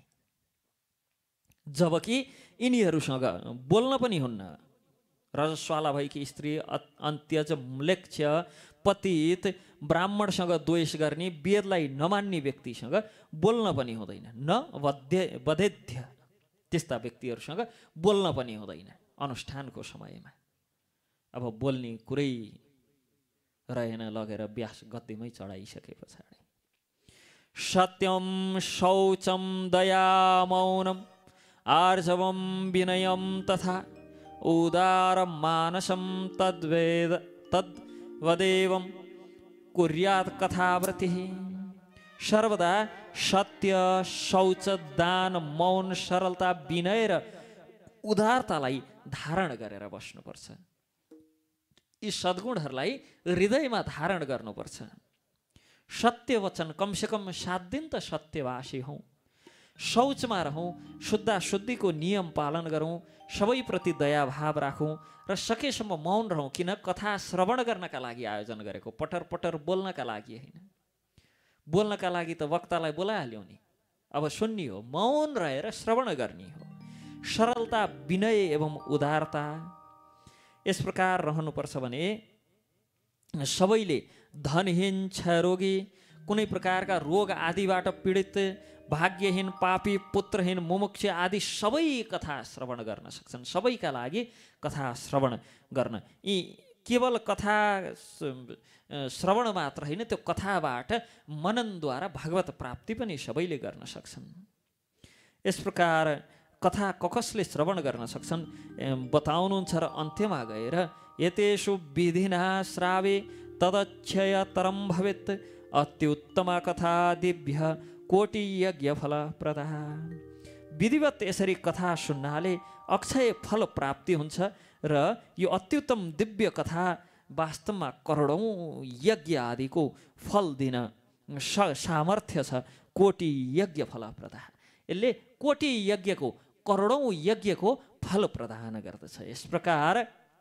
जबकि यिनीहरूसँग बोल्न पनि हुन्न। रजस्वाला भएकी स्त्री, अन्त्यज, म्लेच्छ, पतित, ब्राह्मणसँग द्वेष गर्ने, वेदलाई नमान्ने व्यक्तिसँग बोल्न पनि हुँदैन। न वधेध्य, त्यस्ता व्यक्तिहरूसँग बोल्न पनि हुँदैन अनुष्ठानको समयमा। अब बोल्ने कुरै रहेन, लगेर व्यास गद्दीमै चढाइसके पछाडि सत्यम शौचम दया मौनम आर्जवम विनयम तथा उदार मानसम तद्वदेवम कुर्यात् कथावृत्ति। सर्वदा सत्य, शौच, दान, मौन, सरलता, विनय र उदारतालाई धारण गरेर बस्नुपर्छ। यी सद्गुणहरूलाई हृदयमा धारण गर्नुपर्छ। सत्य वचन, कमसेकम 7 दिन त सत्यवासी हौँ। शौचमा रहौँ, शुद्धा शुद्धिको नियम पालन गरौँ, सबैप्रति दयाभाव राखौँ र सकेसम्म मौन रहौँ। किन? कथा श्रवण गर्नका लागि आयोजन गरेको, पटर पटर बोल्नका लागि होइन। बोल्नका लागि त वक्तालाई बोलाइहाल्यो नि, अब सुन्ने हो, मौन रहेर श्रवण गर्ने हो। सरलता, विनय एवं उदारता यस प्रकार रहनुपर्छ भने सबैले धनहीन, क्षयरोगी, कुनै प्रकारका रोग आदिबाट पीडित, भाग्यहीन, पापी, पुत्रहीन, मुमुक्ष आदि सबै कथा श्रवण गर्न सक्छन्। सबैका लागि कथा श्रवण गर्न, यी केवल कथा श्रवण मात्र होइन, त्यो कथाबाट मननद्वारा भगवत प्राप्ति पनि सबैले गर्न सक्छन्। यस प्रकार कथा कसले श्रवण गर्न सक्छन् बताउनुहुन्छ र अन्त्यमा गएर यतेषु विधिना श्रावे तदक्षयतरम भवेत् अत्युत्तमा कथा दिव्य कोटि यज्ञ फल प्रदा। विधिवत यसरी कथा सुन्नाले अक्षय फल प्राप्ति हुन्छ र यो अत्युत्तम दिव्य कथा वास्तवमा करोडौँ यज्ञ आदिको फल दिन सामर्थ्य छ। कोटि यज्ञ फल प्रदा, यसले कोटि यज्ञको, करोडौँ यज्ञको फल प्रदान गर्दछ। यस प्रकार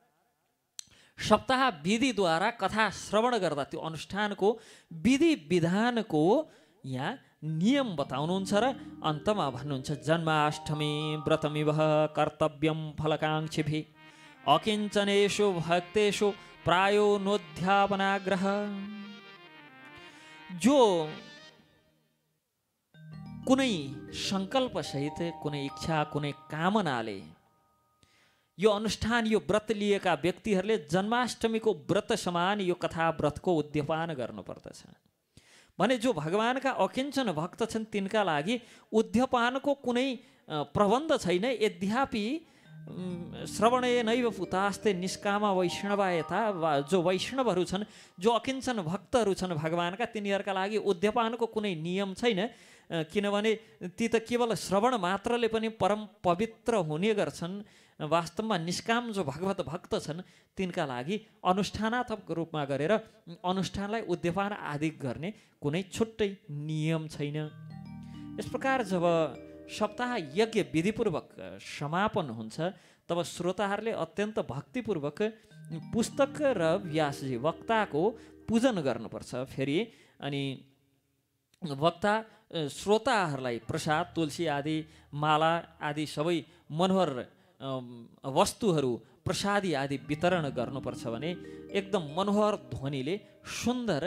सप्ताह विधिद्वारा कथा श्रवण गर्दा त्यो अनुष्ठानको विधि विधानको यहाँ नियम बताउनुहुन्छ र अन्तमा भन्नुहुन्छ जन्माष्टमी व्रतमिव कर्तव्यम फलकाङ्क्षिभिः अकिञ्चनेषु भक्तेषु प्रायो नोध्यापनाग्रह। जो कुनै सङ्कल्प सहित, कुनै इच्छा, कुनै कामनाले यो अनुष्ठान, यो व्रत लिएका व्यक्तिहरूले जन्माष्टमीको व्रत समान यो कथा व्रतको उद्यापन गर्नुपर्दछ भने जो भगवानका अकिञ्चन भक्त छन् तिनका लागि उद्यापनको कुनै प्रबन्ध छैन। यद्यपि श्रवणे नैव पुतास्ते निष्कामा वैष्णवा यथा, जो वैष्णवहरू छन्, जो अकिञ्चन भक्तहरू छन् भगवानका, तिनीहरूका लागि उद्यापनको कुनै नियम छैन। किनभने ती त केवल श्रवण मात्रले पनि परम पवित्र हुने गर्छन्। वास्तवमा निष्काम जो भगवत भक्त छन् तिनका लागि अनुष्ठानात्मक रूपमा गरेर अनुष्ठानलाई उद्यापन आदि गर्ने कुनै छुट्टै नियम छैन। यस प्रकार जब सप्ताह यज्ञ विधिपूर्वक समापन हुन्छ तब श्रोताहरूले अत्यन्त भक्तिपूर्वक पुस्तक र व्यासजी वक्ताको पूजन गर्नुपर्छ। फेरि अनि वक्ता श्रोताहरूलाई प्रसाद, तुलसी आदि, माला आदि सबै मनोहर वस्तुहरू, प्रसादी आदि वितरण गर्नुपर्छ भने एकदम मनोहर ध्वनिले सुन्दर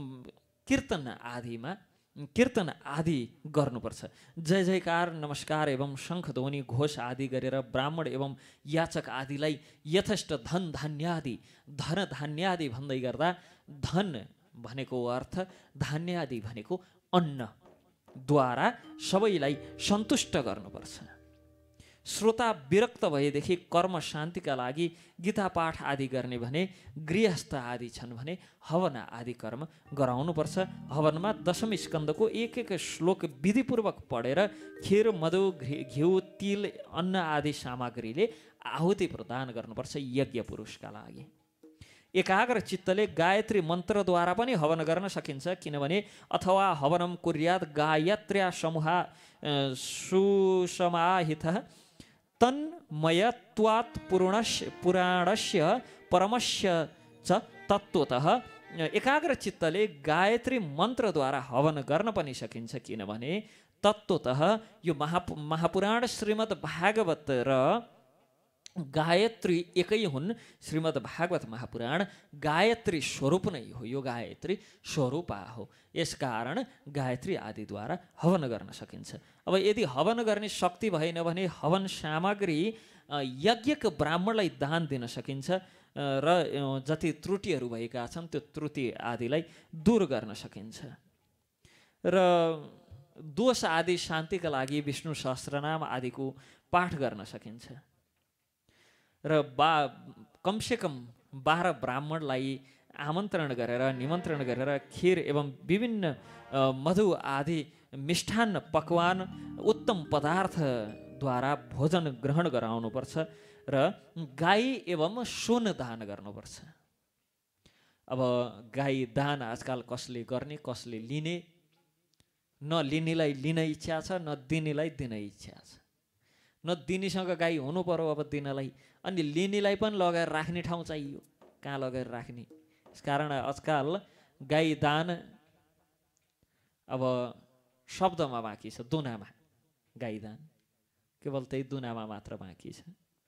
कीर्तन आदि गर्नुपर्छ। जय जयकार, नमस्कार एवं शङ्ख ध्वनि घोष आदि गरेर ब्राह्मण एवं याचक आदिलाई यथेष्ट धन धान्यादि, धन धान्यादि भन्दै गर्दा धन भनेको अर्थ, धान्यादि भनेको अन्नद्वारा सबैलाई सन्तुष्ट गर्नुपर्छ। श्रोता विरक्त भएदेखि कर्म शान्तिका लागि गीता पाठ आदि गर्ने भने गृहस्थ आदि छन् भने हवन आदि कर्म गराउनुपर्छ। हवनमा दशम स्कन्दको एक एक श्लोक विधिपूर्वक पढेर खीर मधु घिउ तिल अन्न आदि सामग्रीले आहुति प्रदान गर्नुपर्छ यज्ञ पुरुषका लागि। एकाग्र चित्तले गायत्री मन्त्रद्वारा पनि हवन गर्न सकिन्छ, किनभने अथवा हवनम कुर्यात् गायत्र्या समूहा सुसमाहितः तन्मयत्वात् पुराणस्य परमस्य च तत्त्वतः। एकाग्र चित्तले गायत्री मन्त्रद्वारा हवन गर्न पनि सकिन्छ, किनभने तत्त्वतः यो महापुराण श्रीमद् भागवत र गायत्री एकै हुन्। श्रीमद् भागवत महापुराण गायत्री स्वरूप नै हो, यो गायत्री स्वरूपा हो। यसकारण गायत्री आदिद्वारा हवन गर्न सकिन्छ। अब यदि हवन गर्ने शक्ति भएन भने हवन सामग्री यज्ञक ब्राह्मणलाई दान दिन सकिन्छ र जति त्रुटिहरू भएका छन् त्यो त्रुटि आदिलाई दूर गर्न सकिन्छ। र दोष आदि शान्तिका लागि विष्णु सहस्रनाम आदिको पाठ गर्न सकिन्छ। र कमसेकम 12 ब्राह्मणलाई आमन्त्रण गरेर निमन्त्रण गरेर खीर एवं विभिन्न मधु आदि मिष्ठान्न पकवान उत्तम पदार्थद्वारा भोजन ग्रहण गराउनुपर्छ र गाई एवं सुन दान गर्नुपर्छ। अब गाई दान आजकल कसले गर्ने कसले लिने, न लिनेलाई लिन इच्छा छ न दिनेलाई दिन इच्छा छ। न दिनेसँग गाई हुनु पर्यो अब दिनलाई, अनि लिनेलाई पनि लगाएर राख्ने ठाउँ चाहियो, कहाँ लगेर राख्ने। यसकारण आजकल गाई दान अब शब्दमा बाँकी छ, दुनामा गाई दान केवल त्यही दुनामा मात्र बाँकी छ।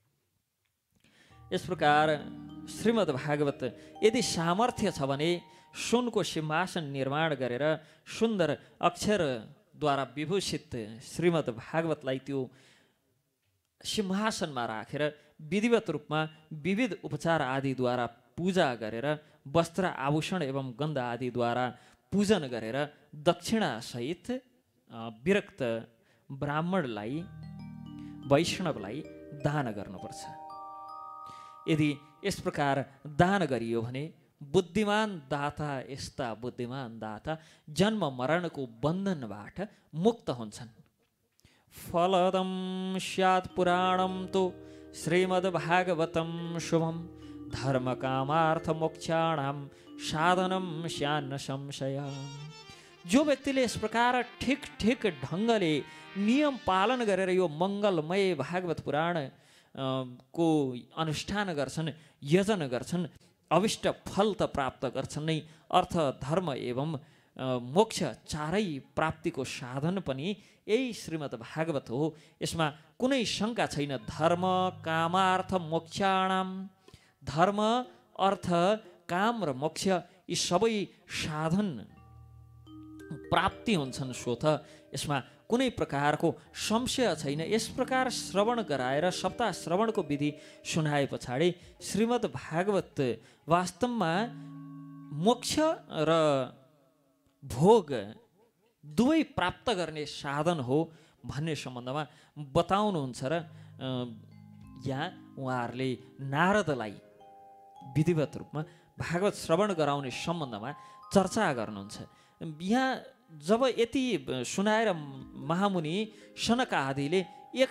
यस प्रकार श्रीमद् भागवत यदि सामर्थ्य छ भने सुनको सिंहासन निर्माण गरेर सुन्दर अक्षरद्वारा विभूषित श्रीमद् भागवतलाई त्यो सिंहासनमा राखेर विधिवत रूपमा विविध उपचार आदिद्वारा पूजा गरेर वस्त्र आभूषण एवं गन्ध आदिद्वारा पूजन गरेर दक्षिणासहित विरक्त ब्राह्मणलाई वैष्णवलाई दान गर्नुपर्छ। यदि यस प्रकार दान गरियो भने बुद्धिमान दाता, यस्ता बुद्धिमान दाता जन्म मरणको बन्धनबाट मुक्त हुन्छन्। फलदं स्यात् पुराणं तु श्रीमद्भागवतं शुभं धर्मकामार्थमोक्षाणां साधनं स्यान्न संशय। जो व्यक्तिले यस प्रकार ठिक ढङ्गले नियम पालन गरेर यो मङ्गलमय भागवत पुराण को अनुष्ठान गर्छन्, यजन गर्छन्, अविष्ट फल त प्राप्त गर्छन् नै, अर्थ धर्म एवं मोक्ष चारै प्राप्तिको साधन पनि यही श्रीमद् भागवत हो। यसमा कुनै शङ्का छैन। धर्म कामार्थ मोक्षाणाम, धर्म अर्थ काम र मोक्ष यी सबै साधन प्राप्ति हुन्छन् स्वत। यसमा कुनै प्रकारको संशय छैन। यस प्रकार श्रवण गराएर सप्ताह श्रवणको विधि सुनाए पछाडि श्रीमद् भागवत वास्तवमा मोक्ष र भोग दुवै प्राप्त गर्ने साधन हो भन्ने सम्बन्धमा बताउनुहुन्छ र यहाँ उहाँहरूले नारदलाई विधिवत रूपमा भागवत श्रवण गराउने सम्बन्धमा चर्चा गर्नुहुन्छ। यहाँ जब यति सुनाएर महामुनि सनक आदिले एक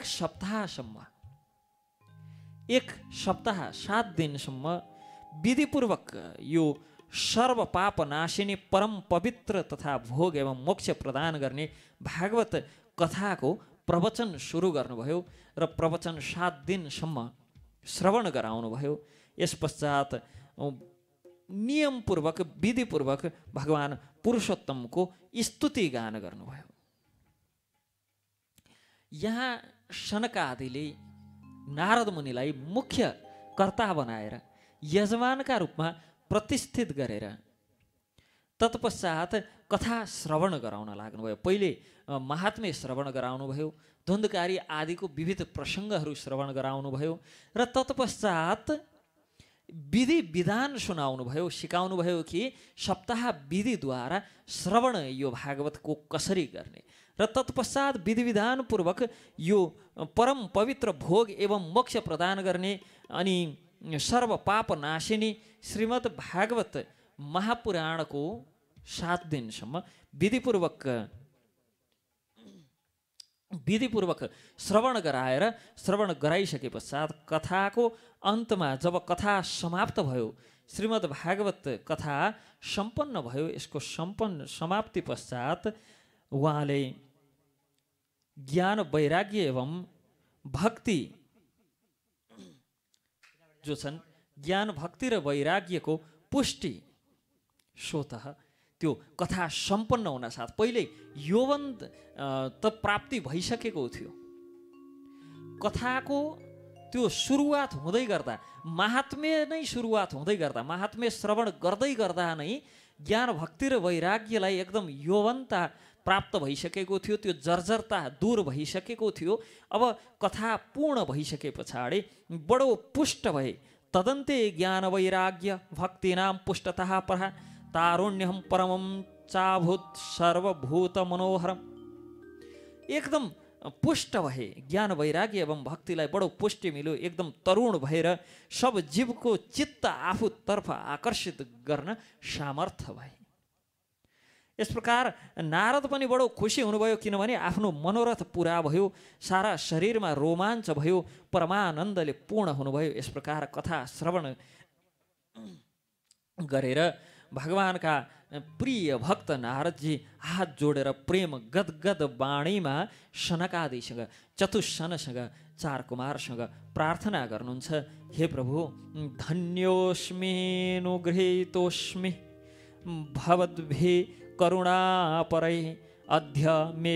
सप्ताह 7 दिनसम्म विधिपूर्वक यो सर्व पाप नाशिनी परम पवित्र तथा भोग एवं मोक्ष प्रदान गर्ने भागवत कथाको प्रवचन सुरु गर्नुभयो र प्रवचन 7 दिनसम्म श्रवण गराउनुभयो। यस पश्चात नियमपूर्वक विधिपूर्वक भगवान् पुरुषोत्तमको स्तुति गान गर्नुभयो। यहाँ सनक आदिले नारद मुनिलाई मुख्य कर्ता बनाएर यजमानका रूपमा प्रतिष्ठित गरेर तत्पश्चात कथा श्रवण गराउन लाग्नुभयो। पहिले महात्म्य श्रवण गराउनुभयो, धुन्धकारी आदिको विविध प्रसङ्गहरू श्रवण गराउनुभयो र तत्पश्चात विधि विधान सुनाउनुभयो, सिकाउनुभयो कि सप्ताह विधिद्वारा श्रवण यो भागवतको कसरी गर्ने र र तत्पश्चात विधि विधानपूर्वक यो परम पवित्र भोग एवं मोक्ष प्रदान गर्ने अनि सर्व पाप नाशिनी श्रीमद् भागवत महापुराणको 7 दिनसम्म विधिपूर्वक श्रवण गराइसके पश्चात कथाको अन्तमा जब कथा समाप्त भयो, श्रीमद् भागवत कथा सम्पन्न भयो, यसको समाप्ति पश्चात उहाँले ज्ञान वैराग्य एवं भक्ति जो छन्, ज्ञान भक्ति र वैराग्यको पुष्टि स्वतः त्यो कथा सम्पन्न हुन साथ पहिले यौवन त प्राप्ति भइसकेको थियो। कथाको त्यो सुरुवात हुँदै गर्दा, महात्म्य नै सुरुवात हुँदै गर्दा, महात्म्य श्रवण गर्दै गर्दा नै ज्ञान भक्ति र वैराग्यलाई एकदम यौवनता प्राप्त भइसकेको थियो, त्यो जर्जरता दूर भइसकेको थियो। अब कथा पूर्ण भइसके पछाडि बडो पुष्ट भए। तदन्ते ज्ञान वैराग्य भक्तिनाम पुष्टतः परः तारुण्यम परमं चाभूत सर्वभूत मनोहरम। एकदम पुष्ट भए, ज्ञान वैराग्य एवं भक्तिलाई बडो पुष्टि मिल्यो, एकदम तरुण भएर सब जीवको चित्त आफूतर्फ आकर्षित गर्न सामर्थ्य भए। यस प्रकार नारद पनि बडो खुसी हुनुभयो, किनभने आफ्नो मनोरथ पुरा भयो, सारा शरीरमा रोमाञ्च भयो, परमानन्दले पूर्ण हुनुभयो। यस प्रकार कथा श्रवण गरेर भगवानका प्रिय भक्त नारदजी हात जोडेर प्रेम गदगद वाणीमा सनकादिसँग, चतुष्सनसँग, 4 कुमारसँग प्रार्थना गर्नुहुन्छ। हे प्रभु, धन्योस्मिनुगृहीतोस्मि भवद्भिः करुणापरै अद्य मे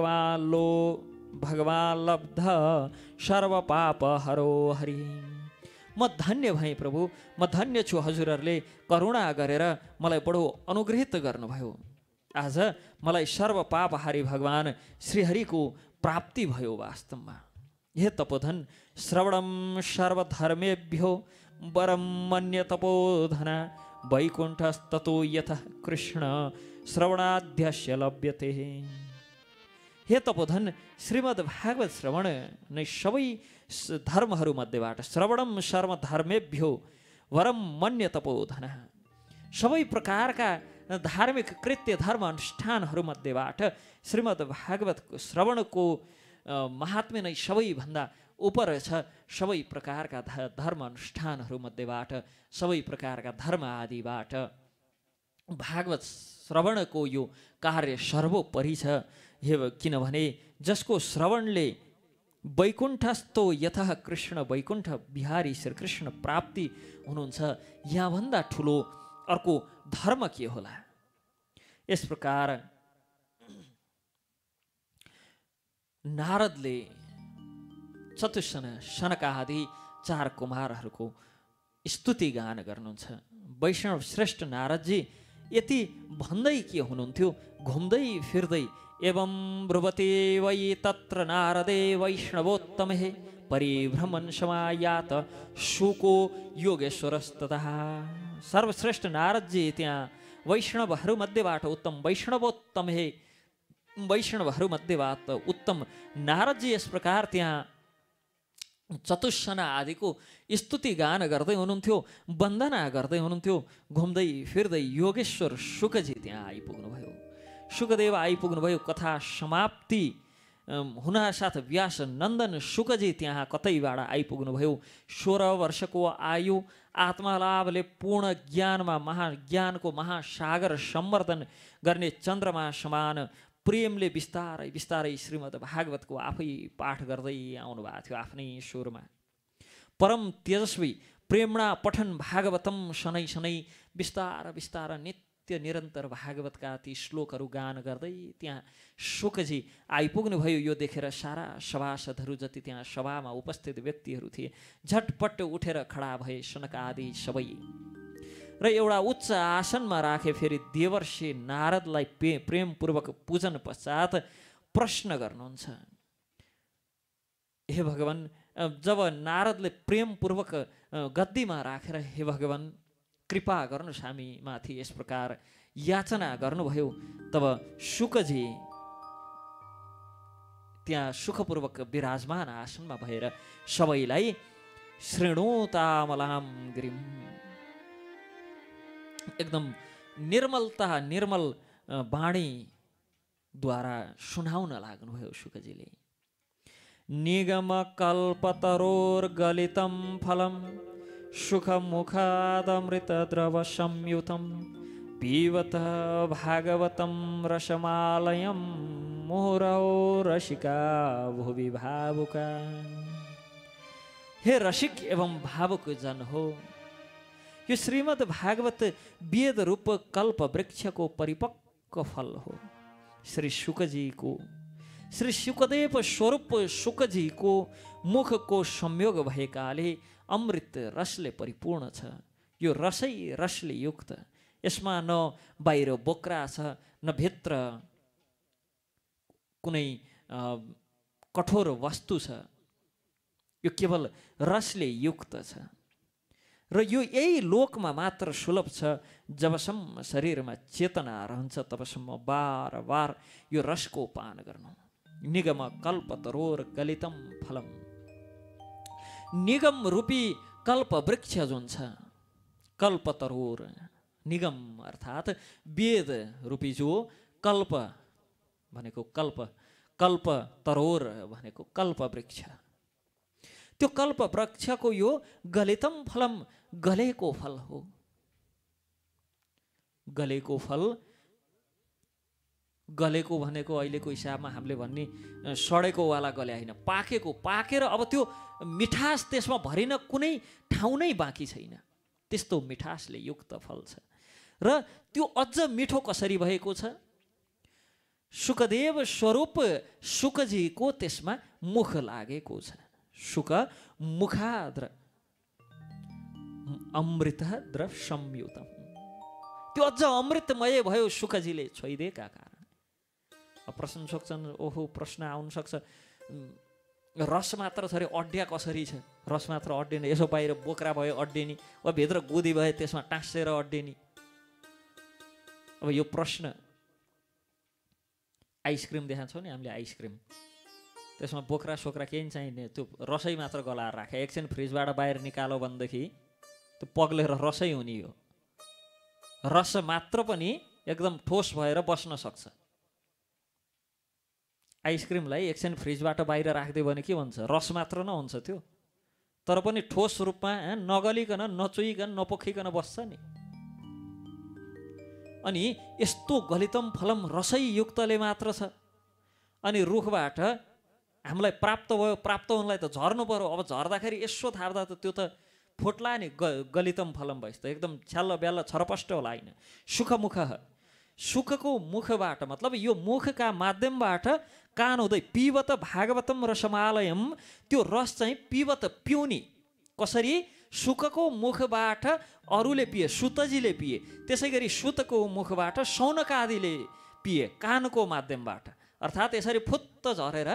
भगवान् लब्ध सर्वपापहरो हरि। म धन्य भएँ प्रभु, म धन्य छु, हजुरहरूले करुणा गरेर मलाई बडो अनुग्रहित गर्नुभयो। आज मलाई सर्वपापहारी भगवान श्रीहरिको प्राप्ति भयो वास्तवमा। हे तपोधन, श्रवणम सर्वधर्मेभ्यो वरम मन्य तपोधना वैकुण्ठस्ततो यतः कृष्ण श्रवणाध्यस्य लभ्यते। हे तपोधन, श्रीमद् भागवत श्रवण नै सबै धर्महरूमध्येबाट, श्रवणम सर्वधर्मेभ्यो वरम मन्य तपोधन, सबै प्रकारका धार्मिक कृत्य धर्म अनुष्ठानहरूमध्येबाट श्रीमद् भागवतको श्रवणको महात्म्य नै सबैभन्दा उपर छ। सबै प्रकारका धर्म अनुष्ठानहरूमध्येबाट, सबै प्रकारका धर्म आदिबाट भागवत श्रवणको यो कार्य सर्वोपरि छ। किनभने जसको श्रवणले वैकुण्ठस्थो यतः कृष्ण, वैकुण्ठ बिहारी श्रीकृष्ण प्राप्ति हुनुहुन्छ, यहाँभन्दा ठुलो अर्को धर्म के होला। यस प्रकार नारदले चतुष्सन सनकादि 4 कुमारहरूको स्तुति गान गर्नुहुन्छ। वैष्णव श्रेष्ठ नारदजी यति भन्दै के हुनुहुन्थ्यो, घुम्दै फिर्दै एवं ब्रुवते वै तत्र नारदे वैष्णवोत्तमे परिभ्रमण समायात शुको योगेश्वरस्ततः। सर्वश्रेष्ठ नारदजी त्यहाँ वैष्णवहरूमध्येबाट उत्तम वैष्णवोत्तमे, वैष्णवहरूमध्येबाट उत्तम नारदजी यस प्रकार त्यहाँ चतुष्सन आदिको स्तुति गान गर्दै हुनुहुन्थ्यो, वन्दना गर्दै हुनुहुन्थ्यो। घुम्दै फिर्दै योगेश्वर शुकजी त्यहाँ आइपुग्नुभयो। शुकदेव आइपुग्नुभयो। कथा समाप्ति हुनासाथ व्यास नन्दन शुकजी त्यहाँ कतैबाट आइपुग्नुभयो। 16 वर्षको आयु, आत्मलाभले पूर्ण ज्ञानमा महाज्ञानको महासागर सम्वर्धन गर्ने चन्द्रमा समान प्रेमले बिस्तारै बिस्तारै श्रीमद् भागवतको आफै पाठ गर्दै आउनु भएको थियो आफ्नै स्वरमा। परम तेजस्वी प्रेमणा पठन भागवतम, शनै शनै बिस्तार बिस्तार नित्य निरन्तर भागवतका ती श्लोकहरू गान गर्दै त्यहाँ शुकजी आइपुग्नुभयो। यो देखेर सारा सभासदहरू जति त्यहाँ सभामा उपस्थित व्यक्तिहरू थिए झटपट उठेर खडा भए सनकादि सबै, र एउटा उच्च आसनमा राखे फेरि देवर्षि नारदलाई प्रेमपूर्वक पूजन पश्चात प्रश्न गर्नुहुन्छ। हे भगवान, जब नारदले प्रेमपूर्वक गद्दीमा राखेर हे भगवान कृपा गर्नुहोस् हामी माथि, यस प्रकार याचना गर्नुभयो, तब शुकजी त्यहाँ सुखपूर्वक विराजमान आसनमा भएर सबैलाई श्रेणुतामलाम गिरिम, एकदम निर्मलता निर्मल वाणीद्वारा सुनाउन लाग्नुभयो शुकजीले। निगम कल्पतरोर्गलितं फलम सुखमुखादमृत द्रव संयुतं पीबत भागवतं रसमालयं मुहुरौ रसिका भुवि भावुका। हे रसिक एवं भावुक जन हो, यो श्रीमद् भागवत वेद रूप कल्प वृक्षको परिपक्व फल हो। श्री शुकजीको, श्री शुकदेव स्वरूप शुकजीको मुखको संयोग भएकाले अमृत रसले परिपूर्ण छ। यो रसै रसले युक्त, यसमा न बाहिर बोक्रा छ न भित्र कुनै कठोर वस्तु छ, यो केवल रसले युक्त छ। र यो यही लोकमा मात्र सुलभ छ। जबसम्म शरीरमा चेतना रहन्छ तबसम्म बार बार यो रसको पान गर्नु। निगम कल्पतरोर गलितम फलम, निगम रूपी कल्प वृक्ष जुन छ, कल्पतरोर, निगम अर्थात् वेद रूपी जो कल्प भनेको कल्प, कल्पतरोर भनेको कल्प वृक्ष, त्यो कल्प वृक्षको यो गलितम फलम, गलेको फल हो। गलेको फल, गलेको भनेको अहिलेको हिसाबमा हामीले भन्ने सडेको वाला गले होइन, पाकेको, पाकेर अब त्यो मिठास त्यसमा भरिन कुनै ठाउँ नै बाँकी छैन, त्यस्तो मिठासले युक्त फल छ। र त्यो अझ मिठो कसरी भएको छ? शुकदेव स्वरूप शुकजीको त्यसमा मुख लागेको छ। शुक मुखाद्र अमृत द्रव संयुतम, त्यो अझ अमृतमय भयो शुकजीले छोइदिएका कारण। प्रश्न सक्छन्, ओहो प्रश्न आउन सक्छ, रस मात्र छ अरे अड्या कसरी छ? रस मात्र अड्डेन, यसो बाहिर बोक्रा भयो अड्डेनी, वा भित्र गुदी भयो त्यसमा टाँसेर अड्डेनी। अब यो प्रश्न, आइसक्रिम देखाएको छौँ नि हामीले, आइसक्रिम त्यसमा बोक्रा सोक्रा केही चाहिने, त्यो रसै मात्र गलाएर राखे, एकछिन फ्रिजबाट बाहिर निकालो भनेदेखि त्यो पग्लेर रसै हुने हो। रस मात्र पनि एकदम ठोस भएर बस्न सक्छ। आइसक्रिमलाई एकछिन फ्रिजबाट बाहिर राखिदियो भने के भन्छ? रस मात्र न हुन्छ त्यो, तर पनि ठोस रूपमा नगलिकन नचुइकन नपोखिकन बस्छ नि। अनि यस्तो गलितम फलम रसै युक्तले मात्र छ। अनि रुखबाट हामीलाई प्राप्त भयो, प्राप्त हुनलाई त झर्नु पर्यो। अब झर्दाखेरि यसो थाप्दा त त्यो त फुट्ला नि, गलितम फलम भएछ त एकदम छ्याल्ल ब्याल्ल छरपष्ट होला होइन। सुखमुख, सुखको मुखबाट मतलब यो मुखका माध्यमबाट कान हुँदै पिबत भागवतम रसमालयम, त्यो रस चाहिँ पिबत पिउने। कसरी? सुखको मुखबाट अरूले पिए, सुतजीले पिए, त्यसै गरी सुतको मुखबाट शौनकादिले पिए कानको माध्यमबाट। अर्थात् यसरी फुत्त झरेर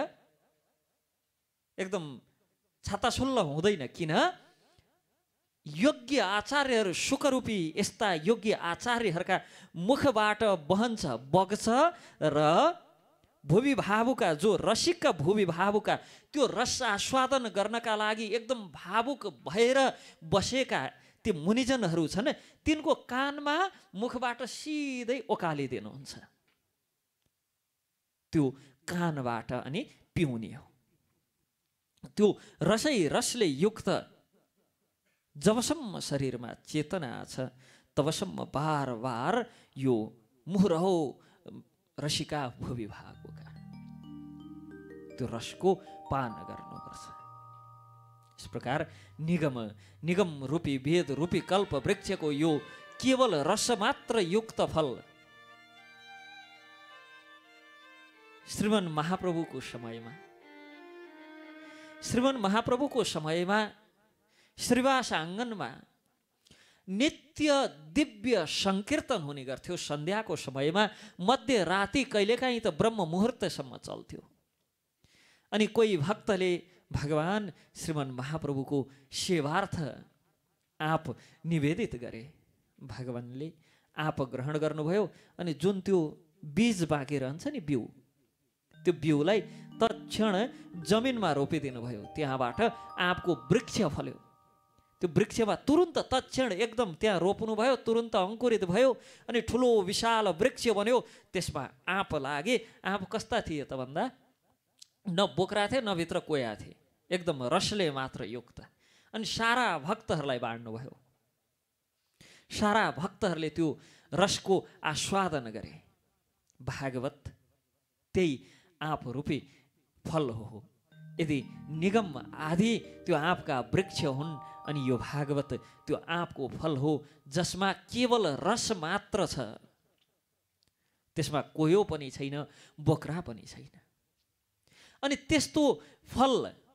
एकदम छातासुल्ल हुँदैन। किन? योग्य आचार्यहरू, सुखरूपी यस्ता योग्य आचार्यहरूका मुखबाट बहन्छ, बग्छ र भूवि भावुका, जो रसिकका भूवि भावुका, त्यो रस आस्वादन गर्नका लागि एकदम भावुक भएर बसेका ती मुनिजनहरू छन्, तिनको कानमा मुखबाट सिधै ओकालिदिनुहुन्छ। त्यो कानबाट अनि पिउने हो। त्यो रसै रसले युक्त जबसम्म शरीरमा चेतना छ तबसम्म बार बार यो मुहुरहो रसिका भूवि भागुका त्यो रसको पान गर्नुपर्छ। इस प्रकार निगम रूपी वेद रूपी कल्प वृक्षको यो केवल रस मात्र युक्त फल श्रीमन महाप्रभुको समयमा श्रीवास आँगनमा नित्य दिव्य संकीर्तन हुने गर्थ्यो। सन्ध्याको समयमा मध्यराति कहिलेकाहीँ त ब्रह्म मुहुर्तसम्म चल्थ्यो। अनि कोही भक्तले भगवान श्रीमन महाप्रभुको सेवार्थ आप निवेदित गरे। भगवानले आप ग्रहण गर्नुभयो। अनि जुन त्यो बीज बाँकी रहन्छ नि, बिउ, त्यो बिउलाई तत्क्षण जमिनमा रोपिदिनु भयो। त्यहाँबाट आँपको वृक्ष फल्यो। त्यो वृक्षमा तुरुन्त तत्क्षण एकदम त्यहाँ रोप्नु भयो, तुरुन्त अङ्कुरित भयो अनि ठुलो विशाल वृक्ष बन्यो। त्यसमा आँप लागे। आँप कस्ता थिए त भन्दा न बोक्रा थिए न भित्र कोया थिए, एकदम रसले मात्र युक्त। अनि सारा भक्तहरूलाई बाँड्नुभयो। सारा भक्तहरूले त्यो रसको आस्वादन गरे। भागवत त्यही आँप रूपी फल हो। यदि निगम आदि त्यो आँपका वृक्ष हुन् अनि यो भागवत त्यो आँपको फल हो जसमा केवल रस मात्र छ, त्यसमा कोयो पनि छैन, बोक्रा पनि छैन। अनि त्यस्तो फल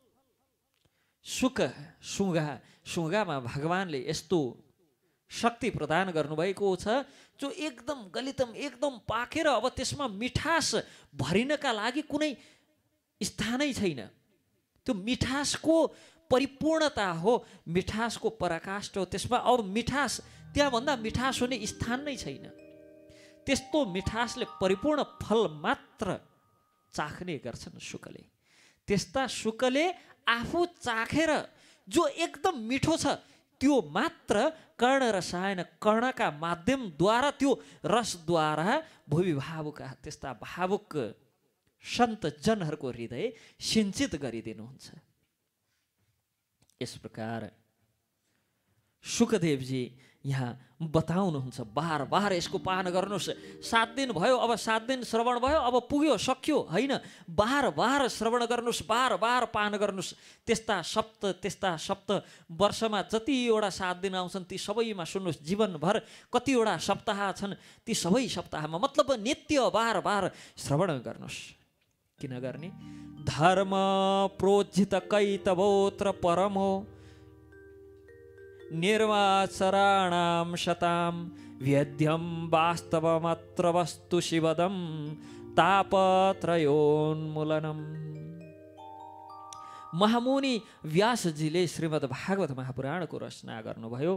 सुगामा भगवानले यस्तो शक्ति प्रदान गर्नुभएको छ जो एकदम गलितम एकदम पाकेर अब त्यसमा मिठास भरिनका लागि कुनै स्थानै छैन। त्यो मिठासको परिपूर्णता हो, मिठासको पराकाष्ठ हो। त्यसमा अब मिठास, त्यहाँभन्दा मिठास हुने स्थान नै छैन। त्यस्तो मिठासले परिपूर्ण फल मात्र चाख्ने गर्छन् शुकले। त्यस्ता शुकले आफू चाखेर जो एकदम मिठो छ त्यो मात्र कर्ण रसायन, कर्णका माध्यमद्वारा त्यो रसद्वारा भूमि भावुका त्यस्ता भावुक सन्त जनहरूको हृदय सिञ्चित गरिदिनुहुन्छ। यस प्रकार शुकदेवजी यहाँ बताउनुहुन्छ, बार बार यसको पान गर्नुहोस्। 7 दिन भयो, अब 7 दिन श्रवण भयो, अब पुग्यो सक्यो होइन, बार बार श्रवण गर्नुहोस्, बार बार पान गर्नुहोस्। त्यस्ता सप्त वर्षमा जतिवटा 7 दिन आउँछन् ती सबैमा सुन्नुहोस्। जीवनभर कतिवटा सप्ताह छन् ती सबै सप्ताहमा मतलब नित्य बार बार श्रवण गर्नुहोस्। किन गर्ने? धर्म प्रोज्झित कैतवोत्र परमो निर्वाचराणां शतां वेद्यं वास्तवमत्र वस्तु शिवदं तापत्रयोन्मूलनम्। महामुनि व्यासजीले श्रीमद् भागवत महापुराणको रचना गर्नुभयो।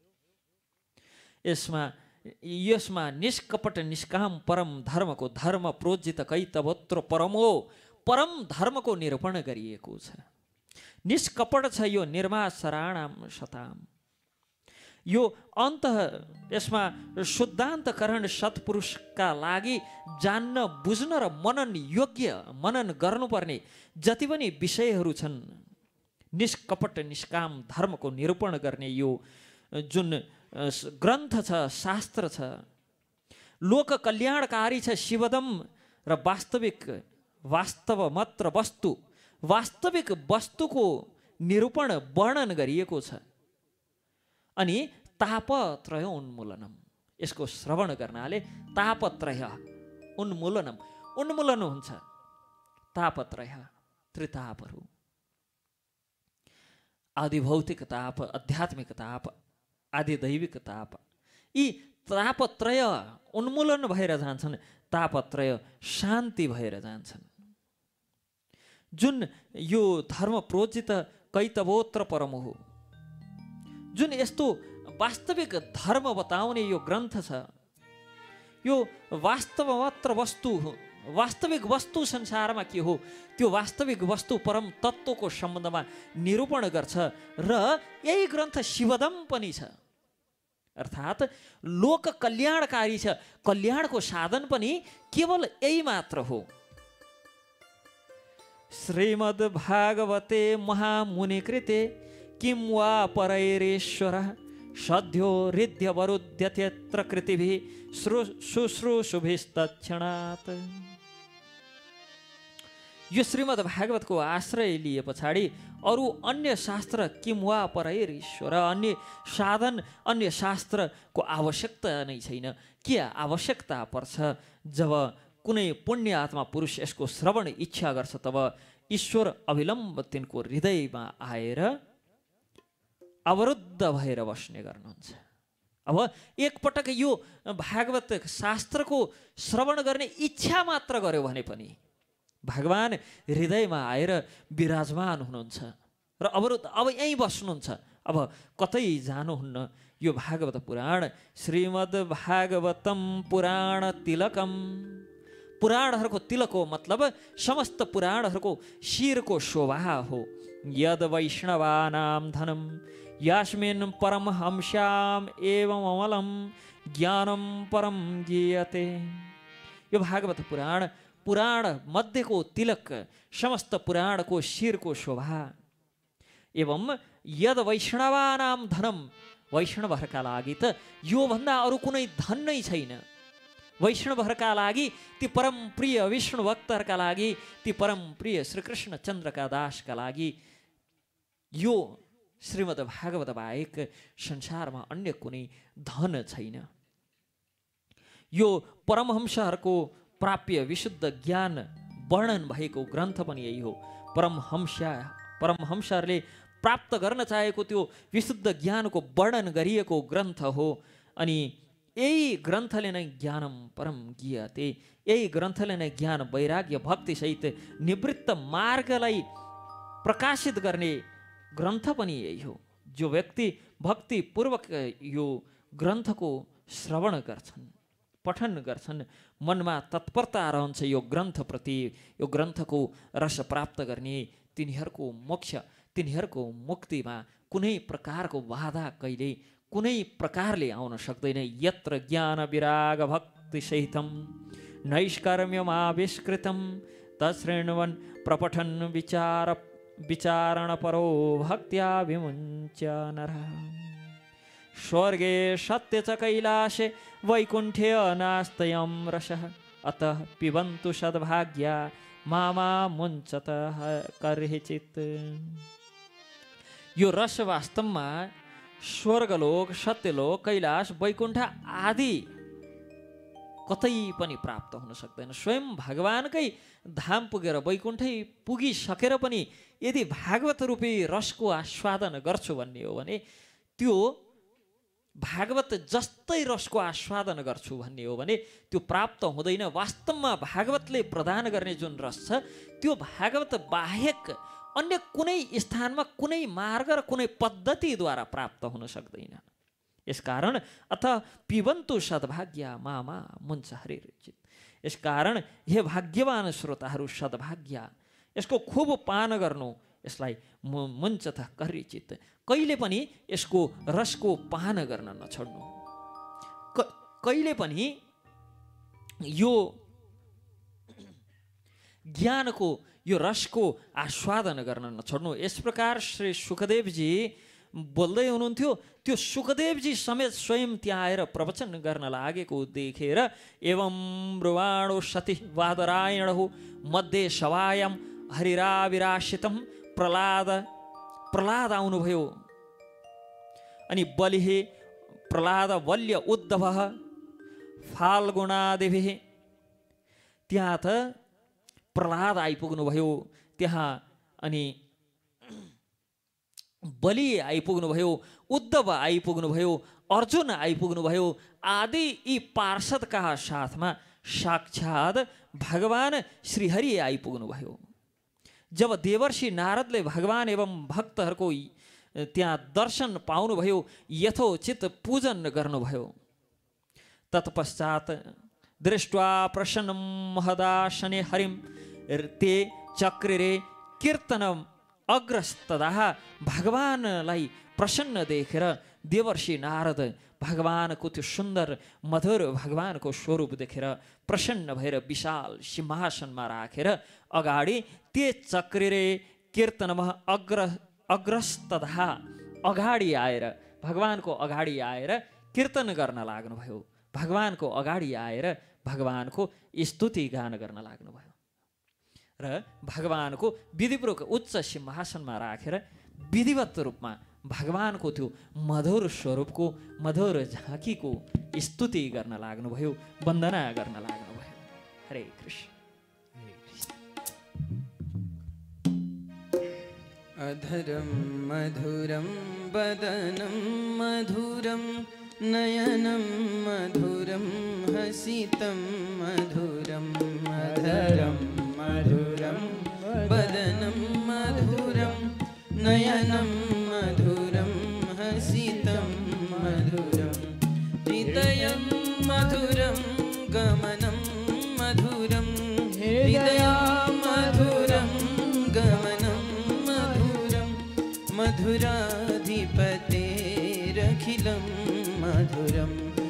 यसमा निष्कपट निष्काम परम धर्मको, धर्म प्रोज्झित कैतवोत्र परमो, परम धर्मको निरूपण गरिएको छ। निष्कपट छ यो निर्माचराणां शताम। यो अन्त यसमा शुद्धान्तकरण सत्पुरुषका लागि जान्न बुझ्न र मनन योग्य, मनन गर्नुपर्ने जति पनि विषयहरू छन्, निष्कपट निष्काम धर्मको निरूपण गर्ने यो जुन ग्रन्थ छ, शास्त्र छ, लोक कल्याणकारी छ, शिवदम र वास्तव मात्र वस्तु, वास्तविक वस्तुको निरूपण वर्णन गरिएको छ। अनि तापत्रय उन्मूलनम, यसको श्रवण गर्नाले तापत्रय उन्मूलनम, उन्मूलन हुन्छ। तापत्रय त्रितापहरू, आदि भौतिक ताप, आध्यात्मिक ताप, आदि दैविक ताप, यी तापत्रय उन्मूलन भएर जान्छन्, तापत्रय शान्ति भएर जान्छन्। जुन यो धर्म प्रोज्झित कैतवोत्र परम हो, जुन यस्तो वास्तविक धर्म बताउने यो ग्रन्थ छ, यो वास्तव मात्र वस्तु हो। वास्तविक वस्तु संसारमा के हो त्यो वास्तविक वस्तु परम तत्त्वको सम्बन्धमा निरूपण गर्छ र यही ग्रन्थ शिवदम पनि छ, अर्थात् लोक कल्याणकारी छ। कल्याणको साधन पनि केवल यही मात्र हो। श्रीमद् भागवते महामुनि कृते किं वा परैरेश्वर सद्यो हृद्यवरुध्यत्यत्र कृतिभिः शुश्रूषुभिस्तत्क्षणात्। यो श्रीमद् भागवतको आश्रय लिए पछाडि अरू अन्य शास्त्र किं वा परैरेश्वर, अन्य साधन अन्य शास्त्रको आवश्यकता नै छैन। के आवश्यकता पर्छ? जब कुनै पुण्य आत्मा पुरुष यसको श्रवण इच्छा गर्छ तब ईश्वर अविलम्ब तिनको हृदयमा आएर अवरुद्ध भएर बस्ने गर्नुहुन्छ। अब एकपटक यो भागवत शास्त्रको श्रवण गर्ने इच्छा मात्र गर्यो भने पनि भगवान हृदयमा आएर विराजमान हुनुहुन्छ र अवरुद्ध, अब यहीँ बस्नुहुन्छ, अब कतै जानुहुन्न। यो भागवत पुराण श्रीमद् भागवतम पुराण तिलकम पुराणहरूको तिलक हो मतलब समस्त पुराणहरूको शिरको शोभा हो। यद वैष्णवानां धनम यस्मिन् परमहंस्याम एवं अमलम ज्ञानम परम गीयते। यो भागवत पुराण मध्येको तिलक, समस्त पुराणको शिरको शोभा। एवं यद वैष्णवानां धनम, वैष्णवहरूका लागि त योभन्दा अरू कुनै धन नै छैन। वैष्णवहरूका लागि, ती परम प्रिय विष्णु भक्तहरूका लागि, ती परम प्रिय श्रीकृष्ण चन्द्रका दासका लागि यो श्रीमद् भागवत बाहेक संसारमा अन्य कुनै धन छैन। यो परमहंसहरूको प्राप्य विशुद्ध ज्ञान वर्णन भएको ग्रन्थ पनि यही हो। परमहंसहरूले प्राप्त गर्न चाहेको त्यो विशुद्ध ज्ञानको वर्णन गरिएको ग्रन्थ हो। अनि यही ग्रन्थले नै ज्ञानम परम गीयते, यही ग्रन्थले नै ज्ञान वैराग्य भक्तिसहित निवृत्त मार्गलाई प्रकाशित गर्ने ग्रन्थ पनि यही हो। जो व्यक्ति भक्तिपूर्वक यो ग्रन्थको श्रवण गर्छन्, पठन गर्छन्, मनमा तत्परता रहन्छ यो ग्रन्थप्रति, यो ग्रन्थको रस प्राप्त गर्ने, तिनीहरूको मोक्ष, तिनीहरूको मुक्तिमा कुनै प्रकारको बाधा कहिले कुनै प्रकारले आउन सक्दैन। यत्र ज्ञान विराग भक्ति सहितम नैष्कर्म्यमाविष्कृतम तच्छृण्वन् प्रपठन् विचारण परो भक्त्या विमुञ्च नरः। स्वर्गे सत्य च कैलासे वैकुण्ठे अनास्तयं रसः अतः पिबन्तु सद्भाग्या मामा मुञ्चतः कर्हिचित्। यो रस वास्तवमा स्वर्गलोक, सत्यलोक, कैलाश, वैकुण्ठ आदि कतै पनि प्राप्त हुन सक्दैन। स्वयं भगवानकै धाम पुगेर वैकुण्ठै पुगिसकेर पनि यदि भागवत रूपी रसको आस्वादन गर्छु भन्ने हो भने, त्यो भागवत जस्तै रसको आस्वादन गर्छु भन्ने हो भने त्यो प्राप्त हुँदैन। वास्तवमा भागवतले प्रदान गर्ने जुन रस छ त्यो भागवत बाहेक अन्य कुनै स्थानमा कुनै मार्ग र कुनै पद्धतिद्वारा प्राप्त हुन सक्दैन। यसकारण अथ पिबन्तु सद्भाग्या मामा मुञ्च हरिरुचित। यसकारण हे भाग्यवान श्रोताहरू, सद्भाग्या यसको खूब पान गर्नु, यसलाई मुञ्चत हरिचित, कहिले पनि यसको रसको पान गर्न नछोड्नु। कहिले पनि यो ज्ञानको, यो रसको आस्वादन गर्न नछोड्नु। यस प्रकार श्री सुखदेवजी बोल्दै हुनुहुन्थ्यो। त्यो सुखदेवजी समेत स्वयं त्यहाँ आएर प्रवचन गर्न लागेको देखेर एवं ब्रुवाणो सती वादरायणहु मध्ये सभायां हरिराविराशितं प्रहलाद आउनुभयो। अनि बलिहे प्रहलाद वल्य उद्धवः फाल्गुणादिभिः, त्यहाँ त प्रहलाद आइपुग्नुभयो त्यहाँ, अनि बलि आइपुग्नुभयो, उद्धव आइपुग्नुभयो, अर्जुन आइपुग्नुभयो आदि यी पार्षदका साथमा साक्षात् भगवान श्रीहरि आइपुग्नुभयो। जब देवर्षि नारदले भगवान एवं भक्तहरूको त्यहाँ दर्शन पाउनुभयो, यथोचित पूजन गर्नुभयो। तत्पश्चात दृष्ट्वा प्रसन्नं महदासने हरिं ते चक्रिरे कीर्तनम अग्रस्तदाः। भगवानलाई प्रसन्न देखेर देवर्षि नारद भगवानको त्यो सुन्दर मधुर भगवानको स्वरूप देखेर प्रसन्न भएर विशाल सिंहासनमा राखेर अगाडि ते चक्रिरे कीर्तनमा अग्रस्तदाः, अगाडि आएर भगवानको अगाडि आएर कीर्तन गर्न लाग्नुभयो। भगवानको अगाडि आएर भगवानको स्तुति गान गर्न लाग्नुभयो र भगवानको विधिपूर्वक उच्च सिंहासनमा राखेर विधिवत रूपमा भगवानको त्यो मधुर स्वरूपको मधुर झाँकीको स्तुति गर्न लाग्नुभयो, वन्दना गर्न लाग्नुभयो। हरे कृष्ण। अधरं मधुरं वदनं मधुरं नयनं मधुरं हसितं मधुरं अधरं मधुरं वदनं मधुरं नयनं मधुरं हसितं मधुरं हृदयं मधुरं गमनं मधुरं मधुराधिपतेरखिलं मधुरं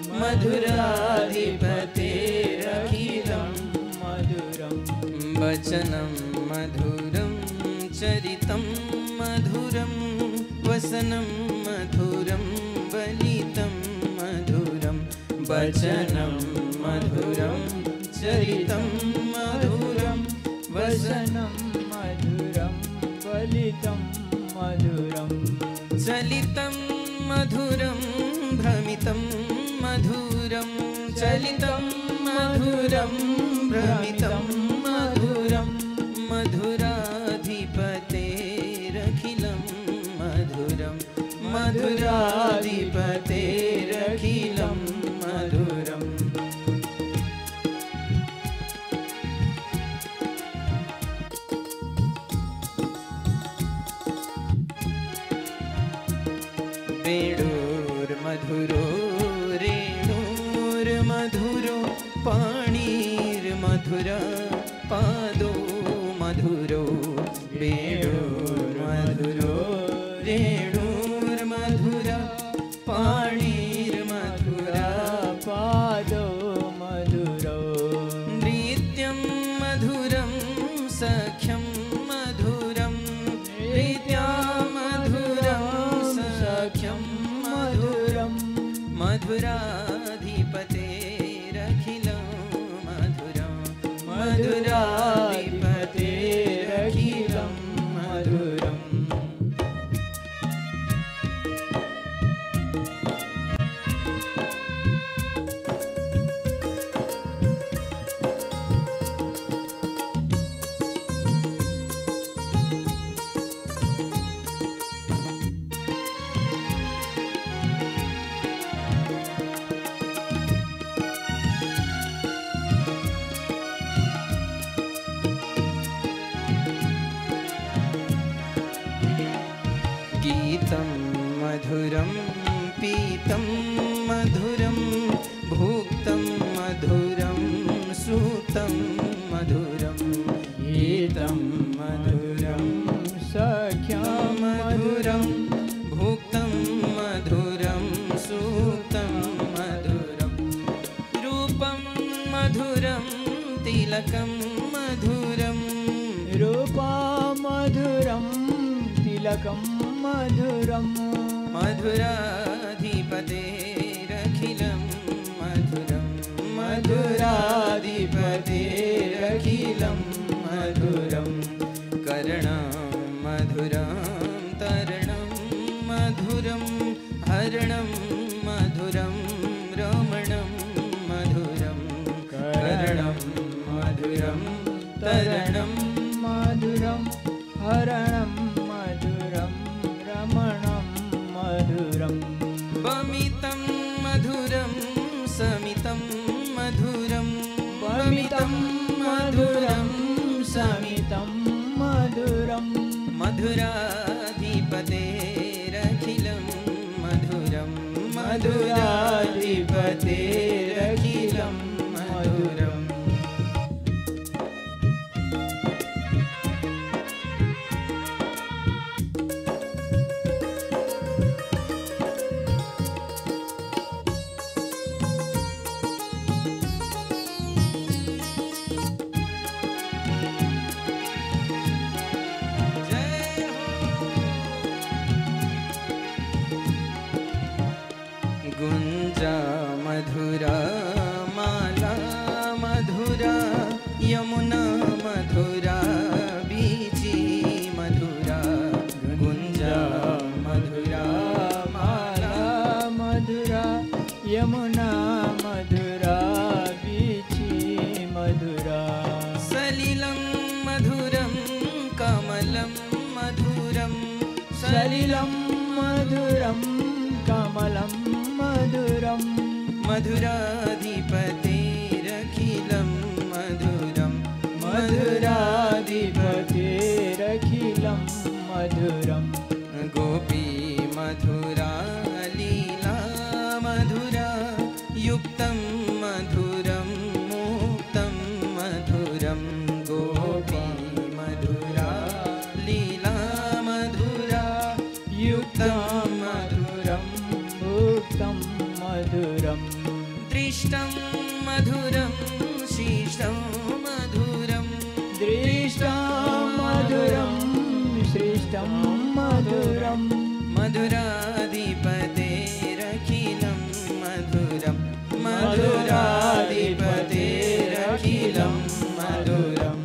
मधुराधिपतेरखिलं मधुरं वचनं मधुरं चरितं मधुरं वसनं मधुरं वलितं मधुरं वचनं मधुरं चरितं मधुरं वसनं मधुरं वलितं मधुरं चलितं मधुरं भ्रमितं मधुरं चलितं मधुरं भ्रमितं मधुरं मधुराधिपतेरखिलं मधुरं मधुराधिपतेरखिलं मधुरम् वेणुर्मधुरो रेणुर्मधुरो पाणिर्मधुरा पादो मधुरो वेणुर्मधुरो रेणुर्मधुरा पाणिर्मधुरा पादो मधुरो नृत्यं मधुरं सख्यं मधुरं नृत्यं मधुरं सख्यं मधुरं मधुराधिपतेरखिलं मधुरं मधुराधिपतेरखिलं मधुरम् गीतं मधुरं पीतं मधुरं भुक्तं मधुरं सूतं मधुरं गीतं मधुरं सख्यं मधुरं भुक्तं मधुरं सूतं मधुरं रूपं मधुरं तिलकं मधुरं रूपं मधुरं तिलकं मधुरं मधुराधिपतेरखिलं मधुरं मधुराधिपतेरखिलं मधुरं कर्णं मधुरं तरणं मधुरं हरणं मधुरं रमणं मधुरं कर्णं मधुरं तरणं मधुरं हरणं मधुरं रमणं मधुरं बमितं मधुरं समितं मधुरं बमितं मधुरं समितं मधुरं मधुराधिपतेरखिलं मधुरं मधुराधिपतेरखिलं मधुरम् गुञ्जा मधुरा माला मधुरा यमुना मधुरा बीची मधुरा गुञ्जा मधुरा माला मधुरा यमुना मधुरा बीची मधुरा सलिलं मधुरं कमलं मधुरं सलिलं मधुरं कमलं मधुरं मधुराधिपतेरखिलं मधुरं मधुराधिपतेरखिलं मधुरं गोपी मधुरा लीला मधुरा युक्तं मधुरं मुक्तं मधुरं गोपी मधुरा लीला मधुरा दृष्टं मधुरं शिष्टं मधुरं दृष्टं मधुरं सृष्टं मधुरं मधुराधिपतेरखिलं मधुरं मधुराधिपतेरखिलं मधुरम्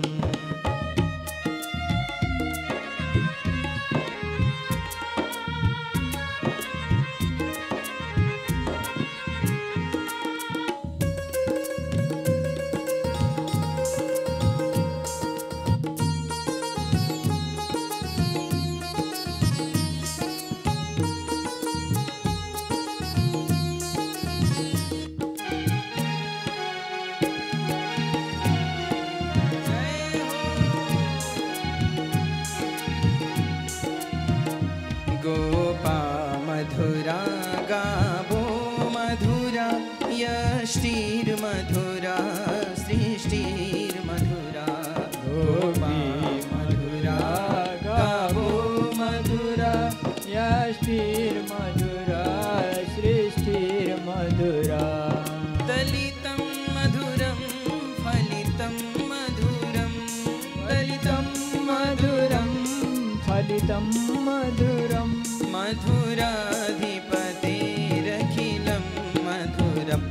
मधुरा सृष्टिर्मधुरा गोपी मधुरा गावो मधुरा यष्टिर्मधुरा सृष्टिर्मधुरा दलितं मधुरं फलितं मधुरं दलितं मधुरं फलितं मधुरं मधुराधिपतेरखिलं मधुरं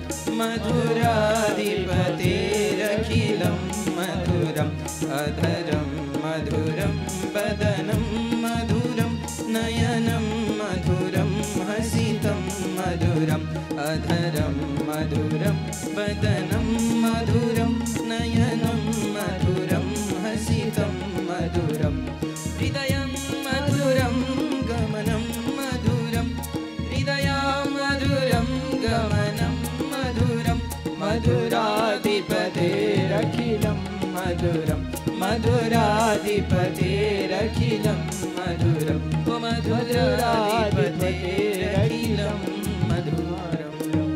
मधुराधिपतेरखिलं मधुरम् अधरं मधुरं वदनं मधुरं नयनं मधुरं हसितं मधुरम् अधरं मधुरं वदनं मधुरं नयनं मधुरं हसितं मधुरं हृदयं मधुरं गमनं मधुरं हृदयं मधुरं गमनं मधुराधिपतेरखिलं मधुरं मधुराधिपतेरखिलं मधुरं मधुराधिपतेरखिलं मधुरं।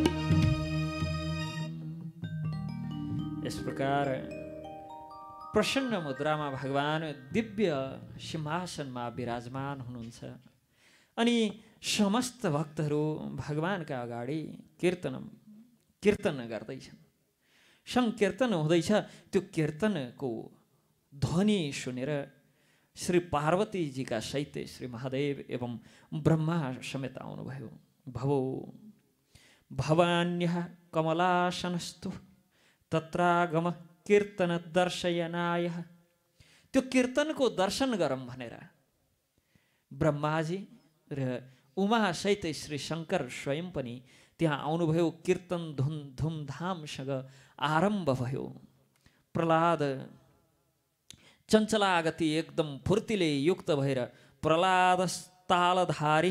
इस प्रकार प्रसन्न मुद्रामा भगवान दिव्य सिंहासनमा विराजमान हुनुहुन्छ अनि समस्त भक्तहरू भगवानका अगाडि कीर्तन गर्दैछन्। संकीर्तन हुँदैछ। त्यो कीर्तनको ध्वनि सुनेर श्री पार्वतीजीका सहित श्री महादेव एवं ब्रह्मा समेत आउनुभयो। भवो भवान्यः कमलासनस्तु तत्रागम कीर्तन दर्शयनाय। त्यो कीर्तनको दर्शन गरौँ भनेर ब्रह्माजी र उमा सहित श्री शङ्कर स्वयं पनि त्यहाँ आउनुभयो। कीर्तन धुमधामसँग आरम्भ भयो। प्रहलाद चञ्चलागति एकदम फुर्तिले युक्त भएर प्रहलाद तालधारी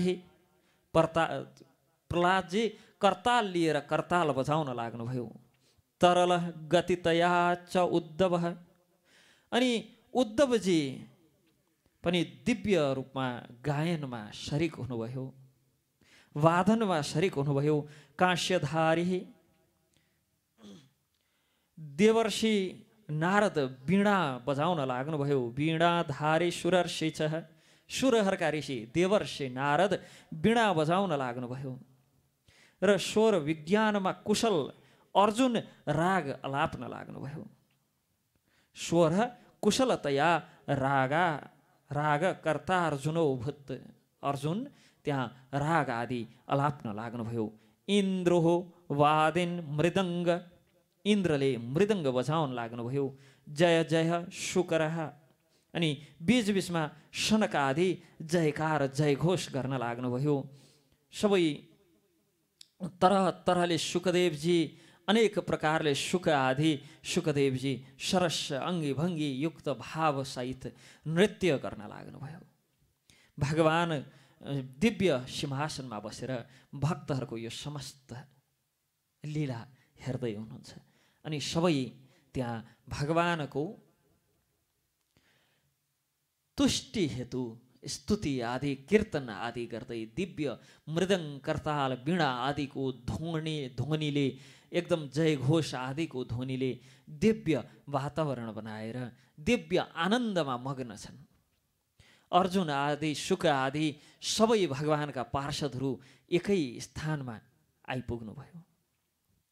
प्रहलादजी करताल लिएर करताल बजाउन लाग्नुभयो। तरल गतितया च उद्धव। अनि उद्धवजी पनि दिव्य रूपमा गायनमा शरीक हुनुभयो, वादनमा शरीक हुनुभयो। काँस्यधारी देवर्षि नारद वीणा बजाउन लाग्नुभयो। वीणाधारी सुरर्षि छ। सुरहरूका ऋषि देवर्षि नारद वीणा बजाउन लाग्नुभयो। र स्वर विज्ञानमा कुशल अर्जुन राग अलाप्न लाग्नुभयो। स्वर कुशलतया राग कर्ता अर्जुनो भूत। अर्जुन त्यहाँ राग आदि अलाप्न लाग्नुभयो। इन्द्रो वादिन मृदङ्ग। इन्द्रले मृदङ्ग बजाउन लाग्नुभयो। जय जय शुकरः। अनि बीचबीचमा शनक आदि जयकार जयघोष गर्न लाग्नुभयो। सबै तरह तरहले सुखदेवजी अनेक प्रकारले सुख आदि सुखदेवजी सरस अङ्गी भङ्गी युक्त भावसहित नृत्य गर्न लाग्नुभयो। भगवान दिव्य सिंहासनमा बसेर भक्तहरूको यो समस्त लीला हेर्दै हुनुहुन्छ। अनि सबै त्यहाँ भगवानको तुष्टि हेतु स्तुति आदि कीर्तन आदि गर्दै दिव्य मृदङ्ग करताल वीणा आदिको ध्वनिले एकदम जयघोष आदिको ध्वनिले दिव्य वातावरण बनाएर दिव्य आनन्दमा मग्न छन्। अर्जुन आदि शुक आदि सबै भगवानका पार्षदहरू एकै स्थानमा आइपुग्नुभयो।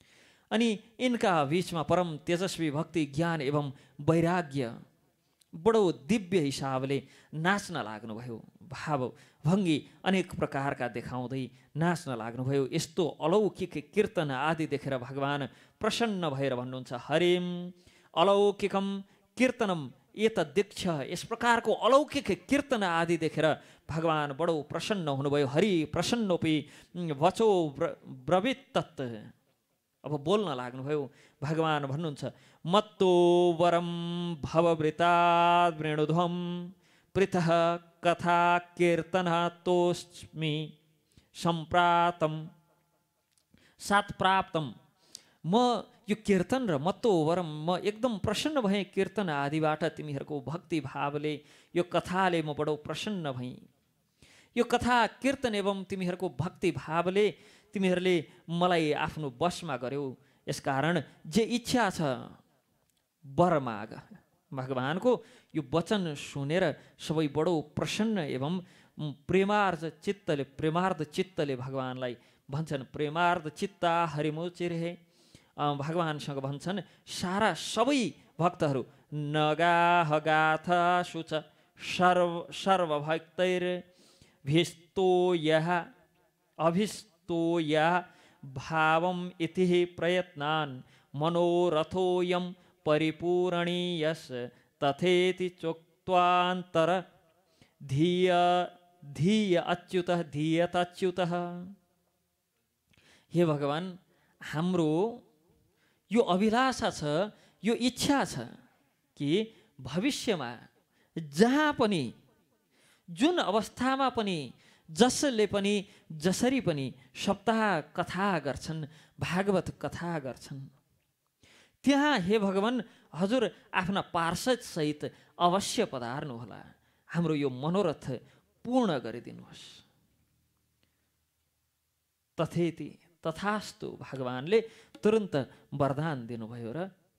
अनि इनका बीचमा परम तेजस्वी भक्ति ज्ञान एवं वैराग्य बडो दिव्य हिसाबले नाच्न लाग्नुभयो। भाव भङ्गी अनेक प्रकारका देखाउँदै नाच्न लाग्नुभयो। यस्तो अलौकिक कीर्तन आदि देखेर भगवान प्रसन्न भएर भन्नुहुन्छ, हरिम अलौकिकम कीर्तनम एतद्दीक्ष। यस प्रकारको अलौकिक कीर्तन आदि देखेर भगवान बडो प्रसन्न हुनुभयो। हरि प्रसन्नोपि वचो ब्रवीत तत्। अब बोल्न लाग्नुभयो। भगवान भन्नुहुन्छ, मत्तो वरम भववृताद् वृणुध्वं पृथः कथा कीर्तनातोस्मि सम्प्राप्तम सात प्राप्तम। म यो कीर्तन र मत्तो वरम म एकदम प्रसन्न भएँ। कीर्तन आदिबाट तिमीहरूको भक्ति भावले, यो कथाले म बडो प्रसन्न भएँ। यो कथा कीर्तन एवं तिमीहरूको भक्ति भावले तिमीहरूले मलाई आफ्नो वशमा गर्यौ। यसकारण जे इच्छा छ वर माग। भगवानको यो वचन सुनेर सबै बडो प्रसन्न एवं प्रेमार्ध चित्तले भगवानलाई भन्छन्, प्रेमार्ध चित्ता हरिमोचिरे। भगवानसँग भन्छन् सारा सबै भक्तहरू, नगाह गाथ सुच सर्वभक्तैर भिस्तो यः अभिस्तो यः भावम इति प्रयत्नान् मनोरथोऽयं परिपूरणीयस् तथेति चोक्त्वान्तर धीय अच्युतः धीयत अच्युतः। हे भगवान, हाम्रो यो अभिलाषा छ, यो इच्छा छ कि भविष्यमा जहाँ पनि, जुन अवस्थामा पनि, जसले पनि जसरी पनि सप्ताह कथा गर्छन्, भागवत कथा गर्छन्, त्यहाँ हे भगवान हजुर आफ्ना पार्षद सहित अवश्य पधार्नुहोला। हाम्रो यो मनोरथ पूर्ण गरिदिनुहोस्। तथेति तथास्तु भगवानले तुरन्त वरदान दिनुभयो र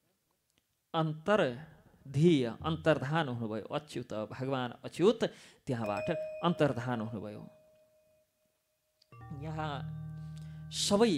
अन्तर्धान हुनुभयो। अच्युत भगवान अच्युत त्यहाँबाट अन्तर्धान हुनुभयो। यहाँ सबै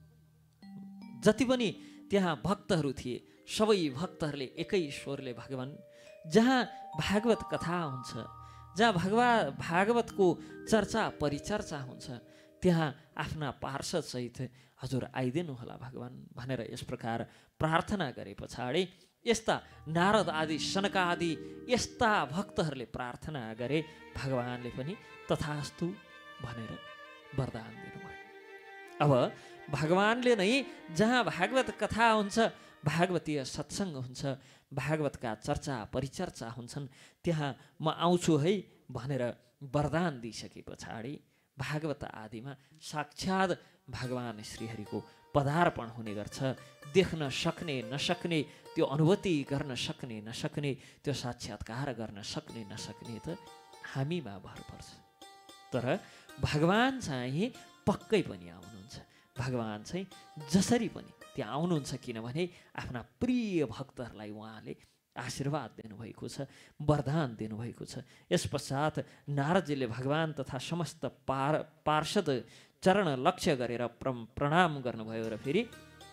जति पनि त्यहाँ भक्तहरू थिए, सबै भक्तहरूले एकै स्वरले भगवान, जहाँ भागवत कथा हुन्छ, जहाँ भागवतको चर्चा परिचर्चा हुन्छ, त्यहाँ आफ्ना पार्षद सहित हजुर आइदिनु होला भगवान भनेर यस प्रकार प्रार्थना गरे पछाडि यस्ता नारद आदि सनक आदि यस्ता भक्तहरूले प्रार्थना गरे। भगवानले पनि तथास्तु भनेर वरदान दिनुभयो। अब भगवानले नै जहाँ भागवत कथा हुन्छ, भागवतीय सत्सङ्ग हुन्छ, भागवतका चर्चा परिचर्चा हुन्छन्, त्यहाँ म आउँछु है भनेर वरदान दिइसके पछाडि भागवत आदिमा साक्षात भगवान श्रीहरिको पदार्पण हुने गर्छ। देख्न सक्ने नसक्ने, त्यो अनुभूति गर्न सक्ने नसक्ने, त्यो साक्षात्कार गर्न सक्ने नसक्ने त हामीमा भर पर्छ। तर भगवान चाहिँ पक्कै पनि आउनुहुन्छ। भगवान चाहिँ जसरी पनि त्यहाँ आउनुहुन्छ, किनभने आफ्ना प्रिय भक्तहरूलाई उहाँले आशीर्वाद दिनुभएको छ, वरदान दिनुभएको छ। यस पश्चात नारदजीले भगवान तथा समस्त पार्षद चरण लक्ष्य गरेर प्रणाम गर्नुभयो र फेरि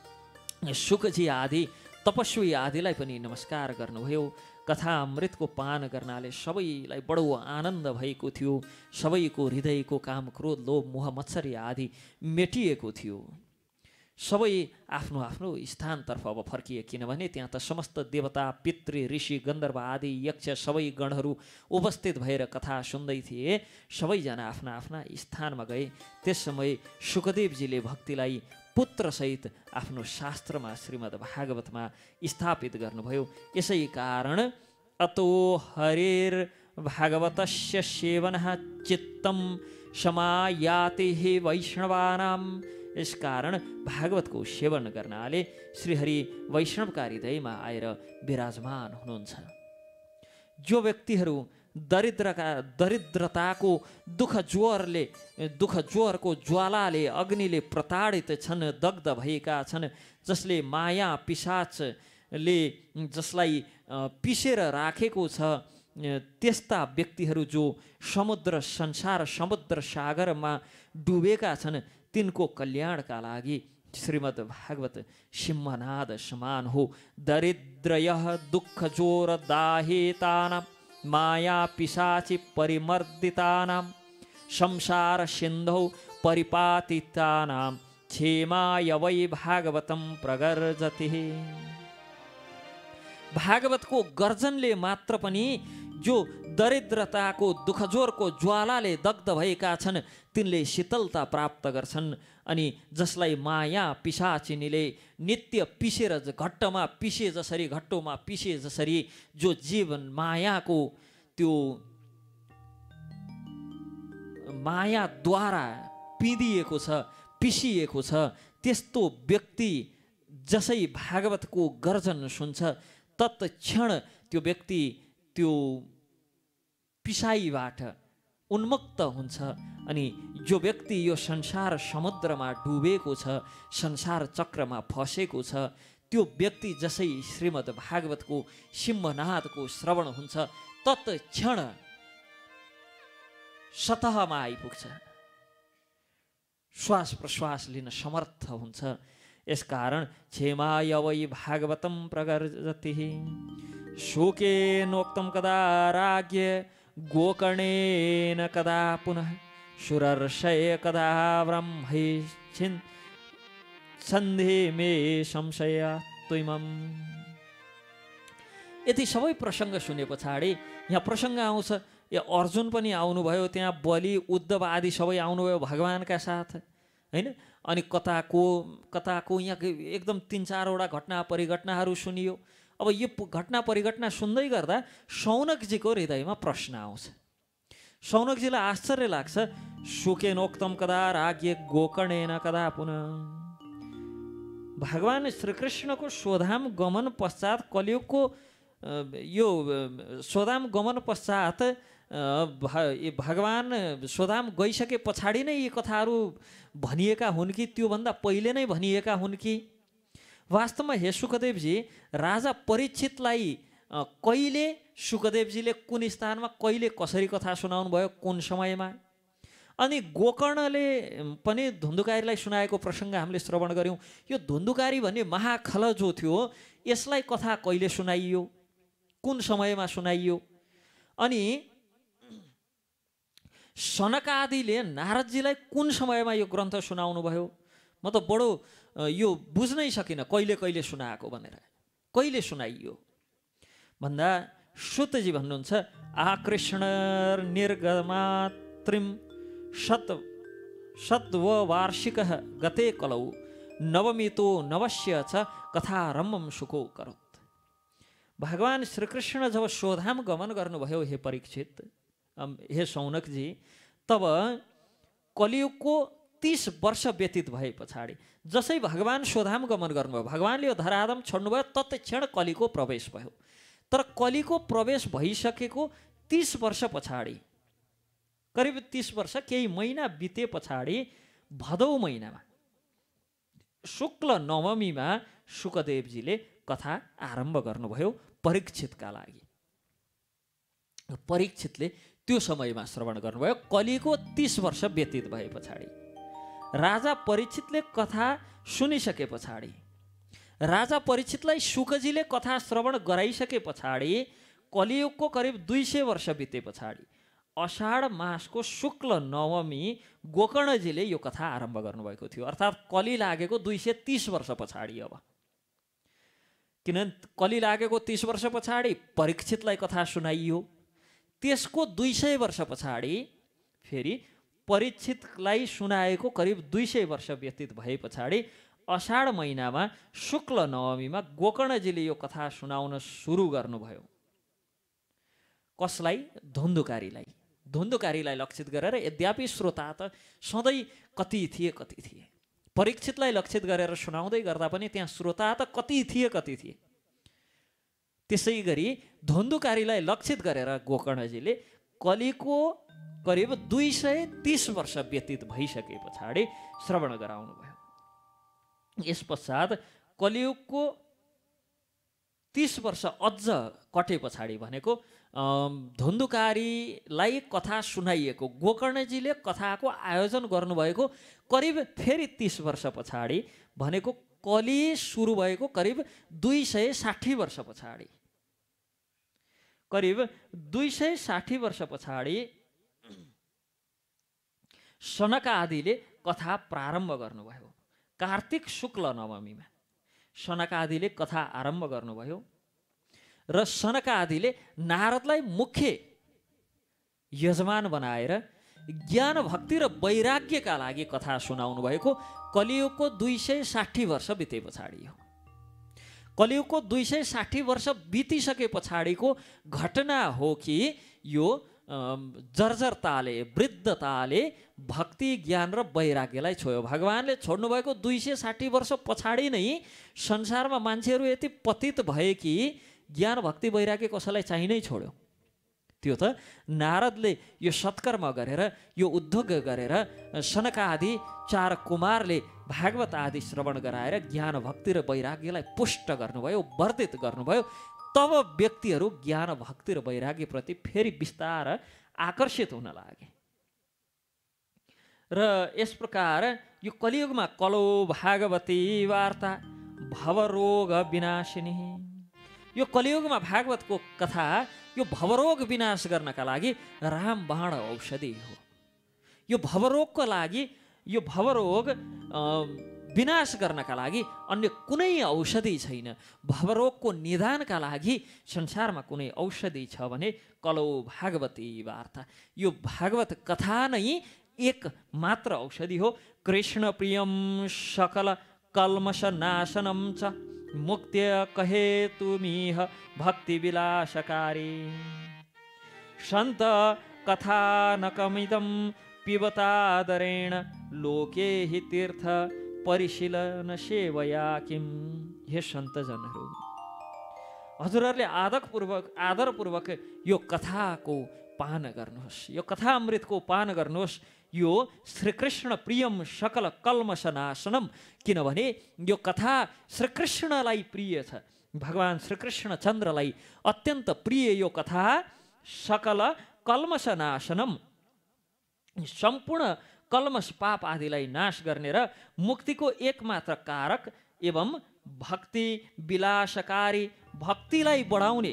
शुकजी आदि तपस्वी आदिलाई पनि नमस्कार गर्नुभयो। कथा अमृतको पान गर्नाले सबैलाई बडो आनन्द भएको थियो। सबैको हृदयको काम क्रोध लोभ मोह मत्सरी आदि मेटिएको थियो। सबै आफ्नो आफ्नो स्थानतर्फ अब फर्किए, किनभने त्यहाँ त समस्त देवता पितृ ऋषि गन्धर्व आदि यक्ष सबै गणहरू उपस्थित भएर कथा सुन्दै थिए। सबैजना आफ्ना आफ्ना स्थानमा गए। त्यस समय शुकदेवजीले भक्तिलाई पुत्रसहित आफ्नो शास्त्रमा श्रीमद् भागवतमा स्थापित गर्नुभयो। यसै कारण अतो हरेर भागवतस्य सेवनः चित्तं समायाति वैष्णवानां। यस कारण भागवतको सेवन गर्नाले श्रीहरि वैष्णवका हृदयमा आएर विराजमान हुनुहुन्छ। जो व्यक्तिहरू दरिद्रताको दुःख ज्वरको ज्वालाले अग्निले प्रताडित छन्, दग्ध भएका छन्, जसले माया पिशाचले जसलाई पिसेर राखेको छ, त्यस्ता व्यक्तिहरू जो समुद्र सागरमा डुबेका छन्, तिनको कल्याणका लागि श्रीमद् भागवत सिंहनाद समान हो। दरिद्रयः दुःख जोर दाहितानां माया पिशाचि परिमर्दितानां संसार सिन्धौ परिपातितानां क्षेमाय वै भागवतं प्रगर्जति। भागवतको गर्जनले मात्र पनि जो दरिद्रताको दुखजोरको ज्वालाले दग्ध भएका छन् तिनले शीतलता प्राप्त गर्छन्। अनि जसलाई माया पिशाचिनीले नित्य पिसेर घट्टमा पिसे जसरी घट्टोमा पिसे जसरी जो जीवन मायाको त्यो मायाद्वारा पिँधिएको छ पिसिएको छ त्यस्तो व्यक्ति जसै भागवतको गर्जन सुन्छ तत्क्षण त्यो व्यक्ति त्यो पिसाइबाट उन्मुक्त हुन्छ। अनि जो व्यक्ति यो संसार समुद्रमा डुबेको छ संसार चक्रमा फसेको छ त्यो व्यक्ति जसै श्रीमद् भागवतको सिंहनादको श्रवण हुन्छ तत्क्षण सतहमा आइपुग्छ, श्वास प्रश्वास लिन समर्थ हुन्छ। यसकारण क्षेमाय वै भागवतं प्रगर्जति। शोकेनोक्तं कदा राज्ञ गोकर्णेन कदा पुनः सुरर्षय कदा ब्रह्मैच्छिन् सन्धि मे संशय त्वमम्। यति सबै प्रसङ्ग सुने पछाडि यहाँ प्रसङ्ग आउँछ या अर्जुन पनि आउनुभयो, त्यहाँ बलि उद्धव आदि सबै आउनुभयो भगवानका साथ हैन। अनि कताको यहाँ एकदम 3-4वटा घटना परिघटनाहरू सुनियो। अब यो घटना परिघटना सुन्दै गर्दा शौनकजीको हृदयमा प्रश्न आउँछ। शौनकजीलाई आश्चर्य लाग्छ, शोकेनोक्तम कदा राज्ञ गोकर्णेन कदा पुनः। भगवान श्रीकृष्णको स्वधाम गमन पश्चात कलियुगको यो स्वधाम गमन पश्चात भगवान स्वधाम गइसके पछाडि नै यी कथाहरू भनिएका हुन् कि त्योभन्दा पहिले नै भनिएका हुन् कि? वास्तवमा हे सुखदेवजी, राजा परीक्षितलाई कहिले सुखदेवजीले कुन स्थानमा कहिले कसरी कथा सुनाउनु भयो, कुन समयमा? अनि गोकर्णले पनि धुन्धुकारीलाई सुनाएको प्रसङ्ग हामीले श्रवण गऱ्यौँ। यो धुन्धुकारी भन्ने महाखल जो थियो यसलाई कथा कहिले सुनाइयो, कुन समयमा सुनाइयो? अनि सनकादिले नारदजीलाई कुन समयमा यो ग्रन्थ सुनाउनु भयो? म त बडो यो बुझ्नै सकिनँ कहिले कहिले सुनाएको भनेर, कहिले सुनाइयो भन्दा सुतजी भन्नुहुन्छ, आकृष्ण निर्गमात्रिम सत्व गते कलौ नवमितो नवस्य च कथारम्भम सुको करोत्। भगवान श्रीकृष्ण जब स्वधाम गमन गर्नुभयो हे परीक्षित, हे शौनकजी, तब कलियुगको 30 वर्ष व्यतीत भए पछाडि जसै भगवान स्वधाम गमन गर्नुभयो, भगवानले यो धराधाम छोड्नुभयो, तत्क्षण कलिको प्रवेश भयो। तर कलिको प्रवेश भइसकेको 30 वर्ष पछाडि, करिब 30 वर्ष केही महिना बिते पछाडि भदौ महिनामा शुक्ल नवमीमा सुखदेवजीले कथा आरम्भ गर्नुभयो परीक्षितका लागि। परीक्षितले त्यो समयमा श्रवण गर्नुभयो कलिको 30 वर्ष व्यतीत भए पछाडि। राजा परीक्षितले कथा सुनिसके पछाडि, राजा परीक्षितलाई सुखजीले कथा श्रवण गराइसके पछाडि कलियुगको करिब 200 वर्ष बिते पछाडि अषाढ मासको शुक्ल नवमी गोकर्णजीले यो कथा आरम्भ गर्नुभएको थियो। अर्थात् कलि लागेको 230 वर्ष पछाडि। अब किनभने कलि लागेको 30 वर्ष पछाडि परीक्षितलाई कथा सुनाइयो, त्यसको 200 वर्ष पछाडि फेरि परीक्षितलाई सुनाएको करिब 200 वर्ष व्यतीत भए पछाडि अषाढ महिनामा शुक्ल नवमीमा गोकर्णजीले यो कथा सुनाउन सुरु गर्नुभयो। कसलाई? धुन्धुकारीलाई। धुन्धुकारीलाई लक्षित गरेर। यद्यपि श्रोता त सधैँ कति थिए परीक्षितलाई लक्षित गरेर सुनाउँदै गर्दा पनि त्यहाँ श्रोता त कति थिए। त्यसै गरी धुन्धुकारीलाई लक्षित गरेर गोकर्णजीले कलिको करिब 230 वर्ष व्यतीत भइसके पछाडि श्रवण गराउनु भयो। यस पश्चात कलियुगको 30 वर्ष अझ कटे पछाडि भनेको धुन्धुकारीलाई कथा सुनाइएको, गोकर्णजीले कथाको आयोजन गर्नुभएको करिब फेरि 30 वर्ष पछाडि भनेको कली सुरु भएको करिब 260 वर्ष पछाडि, करिब 260 वर्ष पछाडि सनकादिले कथा प्रारम्भ गर्नुभयो। कार्तिक शुक्ल नवमीमा सनकादिले कथा आरम्भ गर्नुभयो र सनकादिले नारदलाई मुख्य यजमान बनाएर ज्ञान भक्ति र वैराग्यका लागि कथा सुनाउनु भएको कलियुगको 260 वर्ष बिते पछाडि हो। कलियुगको 260 वर्ष बितिसके पछाडिको घटना हो कि यो जर्जरताले वृद्धताले भक्ति ज्ञान र वैराग्यलाई छोयो। भगवानले छोड्नुभएको 260 वर्ष पछाडि नै संसारमा मान्छेहरू यति पतित भए कि ज्ञान भक्ति वैराग्य कसैलाई चाहिँ नै छोड्यो। त्यो त नारदले यो सत्कर्म गरेर यो उद्योग गरेर सनकादि 4 कुमारले भागवत आदि श्रवण गराएर ज्ञान भक्ति र वैराग्यलाई पुष्ट गर्नुभयो, वर्धित गर्नुभयो। तब व्यक्तिहरू ज्ञान भक्ति र वैराग्य प्रति फेरि बिस्तार आकर्षित हुन लागे। र यस प्रकार यो कलियुगमा कलो भागवती वार्ता भवरोग विनाशिनी, यो कलियुगमा भागवतको कथा यो भवरोग विनाश गर्नका लागि रामबाण औषधि हो। यो भवरोगको लागि, यो भवरोग विनाश गर्नका लागि अन्य कुनै औषधि छैन। भवरोगको निदानका लागि संसारमा कुनै औषधि छ भने कलौ भागवती वार्ता, यो भागवत कथा नै एक मात्र औषधि हो। कृष्ण प्रियम सकल कल्मष नाशनम च मुक्त्य कहे तुमीह भक्ति विलासकारी संत कथानकमिदं पिबतादरेण लोके हि तीर्थ परिशीलन सेवया किम। हे सन्तजनहरू, हजुरहरूले आदरपूर्वक यो कथाको पान गर्नुहोस्, यो कथा अमृतको पान गर्नुहोस्। यो श्रीकृष्ण प्रियम सकल कल्मष नाशनम, किनभने यो कथा श्रीकृष्णलाई प्रिय छ। भगवान श्रीकृष्ण चन्द्रलाई अत्यन्त प्रिय यो कथा सकल कल्मष नाशनम, सम्पूर्ण कल्मष पाप आदिलाई नाश गर्ने र मुक्तिको एकमात्र कारक एवं भक्ति विलासकारी, भक्तिलाई बढाउने,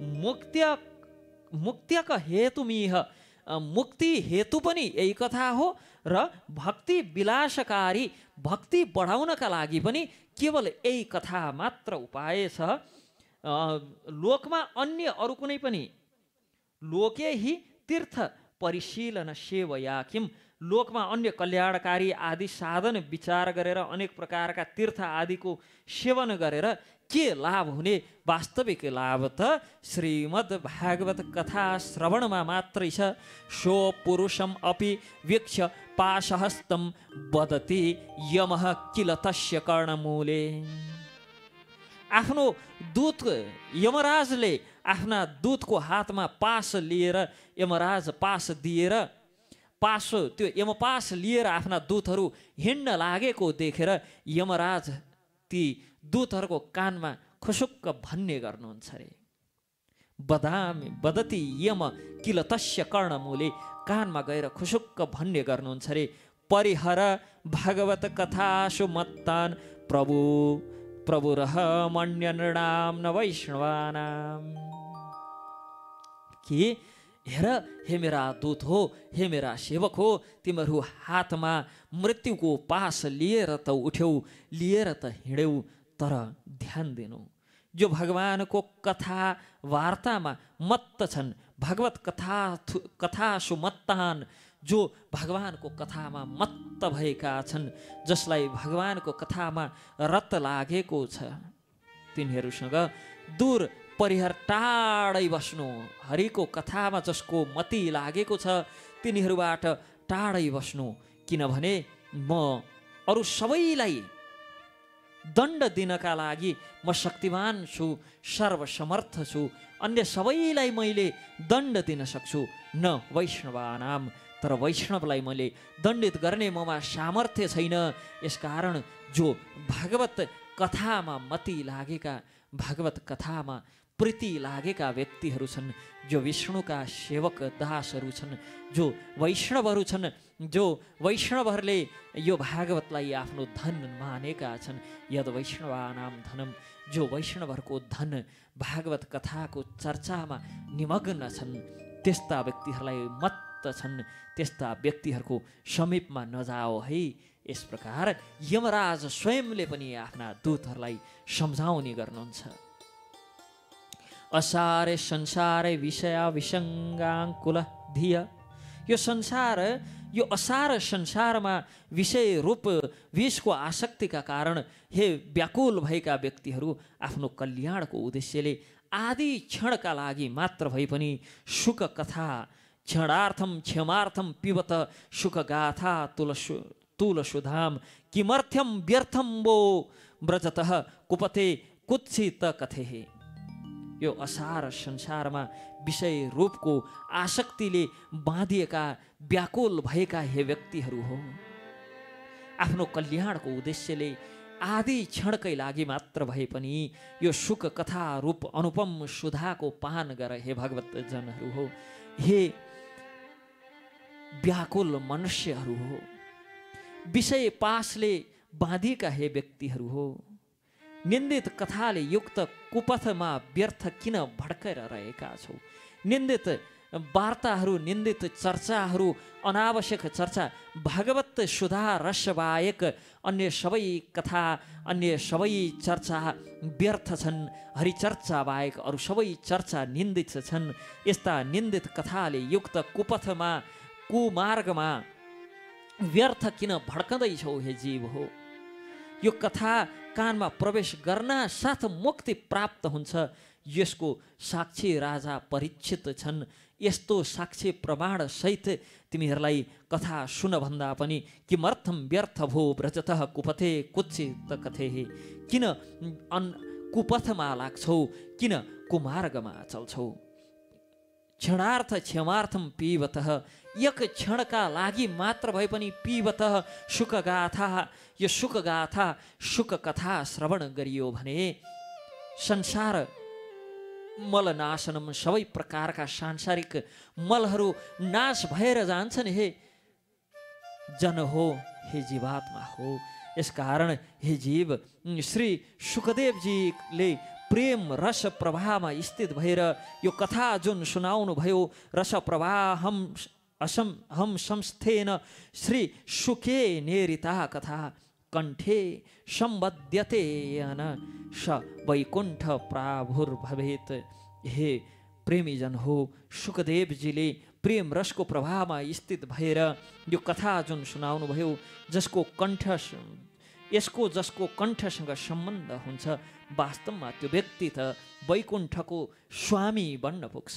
मुक्त्यका हेतुमिह, मुक्ति हेतु पनि यही कथा हो र भक्ति विलासकारी, भक्ति बढाउनका लागि पनि केवल यही कथा मात्र उपाय छ। लोकमा अन्य अरू कुनै पनि, लोके हि तीर्थ परिशीलन सेवया किम, लोकमा अन्य कल्याणकारी आदि साधन विचार गरेर अनेक प्रकारका तीर्थ आदिको सेवन गरेर के लाभ हुने? वास्तविक लाभ त श्रीमद् भागवत कथा श्रवणमा मात्रै छ। सो पुरुषम अपि वीक्ष्य पाशहस्तं वदति यमः किल तस्य कर्णमूले। आफ्नो दूत यमराजले आफ्ना दूतको हातमा पास लिएर, यमराज पास दिएर, पास त्यो यमपास लिएर आफ्ना दूतहरू हिँड्न लागेको देखेर यमराज ती दूतहरूको कानमा खुसुक्क भन्ने गर्नुहुन्छ अरे। वदति यम किल तस्य कर्णमूले, कानमा गएर खुसुक्क भन्ने गर्नुहुन्छ अरे। परिहर भागवत कथासु मत्तान प्रभुरह मन्य नृणाम न वैष्णवानाम। कि हेर हे मेरा दूत हो, हे मेरा सेवक हो, तिमीहरू हातमा मृत्युको पास लिएर त उठ्यौ, लिएर त हिँड्यौ, तर ध्यान दिनु, जो भगवानको कथा वार्तामा मत्त छन्, भगवत कथासु मत्तान, जो भगवानको कथामा मत्त भएका छन्, जसलाई भगवानको कथामा रत लागेको छ, तिनीहरूसँग दूर परिहर टाढै बस्नु। हरिको कथामा जसको मति लागेको छ तिनीहरूबाट टाढै बस्नु, किनभने म अरू सबैलाई दण्ड दिनका लागि म शक्तिमान छु, सर्वसमर्थ छु, अन्य सबैलाई मैले दण्ड दिन सक्छु, न वैष्णवानाम, तर वैष्णवलाई मैले दण्डित गर्ने ममा सामर्थ्य छैन। यसकारण जो भागवत कथामा मति लागेका, भागवत कथामा प्रीति लागेका व्यक्तिहरू छन्, जो विष्णुका सेवक दासहरू छन्, जो वैष्णवहरू छन्, जो वैष्णवहरूले यो भागवतलाई आफ्नो धन मानेका छन्। यद वैष्णवानाम धनम, जो वैष्णवहरूको धन भागवत कथाको चर्चामा निमग्न छन्, त्यस्ता व्यक्तिहरूलाई मत्त छन्, त्यस्ता व्यक्तिहरूको समीपमा नजाओ है। यस प्रकार यमराज स्वयंले पनि आफ्ना दूतहरूलाई सम्झाउने गर्नुहुन्छ। असारे संसारे विषया विसङ्गाङ्कुल धिय, यो संसार, यो असार संसारमा विषय रूप विषको आसक्तिका कारण हे व्याकुल भएका व्यक्तिहरू आफ्नो कल्याणको उद्देश्यले आदि क्षणका लागि मात्र भए पनि सुख कथा क्षणार्थम क्षमार्थम पिबत सुख गाथा तुलसुधाम किमर्थ्यम व्यर्थम वो व्रजतः कुपते कुत्सित कथेहे। यो असार संसारमा विषय रूपको आसक्तिले बाँधिएका व्याकुल भएका हे व्यक्तिहरू हो, आफ्नो कल्याणको उद्देश्यले आदि क्षणकै लागि मात्र भए पनि यो सुख कथा रूप अनुपम सुधाको पान गर हे भगवत जनहरू हो, हे व्याकुल मनुष्यहरू हो, विषय पासले बाँधिएका हे व्यक्तिहरू हो। निन्दित कथाले युक्त कुपथमा व्यर्थ किन भड्केर रहेका छौ? निन्दित वार्ताहरू, निन्दित चर्चाहरू, अनावश्यक चर्चा, भागवत सुधा रस बाहेक अन्य सबै कथा, अन्य सबै चर्चा व्यर्थ छन्। हरिचर्चा बाहेक अरू सबै चर्चा निन्दित छन्। यस्ता निन्दित कथाले युक्त कुपथमा, कुमार्गमा व्यर्थ किन भड्कँदैछौ हे जीव हो? यो कथा कानमा प्रवेश गर्न साथ मुक्ति प्राप्त हुन्छ, यसको साक्षी राजा परीक्षित छन्। यस्तो साक्षी प्रमाण सहित तिमीहरूलाई कथा सुन भन्दा पनि किमर्थम व्यर्थ भो व्रजतः कुपथे कुत्सित कथेहे, किन कुपथमा लाग्छौ, किन कुमार्गमा चल्छौ? क्षणार्थ क्षमार्थम पिबतः, एक क्षणका लागि मात्र भए पनि पिबतः सुखगाथा, यो सुखगाथा सुख कथा श्रवण गरियो भने संसार मलनाशनम, सबै प्रकारका सांसारिक मलहरू नाश भएर जान्छन् हे जन हो, हे जीवात्मा हो। यसकारण हे जीव, श्री सुखदेवजीले प्रेम रस प्रवाहमा स्थित भएर यो कथा जुन सुनाउनु भयो, रस प्रवाह हम संस्थेन श्री सुखे नेरिता कथा कण्ठे सम्बध्यते यन स वैकुण्ठ प्राभुर्भवेत्। हे प्रेमीजन हो, सुखदेवजीले प्रेम रसको प्रवाहमा स्थित भएर यो कथा जुन सुनाउनु भयो, जसको कण्ठसँग सम्बन्ध हुन्छ, वास्तवमा त्यो व्यक्ति त वैकुण्ठको स्वामी बन्न पुग्छ।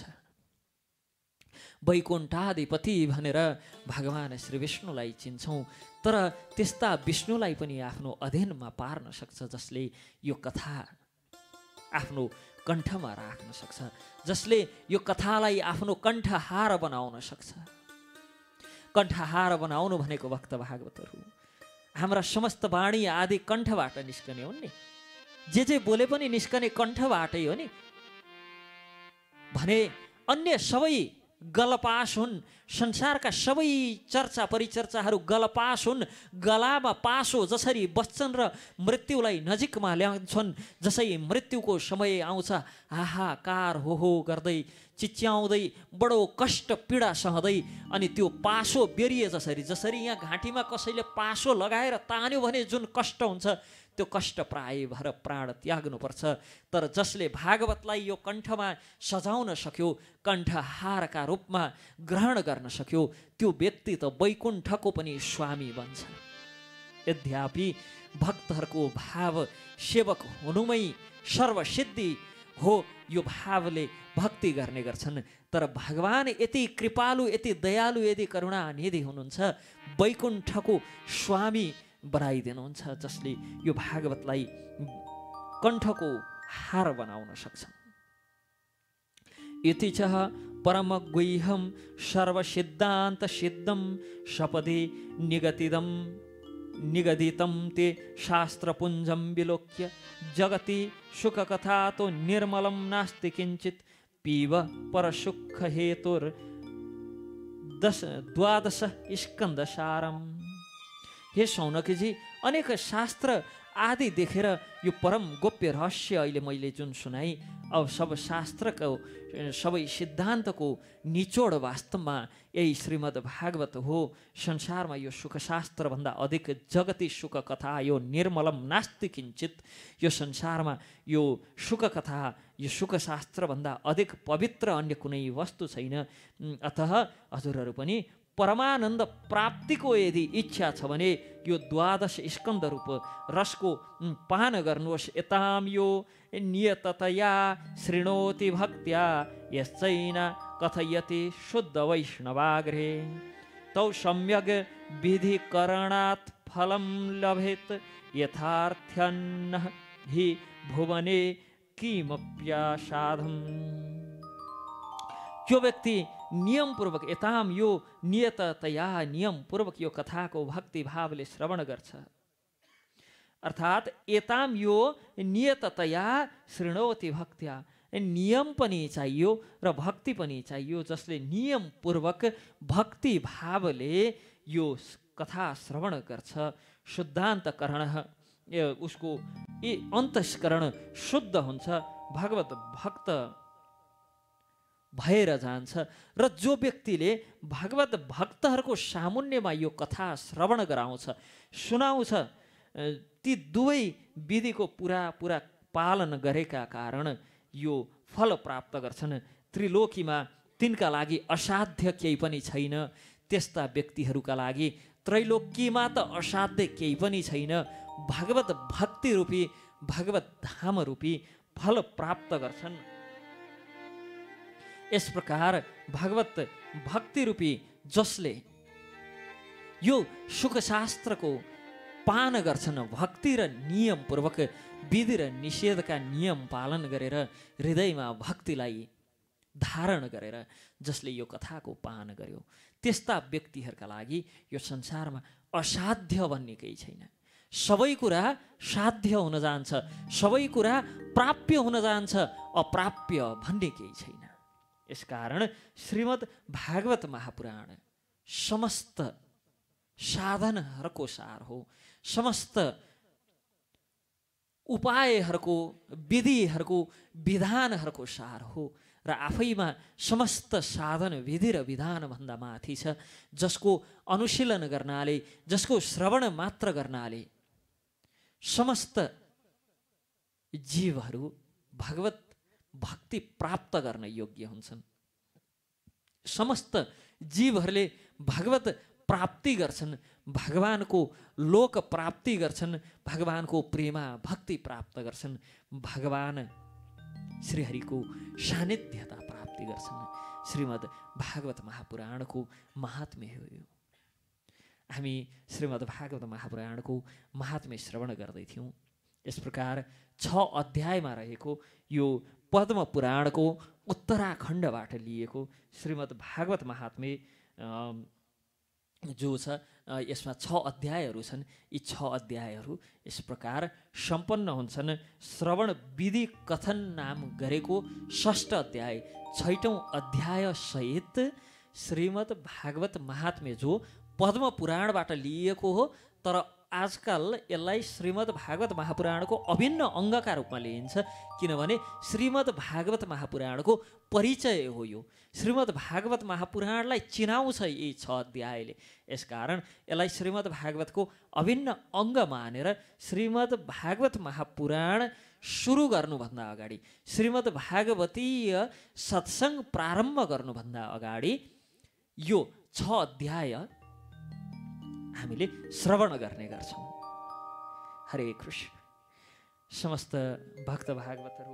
वैकुण्ठाधिपति भनेर भगवान श्री विष्णुलाई चिन्छौँ, तर त्यस्ता विष्णुलाई पनि आफ्नो अधीनमा पार्न सक्छ, जसले यो कथा आफ्नो कण्ठमा राख्न सक्छ, जसले यो कथालाई आफ्नो कण्ठहार बनाउन सक्छ। कण्ठहार बनाउनु भनेको भक्त भागवतहरू हाम्रा समस्त वाणी आदि कण्ठबाट निस्कने हुन् नि, जे बोले पनि निस्कने कण्ठबाटै हो नि भने अन्य सबै गलपास हुन्। संसारका सबै चर्चा परिचर्चाहरू गलपास हुन्। गलामा पासो जसरी बस्छन् र मृत्युलाई नजिकमा ल्याउँछन्, जसै मृत्युको समय आउँछ हाहाकार हो गर्दै चिच्याउँदै बडो कष्ट पीडा सहँदै, अनि त्यो पासो बेरिए जसरी यहाँ घाँटीमा कसैले पासो लगाएर तान्यो भने जुन कष्ट हुन्छ, त्यो कष्ट प्राय भएर प्राण त्याग्नुपर्छ। तर जसले भागवतलाई यो कण्ठमा सजाउन सक्यो, कण्ठहारका रूपमा ग्रहण गर्न सक्यो, त्यो व्यक्ति त वैकुण्ठको पनि स्वामी बन्छ। यद्यपि भक्तहरूको भाव सेवक हुनुमै सर्वसिद्धि हो, यो भावले भक्ति गर्ने गर्छन्। तर भगवान यति कृपालु, यति दयालु, यति करुणानिधि हुनुहुन्छ, वैकुण्ठको स्वामी बनाइदिनुहुन्छ, जसले यो भागवतलाई कण्ठको हार बनाउन सक्छ। इति च परम गुह्यम सर्वसिद्धान्त सिद्धम सपदे निगतिदम निगदितं ते शास्त्रपुञ्जं विलोक्य जगति सुखकथा तो निर्मलं नास्ति किञ्चित् पीब परसुखहेतुर् द्वादश स्कन्धसारम्। हे शौनकीजी, अनेक शास्त्र आदि देखेर यो परम गोप्य रहस्य अहिले मैले जुन सुनाई, अब सब शास्त्रको सबै सिद्धान्तको निचोड वास्तवमा यही श्रीमद् भागवत हो। संसारमा यो सुखशास्त्रभन्दा अधिक जगती सुख कथा यो निर्मलम नास्ति किञ्चित्। यो संसारमा यो सुख कथा यो सुखशास्त्रभन्दा अधिक पवित्र अन्य कुनै वस्तु छैन। अतः हजुरहरू पनि परमानन्द प्राप्तिको यदि इच्छा छ भने यो द्वादश स्कन्द रूप रसको पान गर्नुहोस्। यताम यो नियततया शृणोति भक्त्या यश्चैन कथयति शुद्ध वैष्णवाग्रे तौ सम्यग् विधिकरणात् फलं लभेत् यथार्थ्यन्न हि भुवने किमप्यासाधम्। जो व्यक्ति नियमपूर्वक यताम यो नियततया नियमपूर्वक यो कथाको भक्ति भावले श्रवण गर्छ, अर्थात् यताम यो नियततया शृणोति भक्त्या, नियम पनि चाहियो र भक्ति पनि चाहियो। जसले नियमपूर्वक भक्ति भावले यो कथा श्रवण गर्छ, शुद्धान्तकरण उसको अन्तस्करण शुद्ध हुन्छ, भगवत भक्त भएर जान्छ। र जो व्यक्तिले भगवत भक्तहरूको सामुन्यमा यो कथा श्रवण गराउँछ सुनाउँछ, ती दुवै विधिको पुरा पालन गरेका कारण यो फल प्राप्त गर्छन्। त्रिलोकीमा तिनका लागि असाध्य केही पनि छैन। त्यस्ता व्यक्तिहरूका लागि त्रैलोकीमा त असाध्य केही पनि छैन। भगवत भक्ति रूपी भगवत धाम रूपी फल प्राप्त गर्छन्। यस प्रकार भगवत भक्ति रूपी जसले यो सुखशास्त्रको पान गर्छन्, भक्ति र नियमपूर्वक विधि र निषेधका नियम पालन गरेर हृदयमा भक्तिलाई धारण गरेर जसले यो कथाको पान गर्यो, त्यस्ता व्यक्तिहरूका लागि यो संसारमा असाध्य भन्ने केही छैन। सबै कुरा साध्य हुन जान्छ, सबै कुरा प्राप्य हुन जान्छ, अप्राप्य भन्ने केही छैन। यसकारण श्रीमद् भागवत महापुराण समस्त साधनहरूको सार हो, समस्त उपायहरूको विधिहरूको विधानहरूको सार हो र आफैमा समस्त साधन विधि र विधानभन्दा माथि छ। जसको अनुशीलन गर्नाले, जसको श्रवण मात्र गर्नाले समस्त जीवहरू भगवत भक्ति प्राप्त गर्न योग्य हुन्छन्। समस्त जीवहरूले भगवत प्राप्ति गर्छन्, भगवानको लोक प्राप्ति गर्छन्, भगवानको प्रेमा भक्ति प्राप्त गर्छन्, भगवान श्रीहरिको सान्निध्यता प्राप्ति गर्छन्। श्रीमद् भागवत महापुराणको महात्म्य हो यो। हामी श्रीमद् भागवत महापुराणको महात्म्य श्रवण गर्दै थियौँ। यस प्रकार 6 अध्यायमा रहेको यो पद्म पुराणको उत्तराखण्डबाट लिएको श्रीमद् भागवत महात्म्य जो छ, यसमा 6 अध्यायहरू छन्। यी 6 अध्यायहरू यस प्रकार सम्पन्न हुन्छन्। श्रवण विधि कथन नाम गरेको 6 अध्याय 6औं अध्याय सहित श्रीमद् भागवत महात्म्य जो पद्म पुराणबाट लिएको हो, तर आजकल यसलाई श्रीमद् भागवत महापुराणको अभिन्न अङ्गका रूपमा लिइन्छ। किनभने श्रीमद् भागवत महापुराणको परिचय हो यो। श्रीमद् भागवत महापुराणलाई चिनाउँछ यी 6 अध्यायले। यसकारण यसलाई श्रीमद् भागवतको अभिन्न अङ्ग मानेर श्रीमद् भागवत महापुराण सुरु गर्नुभन्दा अगाडि, श्रीमद् भागवतीय सत्सङ्ग प्रारम्भ गर्नुभन्दा अगाडि यो 6 अध्याय हामीले श्रवण गर्ने गर्छौँ। हरे कृष्ण। समस्त भक्त भागवतहरू,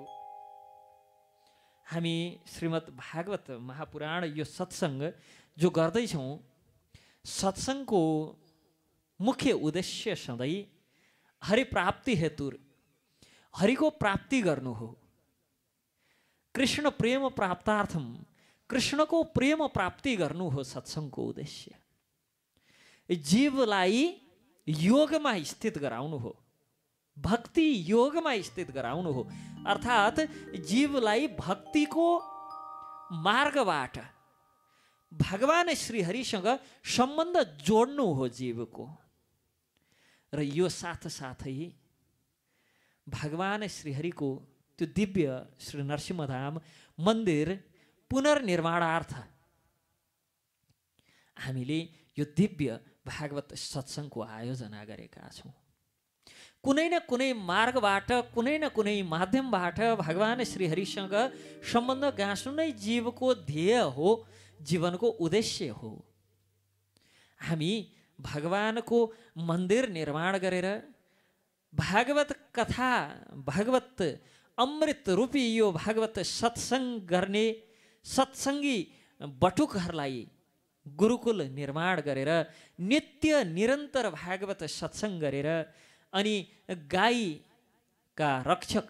हामी श्रीमद् भागवत महापुराण यो सत्सङ्ग जो गर्दैछौँ, सत्सङ्गको मुख्य उद्देश्य सधैँ हरिप्राप्ति हेतु हरिको प्राप्ति गर्नु हो। कृष्ण प्रेम प्राप्तार्थम, कृष्णको प्रेम प्राप्ति गर्नु हो सत्सङ्गको उद्देश्य। जीवलाई योगमा स्थित गराउनु हो, भक्ति योगमा स्थित गराउनु हो। अर्थात् जीवलाई भक्तिको मार्गबाट भगवान श्रीहरिसँग सम्बन्ध जोड्नु हो जीवको। र यो साथसाथै भगवान श्रीहरिको त्यो दिव्य श्री नरसिंहधाम मन्दिर पुनर्निर्माणार्थ हामीले यो दिव्य भागवत सत्सङ्गको आयोजना गरेका छौँ। कुनै न कुनै मार्गबाट, कुनै न कुनै माध्यमबाट भगवान श्रीहरिसँग सम्बन्ध गाँस्नु नै जीवको ध्येय हो, जीवनको उद्देश्य हो। हामी भगवानको मन्दिर निर्माण गरेर भागवत कथा, भागवत अमृत रूपी यो भागवत सत्सङ्ग गर्ने सत्सङ्गी बटुकहरूलाई गुरुकुल निर्माण गरेर नित्य निरन्तर भागवत सत्सङ्ग गरेर अनि गाईका रक्षक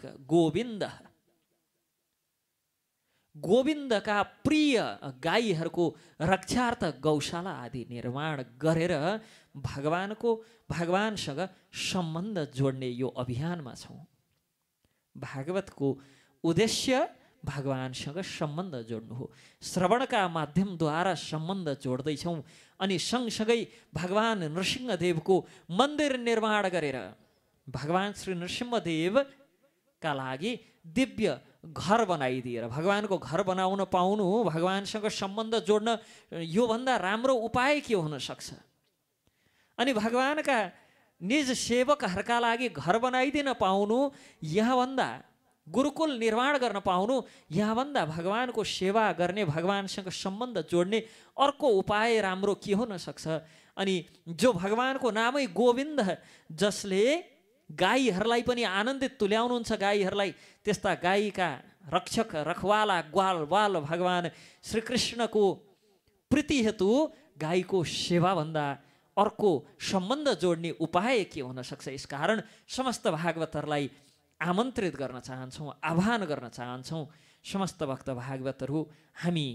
गोविन्दका प्रिय गाईहरूको रक्षार्थ गौशाला आदि निर्माण गरेर भगवानसँग सम्बन्ध जोड्ने यो अभियानमा छौँ। भागवतको उद्देश्य भगवानसँग सम्बन्ध जोड्नु हो। श्रवणका माध्यमद्वारा सम्बन्ध जोड्दैछौँ अनि सँगसँगै भगवान नृसिंहदेवको मन्दिर निर्माण गरेर भगवान श्री नृसिंहदेवका लागि दिव्य घर बनाइदिएर भगवानको घर बनाउन पाउनु, भगवानसँग सम्बन्ध जोड्न योभन्दा राम्रो उपाय के हुन सक्छ। अनि भगवानका निज सेवकहरूका लागि घर बनाइदिन पाउनु, यहाँभन्दा गुरुकुल निर्माण गर्न पाउनु, यहाँभन्दा भगवानको सेवा गर्ने, भगवानसँग सम्बन्ध जोड्ने अर्को उपाय राम्रो के हुन सक्छ। अनि जो भगवानको नामै गोविन्द, जसले गाईहरूलाई पनि आनन्दित तुल्याउनुहुन्छ, गाईहरूलाई त्यस्ता गाईका रक्षक रखवाला ग्वाल भगवान श्रीकृष्णको प्रीति हेतु गाईको सेवाभन्दा अर्को सम्बन्ध जोड्ने उपाय के हुन सक्छ। यसकारण समस्त भागवतहरूलाई आमन्त्रित गर्न चाहन्छौँ, आह्वान गर्न चाहन्छौँ। समस्त भक्त भागवतहरू, हामी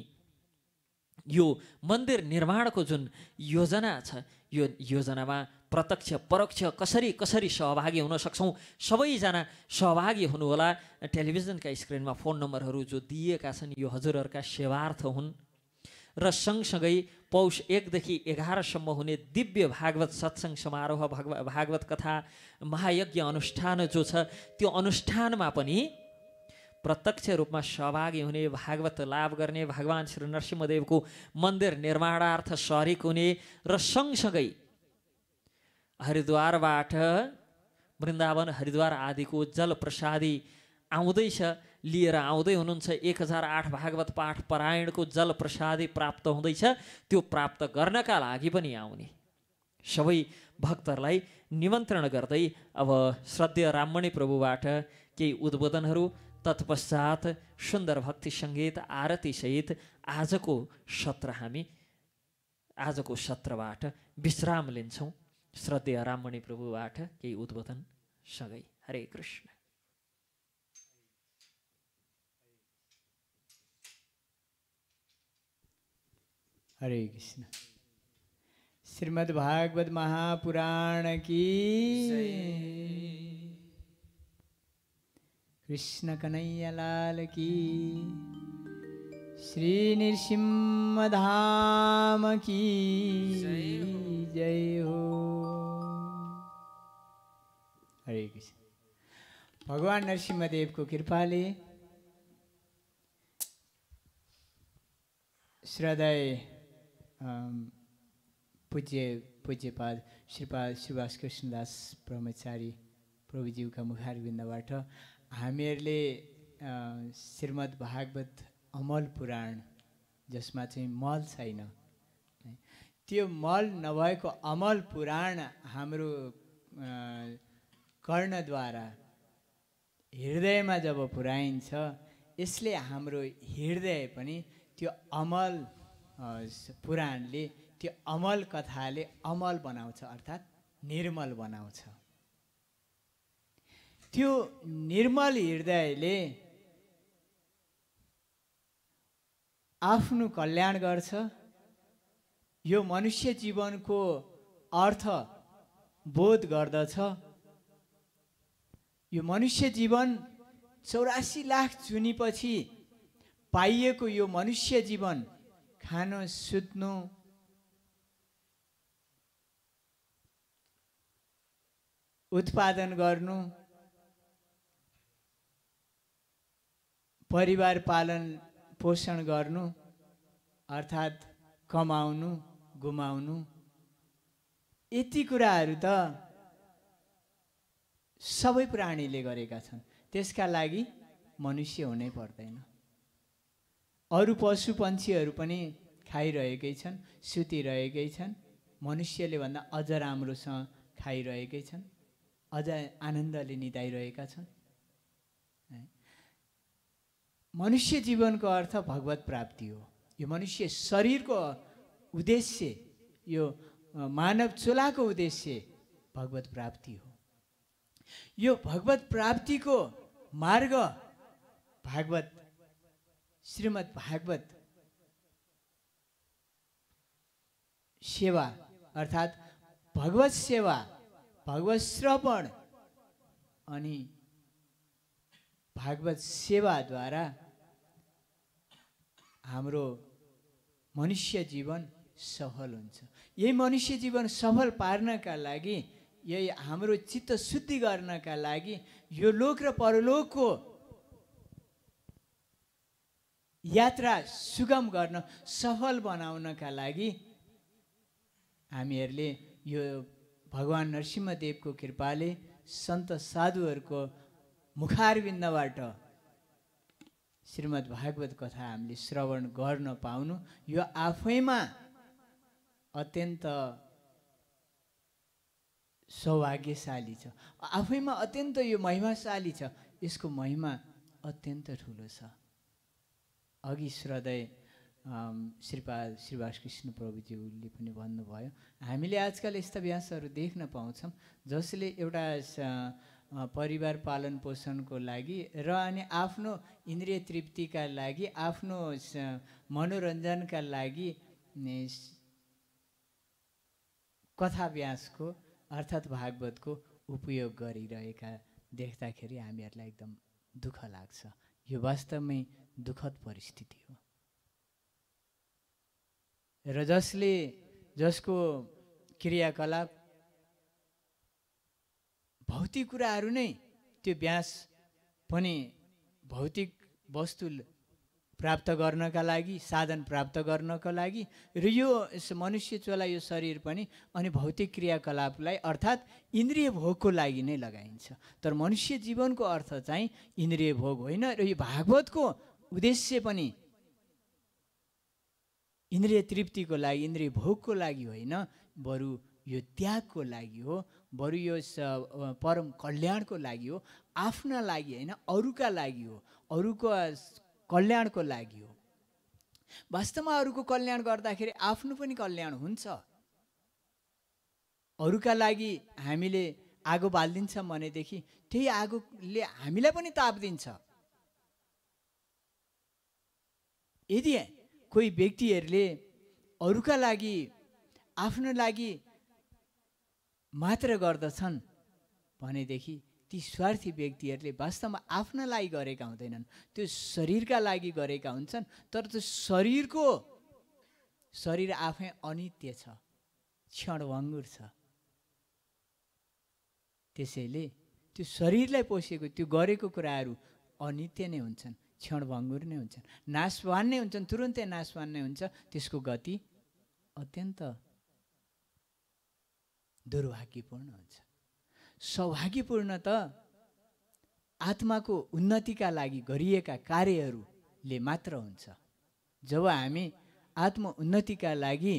यो मन्दिर निर्माणको जुन योजना छ, यो योजनामा प्रत्यक्ष परोक्ष कसरी सहभागी हुन सक्छौँ, सबैजना सहभागी हुनुहोला। टेलिभिजनका स्क्रिनमा फोन नम्बरहरू जो दिएका छन् यो हजुरहरूका सेवार्थ हुन्। र सँगसँगै पौष 1 देखि 11 सम्म हुने दिव्य भागवत सत्सङ्ग समारोह, भागवत कथा महायज्ञ अनुष्ठान जो छ, त्यो अनुष्ठानमा पनि प्रत्यक्ष रूपमा सहभागी हुने, भागवत लाभ गर्ने, भगवान श्री नरसिंहदेवको मन्दिर निर्माणार्थ शरीक हुने र सँगसँगै हरिद्वारबाट वृन्दावन हरिद्वार आदिको जल प्रसादी आउँदैछ, लिएर आउँदै हुनुहुन्छ। 1008 भागवत पाठ पारायणको जल प्रसादी प्राप्त हुँदैछ, त्यो प्राप्त गर्नका लागि पनि आउने सबै भक्तहरूलाई निमन्त्रण गर्दै अब श्रद्धेय राममणि प्रभुबाट केही उद्बोधनहरू, तत्पश्चात सुन्दर भक्ति सङ्गीत आरतीसहित आजको सत्रबाट विश्राम लिन्छौँ। श्रद्धेय राममणि प्रभुबाट केही उद्बोधन सँगै। हरे कृष्ण। हरे कृष्ण। श्रीमद् भागवत महापुराण की, कृष्ण कन्हैया लाल की, श्री नृसिंहधाम की जय हो। हरे कृष्ण। भगवान नरसिंहदेव को कृपाले श्रद्धेय पूज्यपाद श्रीपाद सुभाष कृष्णदास ब्रह्मचारी प्रभुज्यूका मुखारविन्दबाट हामीहरूले श्रीमद् भागवत अमल पुराण, जसमा चाहिँ मल छैन, त्यो मल नभएको अमल पुराण हाम्रो कर्णद्वारा हृदयमा जब पुर्याइन्छ, यसले हाम्रो हृदय पनि त्यो अमल पुराणले, त्यो अमल कथाले अमल बनाउँछ, अर्थात् निर्मल बनाउँछ। त्यो निर्मल हृदयले आफ्नो कल्याण गर्छ। यो मनुष्य जीवनको अर्थ बोध गर्दछ यो मनुष्य जीवन 84 लाख जुनीपछि पाइएको यो मनुष्य जीवन खानु सुत्नु उत्पादन गर्नु परिवार पालन पोषण गर्नु अर्थात् कमाउनु गुमाउनु यति कुराहरू त सबै प्राणीले गरेका छन्। त्यसका लागि मनुष्य हुनै पर्दैन। अरू पशु पन्छीहरू पनि खाइरहेकै छन्, सुतिरहेकै छन्, मनुष्यले भन्दा अझ राम्रोसँग खाइरहेकै छन्, अझ आनन्दले निदाइरहेका छन्। मनुष्य जीवनको अर्थ भगवत प्राप्ति हो। यो मनुष्य शरीरको उद्देश्य, यो मानव चोलाको उद्देश्य भगवत प्राप्ति हो। यो भगवत प्राप्तिको मार्ग भागवत श्रीमद् भागवत सेवा अर्थात् भगवत सेवा, भगवत श्रवण अनि भागवत सेवाद्वारा हाम्रो मनुष्य जीवन सफल हुन्छ। यही मनुष्य जीवन सफल पार्नका लागि, यही हाम्रो चित्त शुद्धि गर्नका लागि, यो लोक र परलोकको यात्रा सुगम गर्न सफल बनाउनका लागि हामीहरूले यो भगवान नरसिंहदेवको कृपाले सन्त साधुहरूको मुखारविन्दबाट श्रीमद् भागवत कथा हामीले श्रवण गर्न पाउनु यो आफैमा अत्यन्त सौभाग्यशाली छ, आफैमा अत्यन्त यो महिमाशाली छ। यसको महिमा अत्यन्त ठुलो छ। अघि श्रद्धेय श्रीपाद श्रीवास कृष्ण प्रभुज्यूले पनि भन्नुभयो, हामीले आजकल यस्ता व्यासहरू देख्न पाउँछौँ जसले एउटा परिवार पालन पोषणको लागि र अनि आफ्नो इन्द्रिय तृप्तिका लागि, आफ्नो मनोरञ्जनका लागि कथा व्यासको अर्थात् भागवतको उपयोग गरिरहेका देख्दाखेरि हामीहरूलाई एकदम दुःख लाग्छ। यो वास्तवमै दुःखद परिस्थिति हो। र जसको क्रियाकलाप भौतिक कुराहरू नै, त्यो व्यास पनि भौतिक वस्तु प्राप्त गर्नका लागि, साधन प्राप्त गर्नका लागि, र यो मनुष्य चोला यो शरीर पनि अनि भौतिक क्रियाकलापलाई अर्थात् इन्द्रिय भोगको लागि नै लगाइन्छ। तर मनुष्य जीवनको अर्थ चाहिँ इन्द्रिय भोग होइन, र यो भागवतको उद्देश्य पनि इन्द्रिय तृप्तिको लागि, इन्द्रिय भोगको लागि होइन, बरु यो त्यागको लागि हो, बरु यो परम कल्याणको लागि हो। आफ्ना लागि होइन, अरूका लागि हो, अरूको कल्याणको लागि हो। वास्तवमा अरूको कल्याण गर्दाखेरि आफ्नो पनि कल्याण हुन्छ। अरूका लागि हामीले आगो बालिदिन्छौँ भनेदेखि त्यही आगोले हामीलाई पनि ताप दिन्छ। यदि कोही व्यक्तिहरूले अरूका लागि, आफ्नो लागि मात्र गर्दछन् भनेदेखि ती स्वार्थी व्यक्तिहरूले वास्तवमा आफ्ना लागि गरेका हुँदैनन्, त्यो शरीरका लागि गरेका हुन्छन्। तर त्यो शरीर आफै अनित्य छ, क्षणभङ्गुर छ। त्यसैले त्यो शरीरलाई पोषेको त्यो गरेको कुराहरू अनित्य नै हुन्छन्, क्षणभङ्गुर नै हुन्छन्, नाशवान नै हुन्छन्, तुरुन्तै नाशवान नै हुन्छ। त्यसको गति अत्यन्त दुर्भाग्यपूर्ण हुन्छ। सौभाग्यपूर्ण त आत्माको उन्नतिका लागि गरिएका कार्यहरूले मात्र हुन्छ। जब हामी आत्म उन्नतिका लागि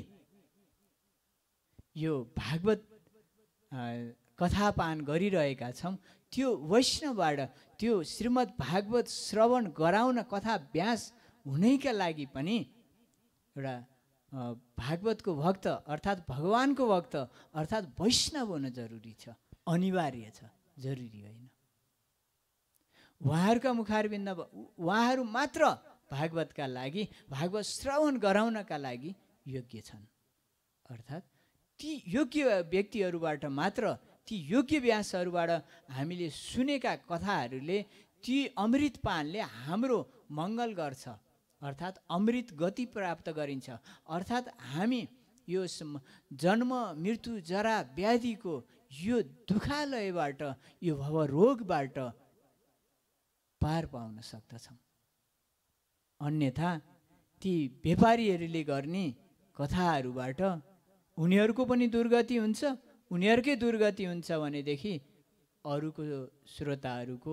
यो भागवत कथापान गरिरहेका छौँ, त्यो वैष्णवबाट त्यो श्रीमद् भागवत श्रवण गराउन कथा व्यास हुनैका लागि पनि एउटा भागवतको भक्त अर्थात् भगवानको भक्त अर्थात् वैष्णव हुन जरुरी छ, अनिवार्य छ, जरुरी होइन। उहाँहरूका मुखारविन्द उहाँहरू मात्र भागवतका लागि, भागवत श्रवण गराउनका लागि योग्य छन्। अर्थात् ती योग्य व्यक्तिहरूबाट मात्र, ती योग्य व्यासहरूबाट हामीले सुनेका कथाहरूले, ती अमृत पानले हाम्रो मङ्गल गर्छ, अर्थात् अमृत गति प्राप्त गरिन्छ। अर्थात् हामी यो जन्म मृत्यु जरा व्याधिको यो दुखालयबाट, यो भवरोगबाट पार पाउन सक्दछौँ। अन्यथा ती व्यापारीहरूले गर्ने कथाहरूबाट उनीहरूको पनि दुर्गति हुन्छ, उनीहरूकै दुर्गति हुन्छ भनेदेखि अरूको श्रोताहरूको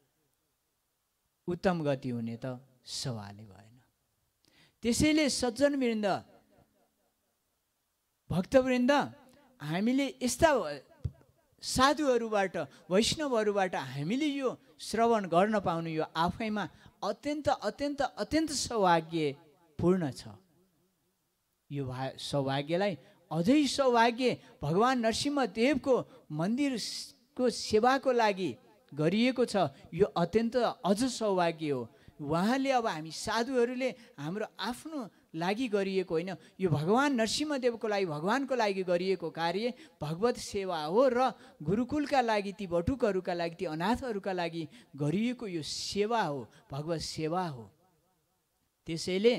उत्तम गति हुने त सवालै भएन। त्यसैले सज्जनवृन्द, भक्तवृन्द, हामीले यस्ता साधुहरूबाट, वैष्णवहरूबाट हामीले यो श्रवण गर्न पाउनु यो आफैमा अत्यन्त अत्यन्त अत्यन्त सौभाग्यपूर्ण छ। यो सौभाग्यलाई अझै सौभाग्य भगवान् नरसिंहदेवको मन्दिरको सेवाको लागि गरिएको छ। यो अत्यन्त अझ सौभाग्य हो। उहाँले अब हामी साधुहरूले हाम्रो आफ्नो लागि गरिएको होइन, यो भगवान् नरसिंहदेवको लागि, भगवान्को लागि गरिएको कार्य भगवत सेवा हो र गुरुकुलका लागि, ती बटुकहरूका लागि, ती अनाथहरूका लागि गरिएको यो सेवा हो, भगवत सेवा हो। त्यसैले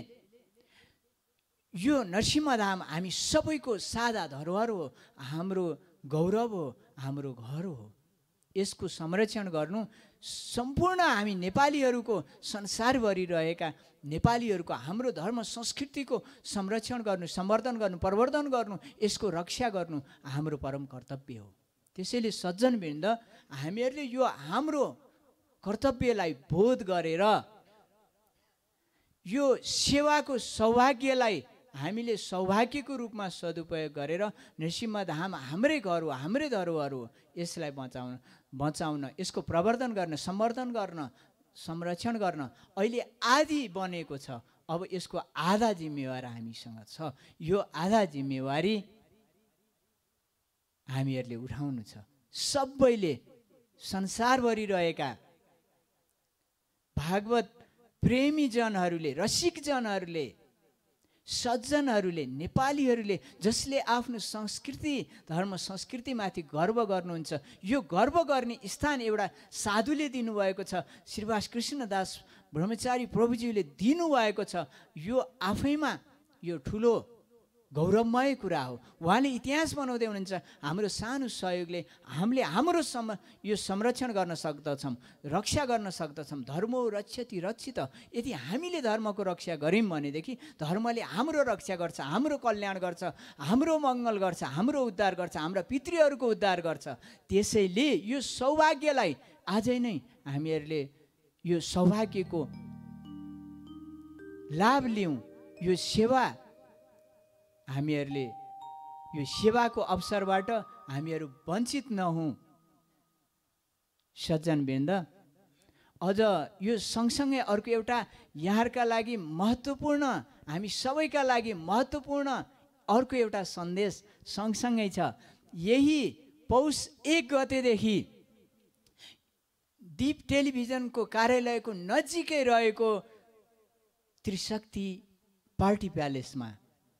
यो नरसिंहधाम हामी सबैको साझा धरोहर हो, हाम्रो गौरव हो, हाम्रो घर हो। यसको संरक्षण गर्नु सम्पूर्ण हामी नेपालीहरूको, संसारभरि रहेका नेपालीहरूको, हाम्रो धर्म संस्कृतिको संरक्षण गर्नु, सम्वर्धन गर्नु, प्रवर्धन गर्नु, यसको रक्षा गर्नु हाम्रो परम कर्तव्य हो। त्यसैले सज्जनवृन्द, हामीहरूले यो हाम्रो कर्तव्यलाई बोध गरेर यो सेवाको सौभाग्यलाई हामीले सौभाग्यको रूपमा सदुपयोग गरेर नरसिंहधाम हाम्रै घर हो, हाम्रै धरोहर हो, यसलाई बचाउन, यसको प्रवर्धन गर्न, सम्वर्धन गर्न, संरक्षण गर्न अहिले आदि बनेको छ। अब यसको आधा जिम्मेवार हामीसँग छ। यो आधा जिम्मेवारी हामीहरूले उठाउनु छ। सबैले, संसारभरि रहेका भागवत प्रेमीजनहरूले, रसिकजनहरूले, सज्जनहरूले, नेपालीहरूले, जसले आफ्नो संस्कृति, धर्म संस्कृतिमाथि गर्व गर्नुहुन्छ, यो गर्व गर्ने स्थान एउटा साधुले दिनुभएको छ, श्रीवास कृष्णदास ब्रह्मचारी प्रभुजीले दिनुभएको छ। यो आफैमा यो ठुलो गौरवमय कुरा हो। उहाँले इतिहास बनाउँदै हुनुहुन्छ। हाम्रो सानो सहयोगले हामीले हाम्रो यो संरक्षण गर्न सक्दछौँ, रक्षा गर्न सक्दछौँ। धर्मो रक्षति रक्षित। यदि हामीले धर्मको रक्षा गऱ्यौँ भनेदेखि धर्मले हाम्रो रक्षा गर्छ, हाम्रो कल्याण गर्छ, हाम्रो मङ्गल गर्छ, हाम्रो उद्धार गर्छ, हाम्रा पितृहरूको उद्धार गर्छ। त्यसैले यो सौभाग्यलाई आजै नै हामीहरूले यो सौभाग्यको लाभ लियौँ। यो सेवा, हामीहरूले यो सेवाको अवसरबाट हामीहरू वञ्चित नहौँ। सज्जनवृन्द, अझ यो सँगसँगै अर्को एउटा यहाँका लागि महत्त्वपूर्ण, हामी सबैका लागि महत्त्वपूर्ण अर्को एउटा सन्देश सँगसँगै छ। यही पौष 1 गतेदेखि दीप टेलिभिजनको कार्यालयको नजिकै रहेको त्रिशक्ति पार्टी प्यालेसमा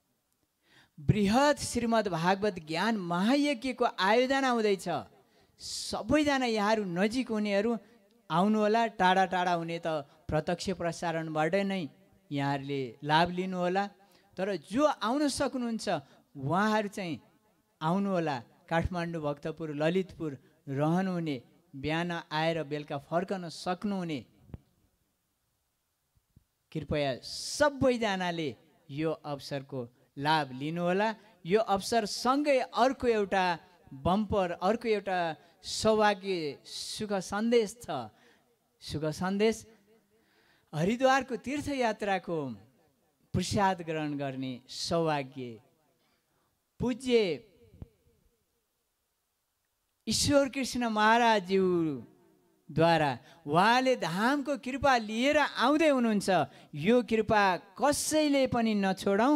बृहत् श्रीमद् भागवत ज्ञान महायज्ञको आयोजना हुँदैछ। सबैजना यहाँहरू नजिक हुनेहरू आउनुहोला, टाढा टाढा हुने त प्रत्यक्ष प्रसारणबाट नै यहाँहरूले लाभ लिनुहोला। तर जो आउन सक्नुहुन्छ उहाँहरू चाहिँ आउनुहोला। काठमाडौँ, भक्तपुर, ललितपुर रहनुहुने, बिहान आएर बेलुका फर्कन सक्नुहुने, कृपया सबैजनाले यो अवसरको लाभ लिनुहोला। यो अवसर सँगै अर्को एउटा बम्पर, अर्को एउटा सौभाग्य सुख सन्देश छ। सुख सन्देश हरिद्वारको तीर्थयात्राको प्रसाद ग्रहण गर्ने सौभाग्य पूज्य ईश्वर कृष्ण महाराजज्यूद्वारा उहाँले धामको कृपा लिएर आउँदै हुनुहुन्छ। यो कृपा कसैले पनि नछोडौँ,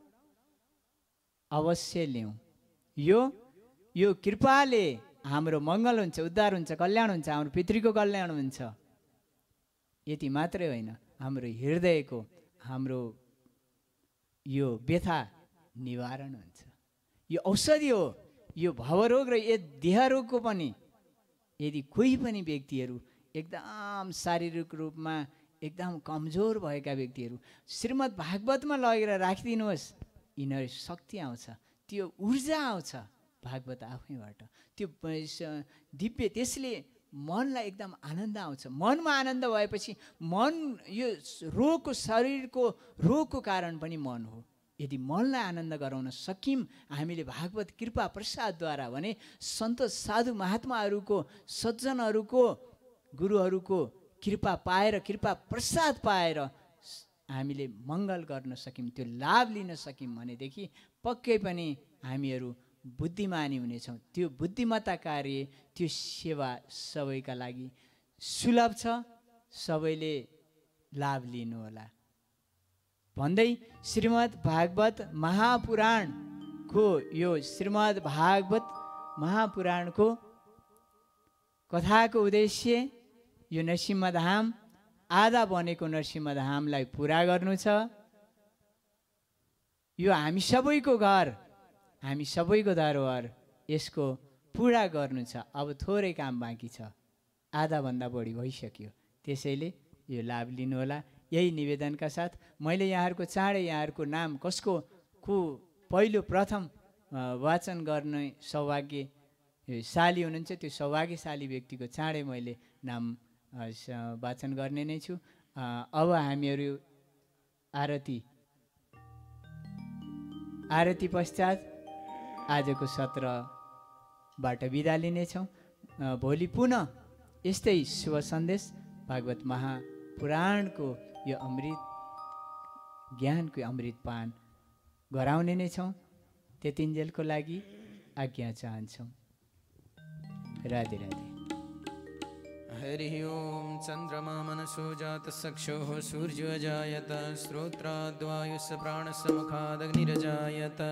अवश्य लिउँ। यो कृपाले हाम्रो मङ्गल हुन्छ, उद्धार हुन्छ, कल्याण हुन्छ, हाम्रो पितृको कल्याण हुन्छ। यति मात्रै होइन, हाम्रो हृदयको, हाम्रो यो व्यथा निवारण हुन्छ। यो औषधि हो। यो भवरोग र यो देहरोगको पनि यदि कोही पनि व्यक्तिहरू एकदम शारीरिक रूपमा एकदम कमजोर भएका व्यक्तिहरू श्रीमद् भागवतमा लगेर राखिदिनुहोस्, यिनीहरू शक्ति आउँछ, त्यो ऊर्जा आउँछ भागवत आफैबाट, त्यो दिव्य, त्यसले मनलाई एकदम आनन्द आउँछ। मनमा आनन्द भएपछि मन, यो रोगको, शरीरको रोगको कारण पनि मन हो। यदि मनलाई आनन्द गराउन सक्यौँ हामीले भागवत कृपा प्रसादद्वारा भने सन्त साधु महात्माहरूको, सज्जनहरूको, गुरुहरूको कृपा पाएर, कृपा प्रसाद पाएर हामीले मङ्गल गर्न सक्यौँ, त्यो लाभ लिन सक्यौँ भनेदेखि पक्कै पनि हामीहरू बुद्धिमानी हुनेछौँ। त्यो बुद्धिमत्ता कार्य, त्यो सेवा सबैका लागि सुलभ छ, सबैले लाभ लिनुहोला भन्दै श्रीमद् भागवत महापुराणको, यो श्रीमद् भागवत महापुराणको कथाको उद्देश्य यो नरसिंहधाम, आधा बनेको नरसिंहधामलाई पुरा गर्नु छ। यो हामी सबैको घर, हामी सबैको धरोहर, यसको पुरा गर्नु छ। अब थोरै काम बाँकी छ, आधाभन्दा बढी भइसक्यो, त्यसैले यो लाभ लिनुहोला। यही निवेदनका साथ मैले यहाँहरूको चाँडै यहाँहरूको नाम कसको को पहिलो प्रथम वाचन गर्ने सौभाग्य शाली हुनुहुन्छ, त्यो सौभाग्यशाली व्यक्तिको चाँडै मैले नाम वाचन गर्ने नै छु। अब हामीहरू आरती पश्चात आजको सत्रबाट बिदा लिनेछौँ। भोलि पुनः यस्तै शुभ सन्देश भागवत महापुराणको यो अमृत ज्ञानको अमृत पान गराउने नै छौँ। त्यतिन्जेलको लागि आज्ञा चाहन्छौँ। राधे राधे। हरि ओम। चंद्रमा मनसो जात चक्षुः सूर्यो जायत श्रोत्राद्वायुष प्राणसमुखादग्निरजायत।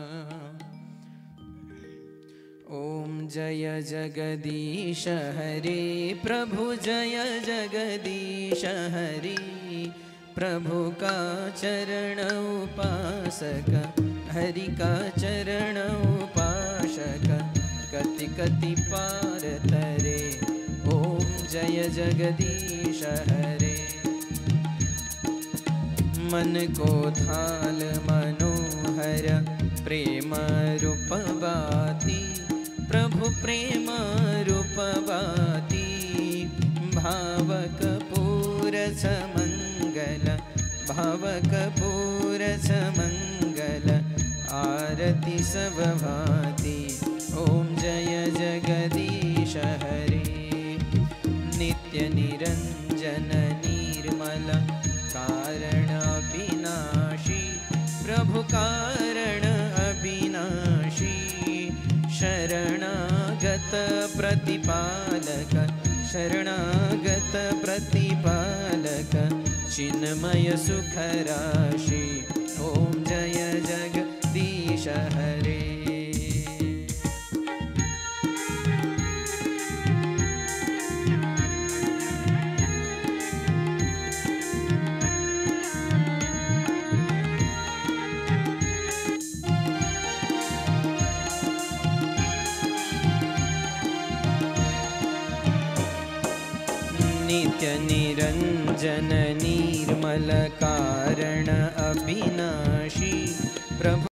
ओम जय जगदीश हरे प्रभु जय जगदीश हरे। प्रभु का चरण उपासक हरि का चरण उपासक कति कति पार तरे। ओम जय जगदीश हरे। मन को थाल मनोहर प्रेम रूप बाती। प्रभु प्रेम रूप बाती। भावक पूरस मंगल भावक पूरस मंगल आरती सब भाती। ओम जय जगदीश हरे। नित्य निरंजन निर्मल कारण अविनाशी। प्रभु कारण अविनाशी। शरणागत प्रतिपालक शरणागत प्रतिपालक चिन्मय सुख राशि। ओम जय जगदीश हरे। नित्य निरंजन निर्मल कारण अविनाशी। प्रभु